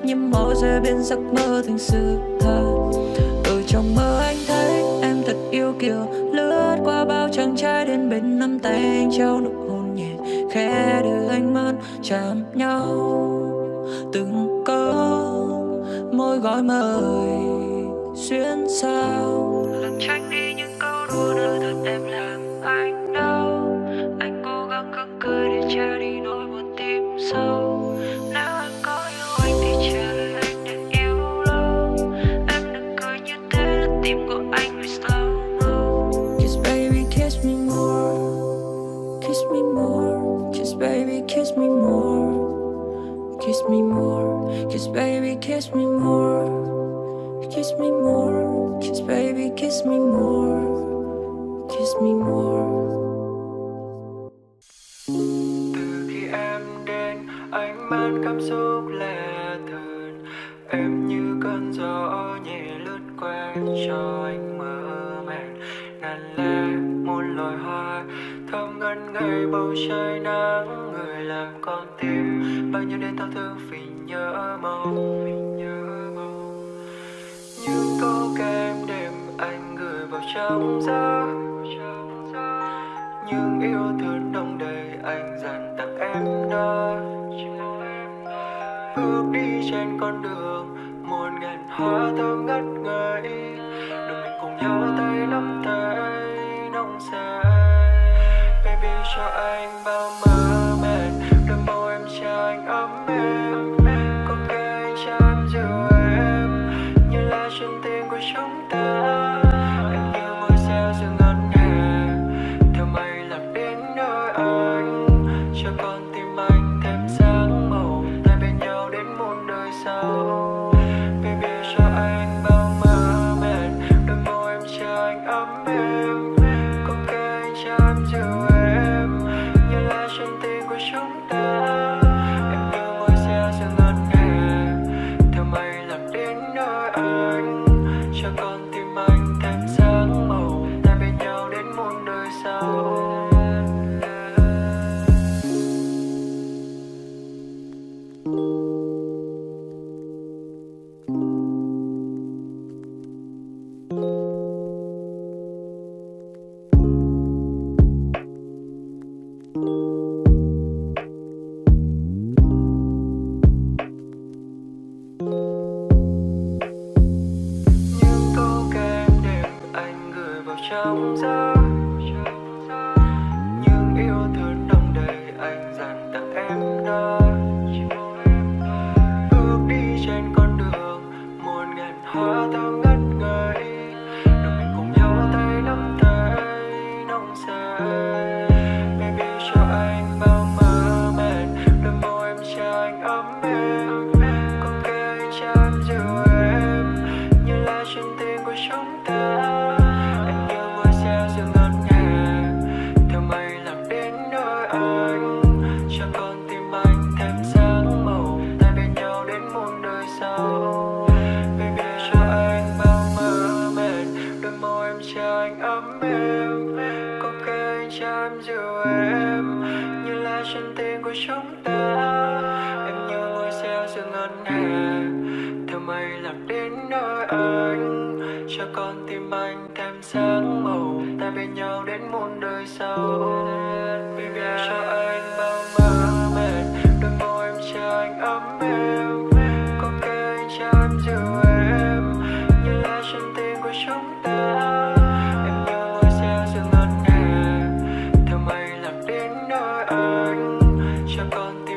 nhiễm màu sẽ biến giấc mơ thành sự thật. Ở trong mơ anh thấy em thật yêu kiều, lướt qua bao chàng trai đến bên nắm tay anh trao nụ hôn nhẹ khẽ đưa ánh mắt chạm nhau. Từng câu môi gọi mời xuyên sao, lần tránh đi những câu đùa nơi thật em làm anh đau. Anh cố gắng gượng cười để che đi nỗi buồn tim sâu. Nếu em có yêu anh thì trả lời anh để yêu lâu. Em đừng cười như thế là tim của anh bị slow mo. Kiss baby kiss me more, kiss me more, kiss baby kiss me more, kiss me more, kiss baby kiss me more, kiss me more, kiss baby kiss me more, kiss me more. Từ khi em đến anh mang cảm xúc lẻ thờn, em như cơn gió nhẹ lướt qua cho anh mơ màng. Ngàn lẻ một loài hoa thơm ngất ngây bầu trời nắng, người làm con tim bao nhiêu đêm thao thức vì nhớ mong. Những câu kem đêm anh gửi vào trong gió, những yêu thương đông đầy anh dành tặng em đó. Bước đi trên con đường muôn ngàn hoa thơm ngất ngây, đừng mình cùng nhau tay nắm tay nồng say. Baby cho anh bao mơ màng, đôi môi em cho anh ấm êm, có cái anh cho em dịu em như là chân tình của chúng ta. Em như ngôi sao giữa ngân hà, theo mây làm đến nơi anh, cho con tim anh thêm sáng màu, ta bên nhau đến muôn đời sau. Baby cho anh bao mơ màng, đôi môi em cho anh ấm êm, có cái anh cho em dịu em như là chân tình của chúng ta. Em như ngôi sao giữa ngân hà, theo mây làm đến nơi anh, cho con tim anh thêm sáng màu, ta bên nhau đến muôn đời sau. Những câu kem đêm anh gửi vào trong gió, những yêu thương đông đầy anh dành tặng em đó. Bước đi trên con đường muôn ngàn hoa thơm ngất ngây, đừng mình cùng nhau tay nắm tay nồng say. Baby cho anh bao mơ màng, đôi môi em cho anh ấm êm, có cái anh cho em dịu em như là chân tình của chúng ta. Em như ngôi sao giữa ngân hà, theo mây làm đến nơi anh, cho con tim anh thêm sáng màu, ta bên nhau đến muôn đời sau. Baby cho anh bao mơ màng, đôi môi em cho anh ấm êm, có cái anh cho em dịu em như là chân tình của chúng ta. Em như ngôi sao giữa ngân hà, theo mây làm đến nơi anh, cho con tim anh thêm sáng màu, ta bên nhau đến muôn đời sau. Baby cho anh bao mơ màng, đôi môi em cho anh ấm êm, có cái anh cho em dịu em như là chân tình của chúng ta. Em như ngôi sao giữa ngân hà, theo mây làm đến nơi anh, cho con tim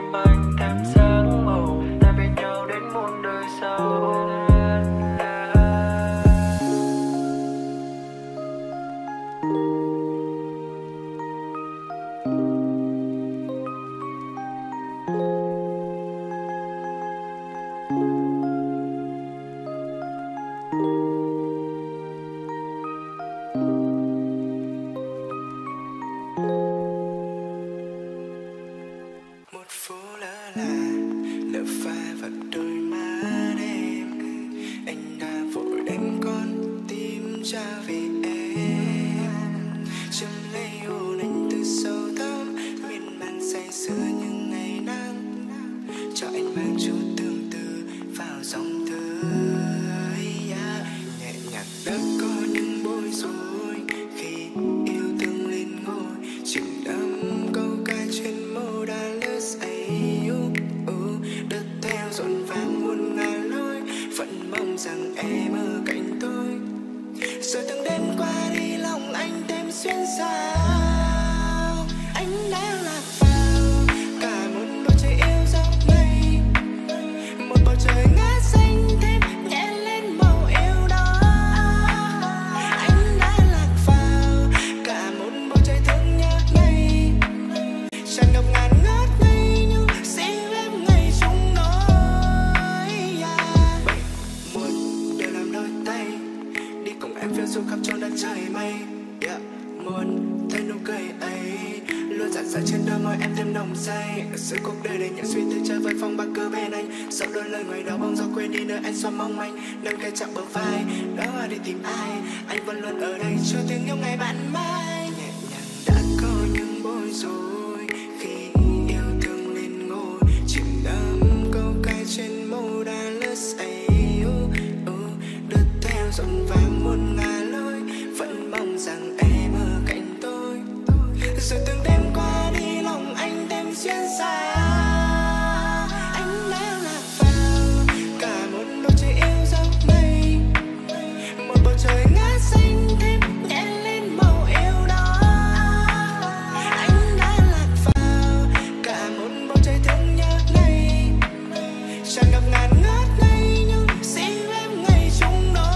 sao anh đã lạc vào cả một bầu trời yêu dấu này, một bầu trời ngát xanh thêm nhẹ lên màu yêu đó. Anh đã lạc vào cả một bầu trời thương nhớ này, tràn ngập ngàn ngát ngây nhưng xin em ngày chung nói. Bảy muôn đều làm đôi tay đi cùng em phiêu du khắp chốn đất trời mây. Muốn thấy nụ cười ấy luôn rạng rỡ trên đôi môi em thêm nồng say. Ở giữa cuộc đời đầy những suy tư chơi với phong bạc cơ bên anh, dẫu đôi lời ngoài đó bóng gió quên đi nơi anh xoa mong manh, nâng kề chạm bờ vai đóa hoa đi tìm ai. Anh vẫn luôn ở đây chưa tiếng yêu ngày bạn mai. Nhẹ nhàng đã có những bối rối khi yêu thương lên ngôi, chìm đắm câu ca trên màu đá lướt say. Đứt theo dòng vàng muôn ngả lối, vẫn mong rằng em ở cạnh tôi. Rồi từng đêm qua đi lòng anh thêm xuyên xa. Anh đã lạc vào cả một bầu trời yêu dấu này, một bầu trời ngát xanh thêm nhẹ lên màu yêu đó. Anh đã lạc vào cả một bầu trời thương nhớ này, tràn ngập ngàn ngát ngây nhưng xin em ngày chung nói.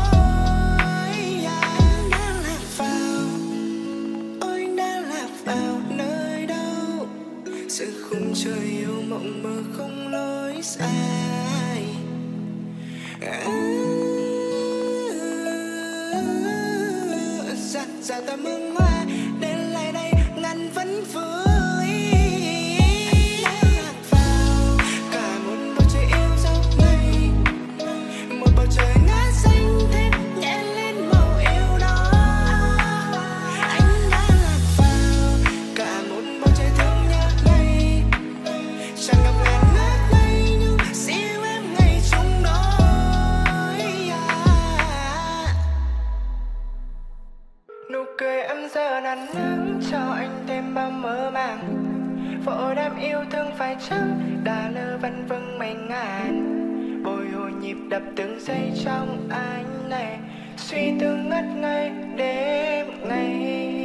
Anh đã lạc vào, ôi anh đã lạc vào nơi đâu, giữa khung trời yêu mộng mơ không lối dài. Giặt ra ta mương hoa đến lại đây ngàn vẫn vui. Anh đã lạc vào cả một bầu trời yêu dấu này, một bầu trời ngát xanh thêm nhẹ lên màu yêu đó. Anh đã lạc vào cả một bầu trời thương nhớ này, tràn ngập ngàn ngát ngây nhưng xin em ngày chung nói. Nụ cười em giờ nắng nắng cho anh thêm bao mơ màng, vội đem yêu thương phải chăng đã lơ vân vân mây ngàn. Bồi hồi nhịp đập từng giây trong anh này, suy tư ngất ngây đêm ngày.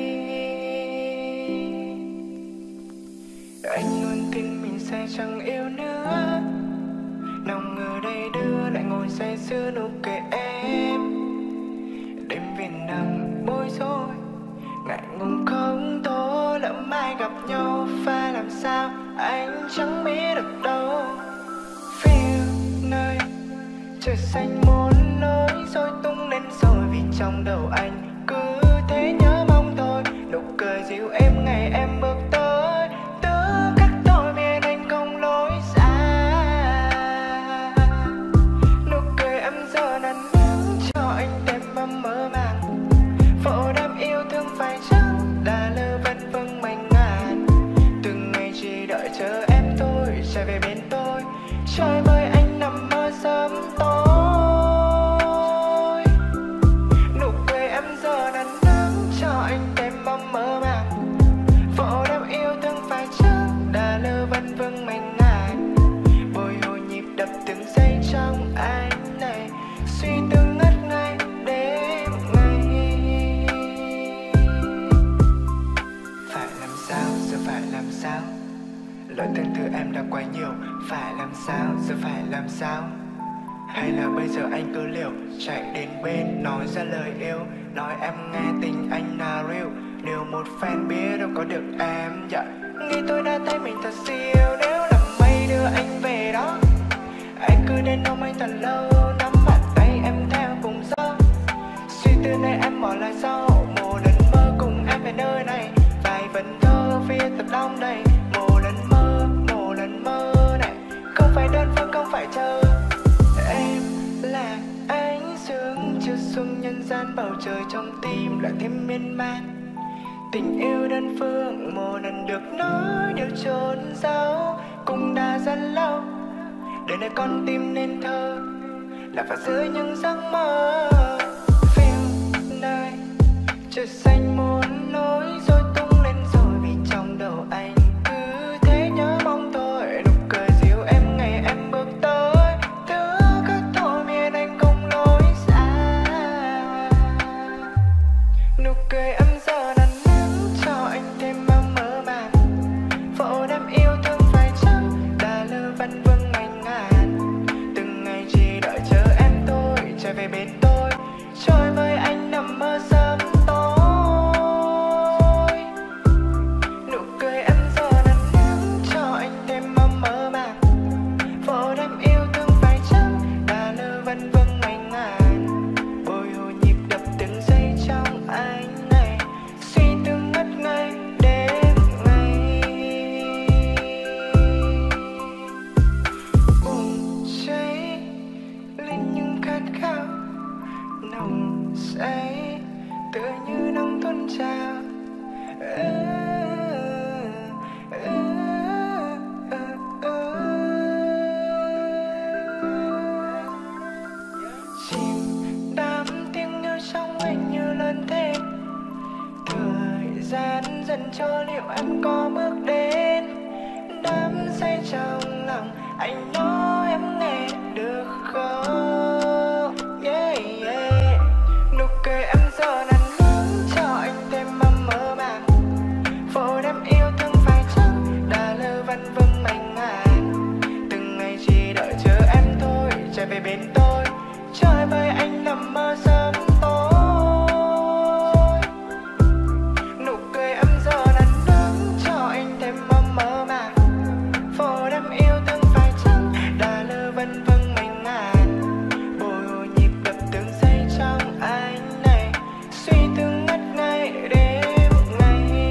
Anh luôn tin mình sẽ chẳng yêu nữa, nào ngờ đây đưa lại ngồi say sưa nụ cười em. Đêm về nằm bối rối, ngại ngùng không tố lỡ mai gặp nhau phải làm sao anh chẳng biết được đâu. Phiêu nơi trời xanh muốn lối rồi tung lên rồi, vì trong đầu anh cứ thế nhớ mong thôi. Nụ cười dịu êm ngày em bước tới, từ cách tôi biết anh không lối xa. Nụ cười em giờ nắn nắng cho anh thêm bao mơ màng, vội đem yêu thương phải chăng đã lơ vân vân mây ngàn. Từng ngày chỉ đợi chờ em thôi trở về bên tôi, chơi với anh nằm mơ sớm tối. Nụ cười em giờ nắn nắng cho anh thêm bao mơ màng, vội đem yêu thương phải chăng đã lơ vân vân mây ngàn. Bồi hồi nhịp đập từng giây trong anh này, suy tư ngất ngây đêm ngày. Phải làm sao giờ phải làm sao, lời tương tư em đã quá nhiều. Phải làm sao giờ phải làm sao, hay là bây giờ anh cứ liều chạy đến bên nói ra lời yêu, nói em nghe tình anh là real. Điều một fan biết đâu có được em dạ. Nghĩ tôi đã thấy mình thật siêu, nếu là mây đưa anh về đó, anh cứ đến ôm anh thật lâu, nắm bàn tay em theo cùng gió. Suy tư này em bỏ lại sau, một lần mơ cùng em về nơi này, vài vần thơ viết thật đong đầy. Một lần mơ này không phải đơn phương không phải chờ. Em là ánh sương chiếu xuống nhân gian, bầu trời trong tim lại thêm miên man. Tình yêu đơn phương một lần được nói điều trốn giấu, cũng đã rất lâu. Đời này con tim nên thơ là phải dưới những giấc mơ. Phiêu nơi trời xanh muốn lối rồi tung lên rồi, vì trong đầu anh cứ thế nhớ mong thôi. Nụ cười dịu em ngày em bước tới, thứ cách thôi miền anh không lối xa. Nụ cười em giờ nắn nắng gian dần cho liệu em có bước đến đắm say trong lòng anh nói em nghe được không? Yeah, yeah. Nụ cười em giờ nắn hướng cho anh thêm mơ màng, phố đêm yêu thương phải chăng đã lơ vân vâng mảnh ngàn, từng ngày chỉ đợi chờ em thôi trở về bên tôi, chơi với anh nằm mơ sớm tối. Nụ cười em giờ nắn hướng cho anh thêm mơ màng, phố đêm yêu thương phải chăng đã lơ vân vâng mảnh ngàn, bồi hồi nhịp đập từng giây trong anh này, suy tư ngất ngây đêm ngày.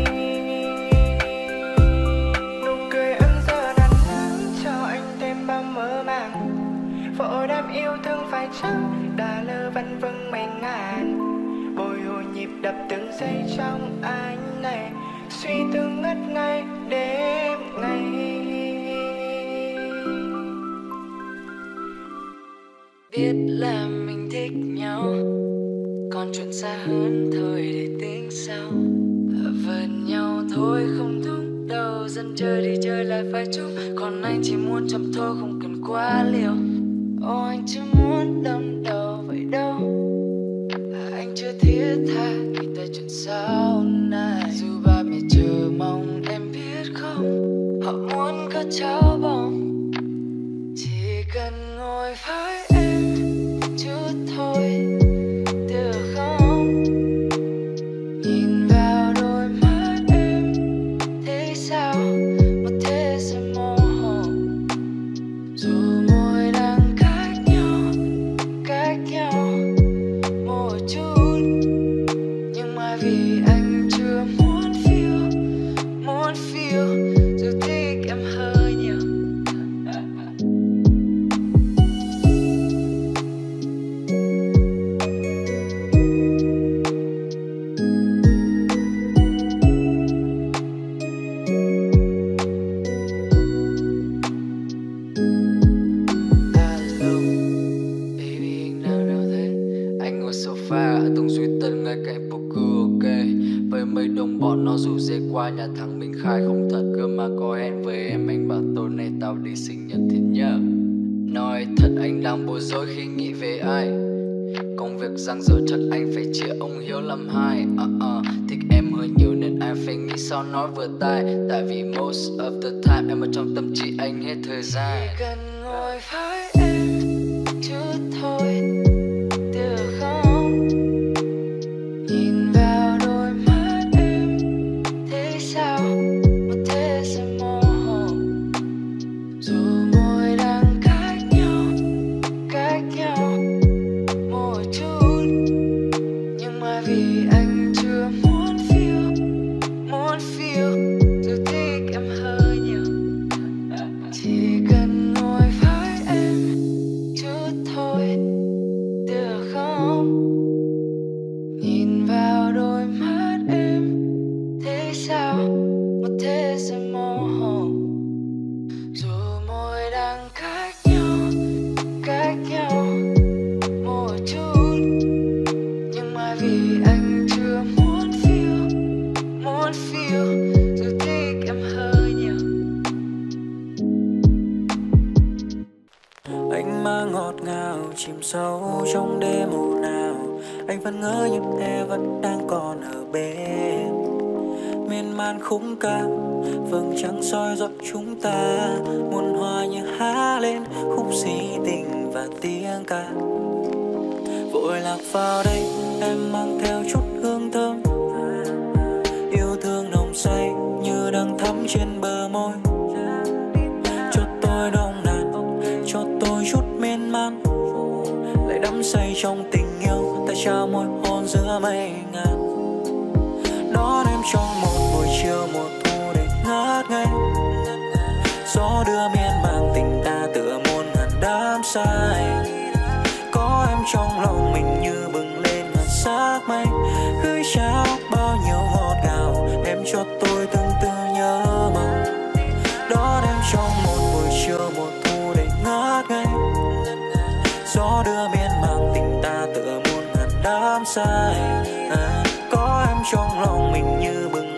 Nụ cười em giờ nắn hướng cho anh thêm bao mơ màng, phố đêm yêu thương phải chăng đã lơ vân vâng mảnh ngàn, bồi hồi nhịp đập từng giây trong anh này, suy tư ngất ngây đêm ngày. Biết là mình thích nhau, còn chuyện xa hơn thôi để tính sau. Vần nhau thôi không đúng đâu, dần chơi đi chơi lại phải chung. Còn anh chỉ muốn chậm thôi không cần quá liều. Ô anh chưa muốn đâm đầu vậy đâu, anh chưa thiết tha nghĩ tới chuyện sau này. Dù ba mẹ chờ mong em biết không, họ muốn có cháu bồng, chỉ cần ngồi với em chút thôi được không? Nhìn vào đôi mắt em thế sao mà thế sẽ mơ hồ, dù môi đang cách nhau một chút, nhưng mà vì anh chưa muốn feel dù thích em hơi nhiều. Hello, baby anh đang đâu thế? Anh ngồi sofa ở tầng suy tân ngay cạnh poker, ok. Với mấy đồng bọn nó rủ dê qua nhà thằng Minh Khai, không thật cơ mà có hẹn với em. Anh bảo tối nay tao đi sinh nhật thì nhớ. Nói thật anh đang bối rối khi nghĩ về ai, công việc giang dở chắc anh phải chia ông Hiếu làm hai. Thích em hơi nhiều nên anh phải nghĩ sao nói vừa tai, tại vì most of the time em ở trong tâm trí anh hết thời gian. Chỉ cần ngồi với em chút thôi được không? Nhìn vào đôi mắt em thế sao mà thế sẽ mơ hồ, dù môi đang cách nhau một chút, nhưng mà vì anh chưa muốn feel dù thích em hơi nhiều. Chỉ cần ngồi với em chút thôi được không? Nhìn vào đôi mắt em thế sao mà thế sẽ mơ hồ, dù môi đang cách nhau một chút, nhưng mà vì anh chưa muốn feel dù thích em hơi nhiều. Anh mang ngọt ngào chìm sâu trong đêm ồn ào, anh vẫn ngỡ như em vẫn đang còn ở bên. Miên man khung ca vầng trăng soi dọi chúng ta, muôn hoa như há lên khúc si tình và tiếng ca. Vội lạc vào đây em mang theo chút hương thơm, yêu thương nồng say như đang thắm trên bờ môi. Cho tôi đông nàn, cho tôi chút miên man, lại đắm say trong tình yêu. Ta trao môi hôn giữa mây ngàn, đón em trong một buổi chiều mùa thu đầy ngát ngây. Gió đưa miên man tình ta tựa muôn ngàn đắm say, có em trong lòng mình như bừng lên ngàn sắc mây. Gửi trao bao nhiêu ngọt ngào đem cho tôi từng từ nhớ mong, đón em trong một buổi chiều mùa thu đầy ngát ngây. Gió đưa miên man tình ta tựa muôn ngàn đắm say, có em trong lòng mình như bừng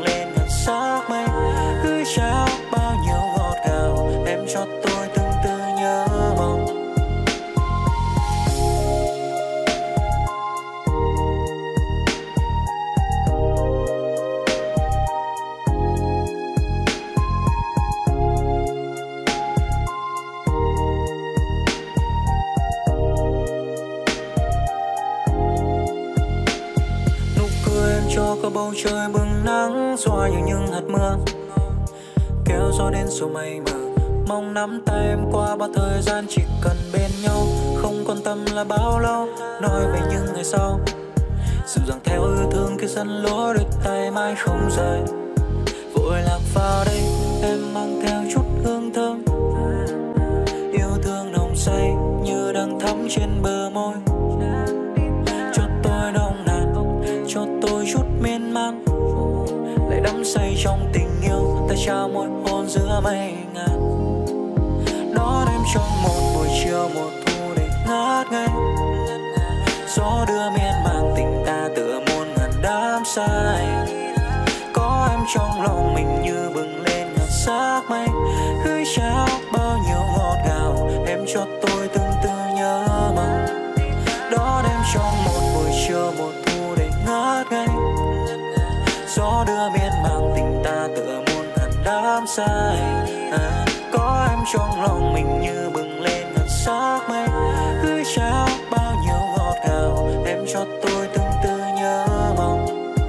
bầu trời bừng nắng, xóa như những hạt mưa, kéo gió đến số mây mờ. Mong nắm tay em qua bao thời gian, chỉ cần bên nhau, không quan tâm là bao lâu. Nói về những ngày sau, dịu dàng theo yêu thương kia dẫn lối đôi tay mãi không rời. Vội lạc vào đây, em mang theo chút hương thơm, yêu thương nồng say như đang thắm trên bờ môi. Cho tôi nồng nàn, cho tôi chút miên man, lại đắm say trong tình yêu. Ta trao một hôn giữa mây ngàn, đón em trong một buổi chiều mùa thu để ngát ngây. Gió đưa miên man tình ta tựa muôn ngàn đắm say. Có em trong lòng mình như bừng lên ngàn sắc mây, gửi trao bao nhiêu ngọt ngào em cho tôi từng từ nhớ mong. Đón em trong một buổi chiều mùa thu để ngát ngây. Gió đưa miên man tình ta tựa muôn ngàn đắm say. Có em trong lòng mình như bừng lên ngàn sắc mây, gửi trao bao nhiêu ngọt ngào em cho tôi từng từ nhớ mong.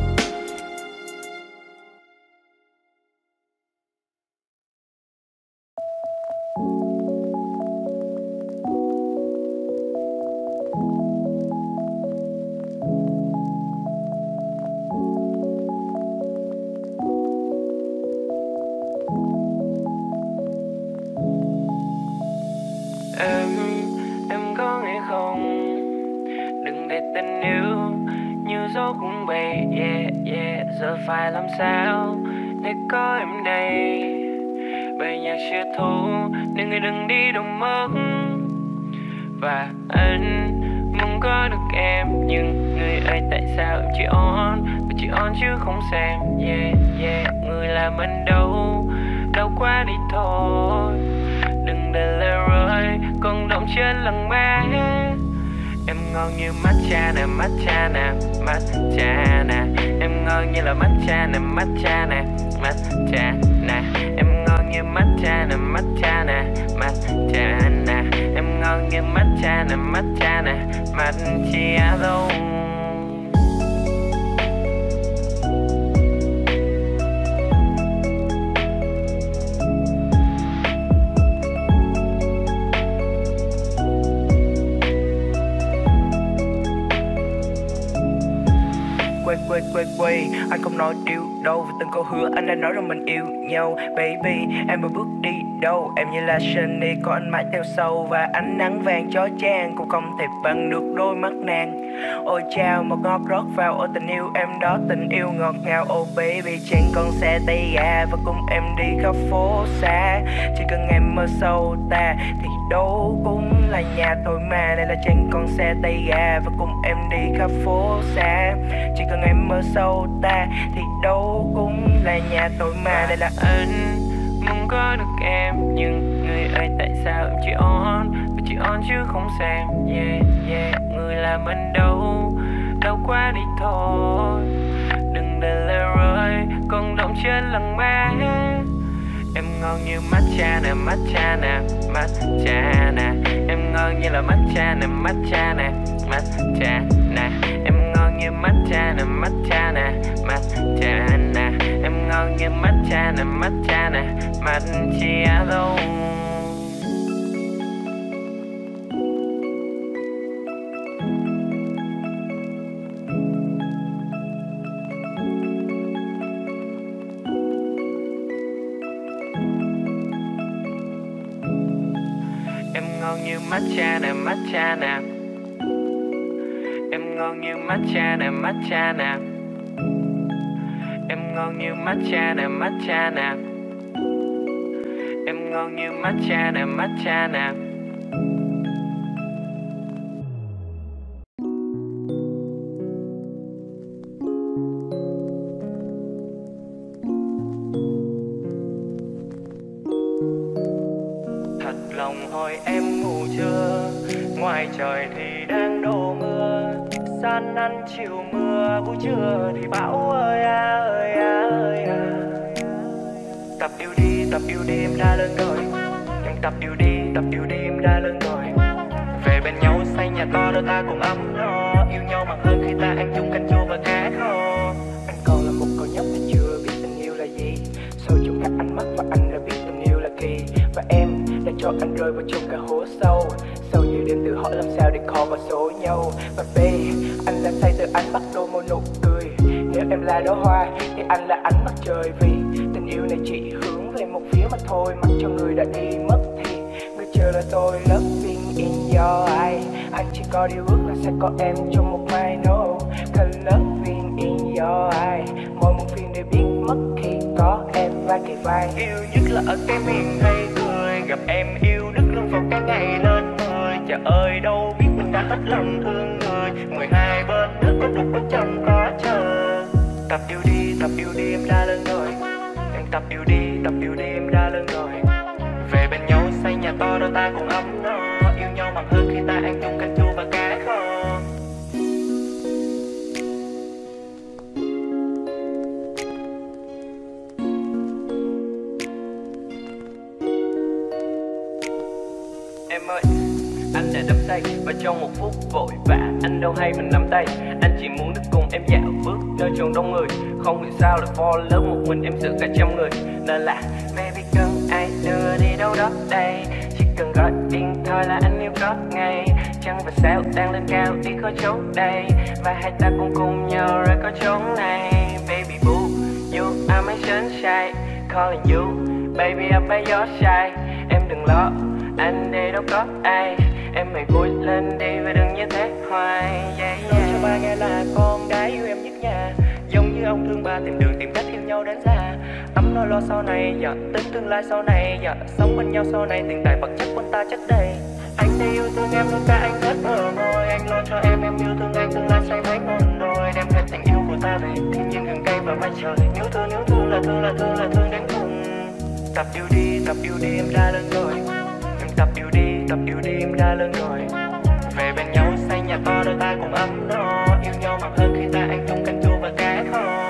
Em có nghe không? Đừng để tình yêu như gió cũng bay, yeah, yeah. Giờ phải làm sao để có em đây? Bài nhạc chưa thú nên người đừng đi đâu mất. Và anh muốn có được em, nhưng người ơi tại sao em chỉ on, chỉ on chứ không xem, yeah, yeah. Người làm anh đâu quá đi thôi. Đừng để lời rơi còn động trên lần mê. Em ngon như matcha nè, matcha nè, matcha nè. Em ngon như là matcha nè, matcha nè, matcha nè. Em ngon như matcha nè, matcha nè, matcha nè. Em ngon như matcha nè, matcha nè, matcha đâu. Quay anh không nói điều đâu, vì từng câu hứa anh đã nói rằng mình yêu nhau. Baby em vừa bước đi đâu, em như là Sunny có anh mãi theo sau. Và ánh nắng vàng chói chang cũng không thể bằng được đôi mắt nàng. Ôi chao một ngọt rót vào, ôi tình yêu em đó tình yêu ngọt ngào. Oh baby trên con xe tay ga và cùng em đi khắp phố xa. Chỉ cần em mơ sâu ta thì đâu cũng là nhà thôi mà. Đây là trên con xe tay ga và cùng em đi khắp phố xa. Chỉ cần em mơ sâu ta thì đâu cũng là nhà thôi mà. Đây là anh muốn có được em, nhưng người ơi tại sao em chỉ on chứ không xem, yeah, yeah. Người làm anh đâu quá đi thôi. Đừng để lời rơi còn động trên lần mê. Em ngon như matcha nè, matcha nè, matcha nè. Em ngon như là matcha nè, matcha nè, matcha nè. Em ngon như matcha nè, matcha nè, matcha nè. Em ngon như matcha nè, matcha nè, matcha đâu. Em ngon như matcha nè, matcha nè. Em ngon như matcha nè, matcha nè. Em ngon như matcha nè, matcha nè. Em ngon như matcha nè, matcha nè. Thật lòng hỏi em ngủ chưa? Ngoài trời thì đang đổ mưa, san năn chiều mưa, buổi trưa thì bão ơi à ơi à ơi à. Tập yêu đi em đã lớn rồi. Em tập yêu đi em đã lớn rồi. Về bên nhau xây nhà to đôi ta cùng ấm no. Yêu nhau bằng hơn khi ta ăn chung canh chua và cá kho. Anh còn cho anh rơi vào trong cả hố sâu. Sau nhiều đêm tự hỏi làm sao để call vào số nhau. Và babe, anh đã say từ anh bắt đầu một nụ cười. Nếu em là đóa hoa thì anh là ánh mặt trời. Vì tình yêu này chỉ hướng về một phía mà thôi. Mặc cho người đã đi mất thì người chờ là tôi. Loving in your eye, anh chỉ có điều ước là sẽ có em trong một mai. No, cause loving in your eye, mỗi một phiền đều biến mất khi có em vai kề vai. Yêu nhất là ở cái miền hay cười, gặp em yêu đứt luôn vào cái ngày lên 10. Trời ơi đâu biết mình đã hết lòng thương người. 12 bên nước có đục có trong có chờ. Tập yêu đi em đã lớn rồi. Em tập yêu đi em đã lớn rồi. Về bên nhau xây nhà to đôi ta cùng ấm no. Yêu nhau bằng hơn khi ta ăn chung canh chua và cá kho. Em ơi, anh đã đắm say và trong một phút vội vã anh đâu hay mình nắm tay. Anh chỉ muốn được cùng em dạo bước nơi chốn đông người. Không hiểu sao lại fall lớn một mình em giữa cả trăm người. Nên là baby cần ai đưa đi đâu đó đây. Chỉ cần gọi điện thôi là anh yêu có ngay. Trăng và sao đang lên cao đi có chỗ đây. Và hai ta cùng nhau ra có chốn này. Baby boo, you are my sunshine, calling you baby up by your side. Em đừng lo, anh đây đâu có ai. Em hãy vui lên đi và đừng như thế hoài. Yeah, yeah. Nói cho ba nghe là con gái yêu em nhất nhà. Giống như ông thương ba tìm đường tìm cách yêu nhau đến già. Ấm no lo sau này, dạ, tính tương lai sau này, dạ, sống bên nhau sau này, tiền tài vật chất quân ta chất đầy. Anh sẽ yêu thương em luôn cả anh hết bờ môi. Anh lo cho em yêu thương anh tương lai say mấy ngọn đồi. Đem hết tình yêu của ta về thiên nhiên rừng cây và mây trời. Nhớ thương là thương đến cùng. Tập yêu đi em đã lớn rồi. Em tập yêu đi em đã lớn rồi. Về bên nhau xây nhà to đôi ta cùng ấm no. Yêu nhau mặn hơn khi ta ăn chung canh chua và cá kho.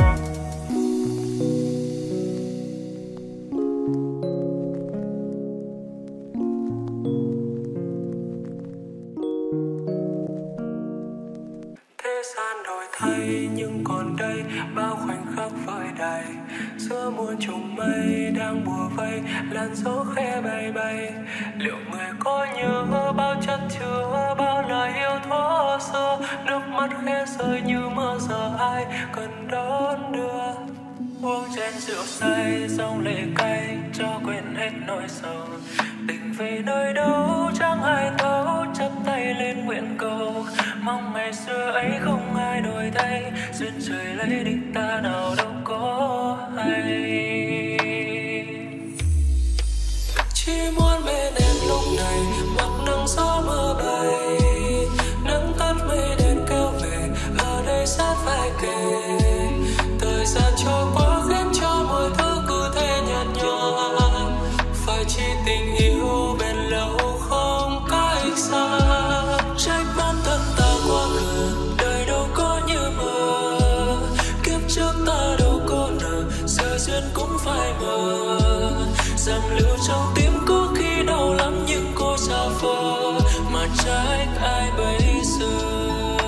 Thế gian đổi thay nhưng còn đây bao khoảnh khắc vơi đầy. Giữa muôn trùng mây đang bùa vây, làn gió khẽ bay bay. Liệu người có nhớ bao chất chứa bao lời yêu thuở xưa. Nước mắt khẽ rơi như mưa giờ ai cần đón đưa. Uống chén rượu say dòng lệ cay cho quên hết nỗi sầu. Tình về nơi đâu chẳng ai thấu, chắp tay lên nguyện cầu. Mong ngày xưa ấy không ai đổi thay, duyên trời lấy đi ta nào đâu có hay. Chỉ muốn bên em lúc này mặc nắng gió mưa bay. Nắng tắt mây đen kéo về, ở đây sát vai kề. Thời gian trôi qua khiến cho mọi thứ cứ thế nhạt nhòa. Phải chi tình yêu bền lâu không cách xa. Trách bản thân ta quá khờ, đời đâu có như mơ. Kiếp trước ta đâu có nợ, giờ duyên cũng phải mờ. Dầm lưu trong tim có khi đau lắm nhưng cô xa vờ. Mà trách ai bây giờ.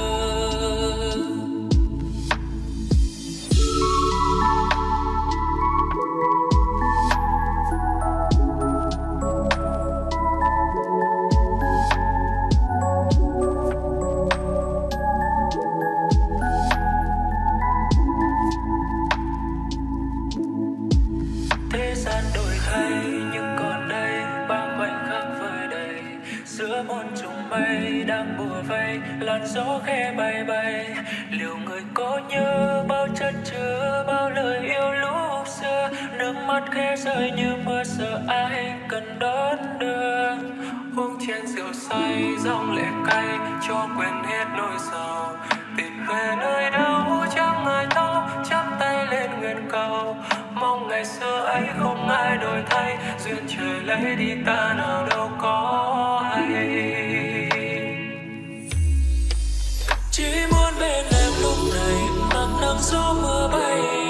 Thế gian đổi thay nhưng còn đây bao khoảnh khắc vơi đầy. Giữa muôn trùng mây đang bùa vây, làn gió khẽ bay bay. Liệu người có nhớ bao chất chứa bao lời yêu lúc xưa. Nước mắt khẽ rơi như mưa sợ ai cần đón đưa. Uống chén rượu say dòng lệ cay cho quên hết nỗi sầu. Tìm về nơi đâu chẳng ai thấu, chắp tay lên nguyện cầu. Mong ngày xưa ấy không ai đổi thay, duyên trời lấy đi ta nào đâu có hay. Chỉ muốn bên em lúc này mặc nắng gió mưa bay.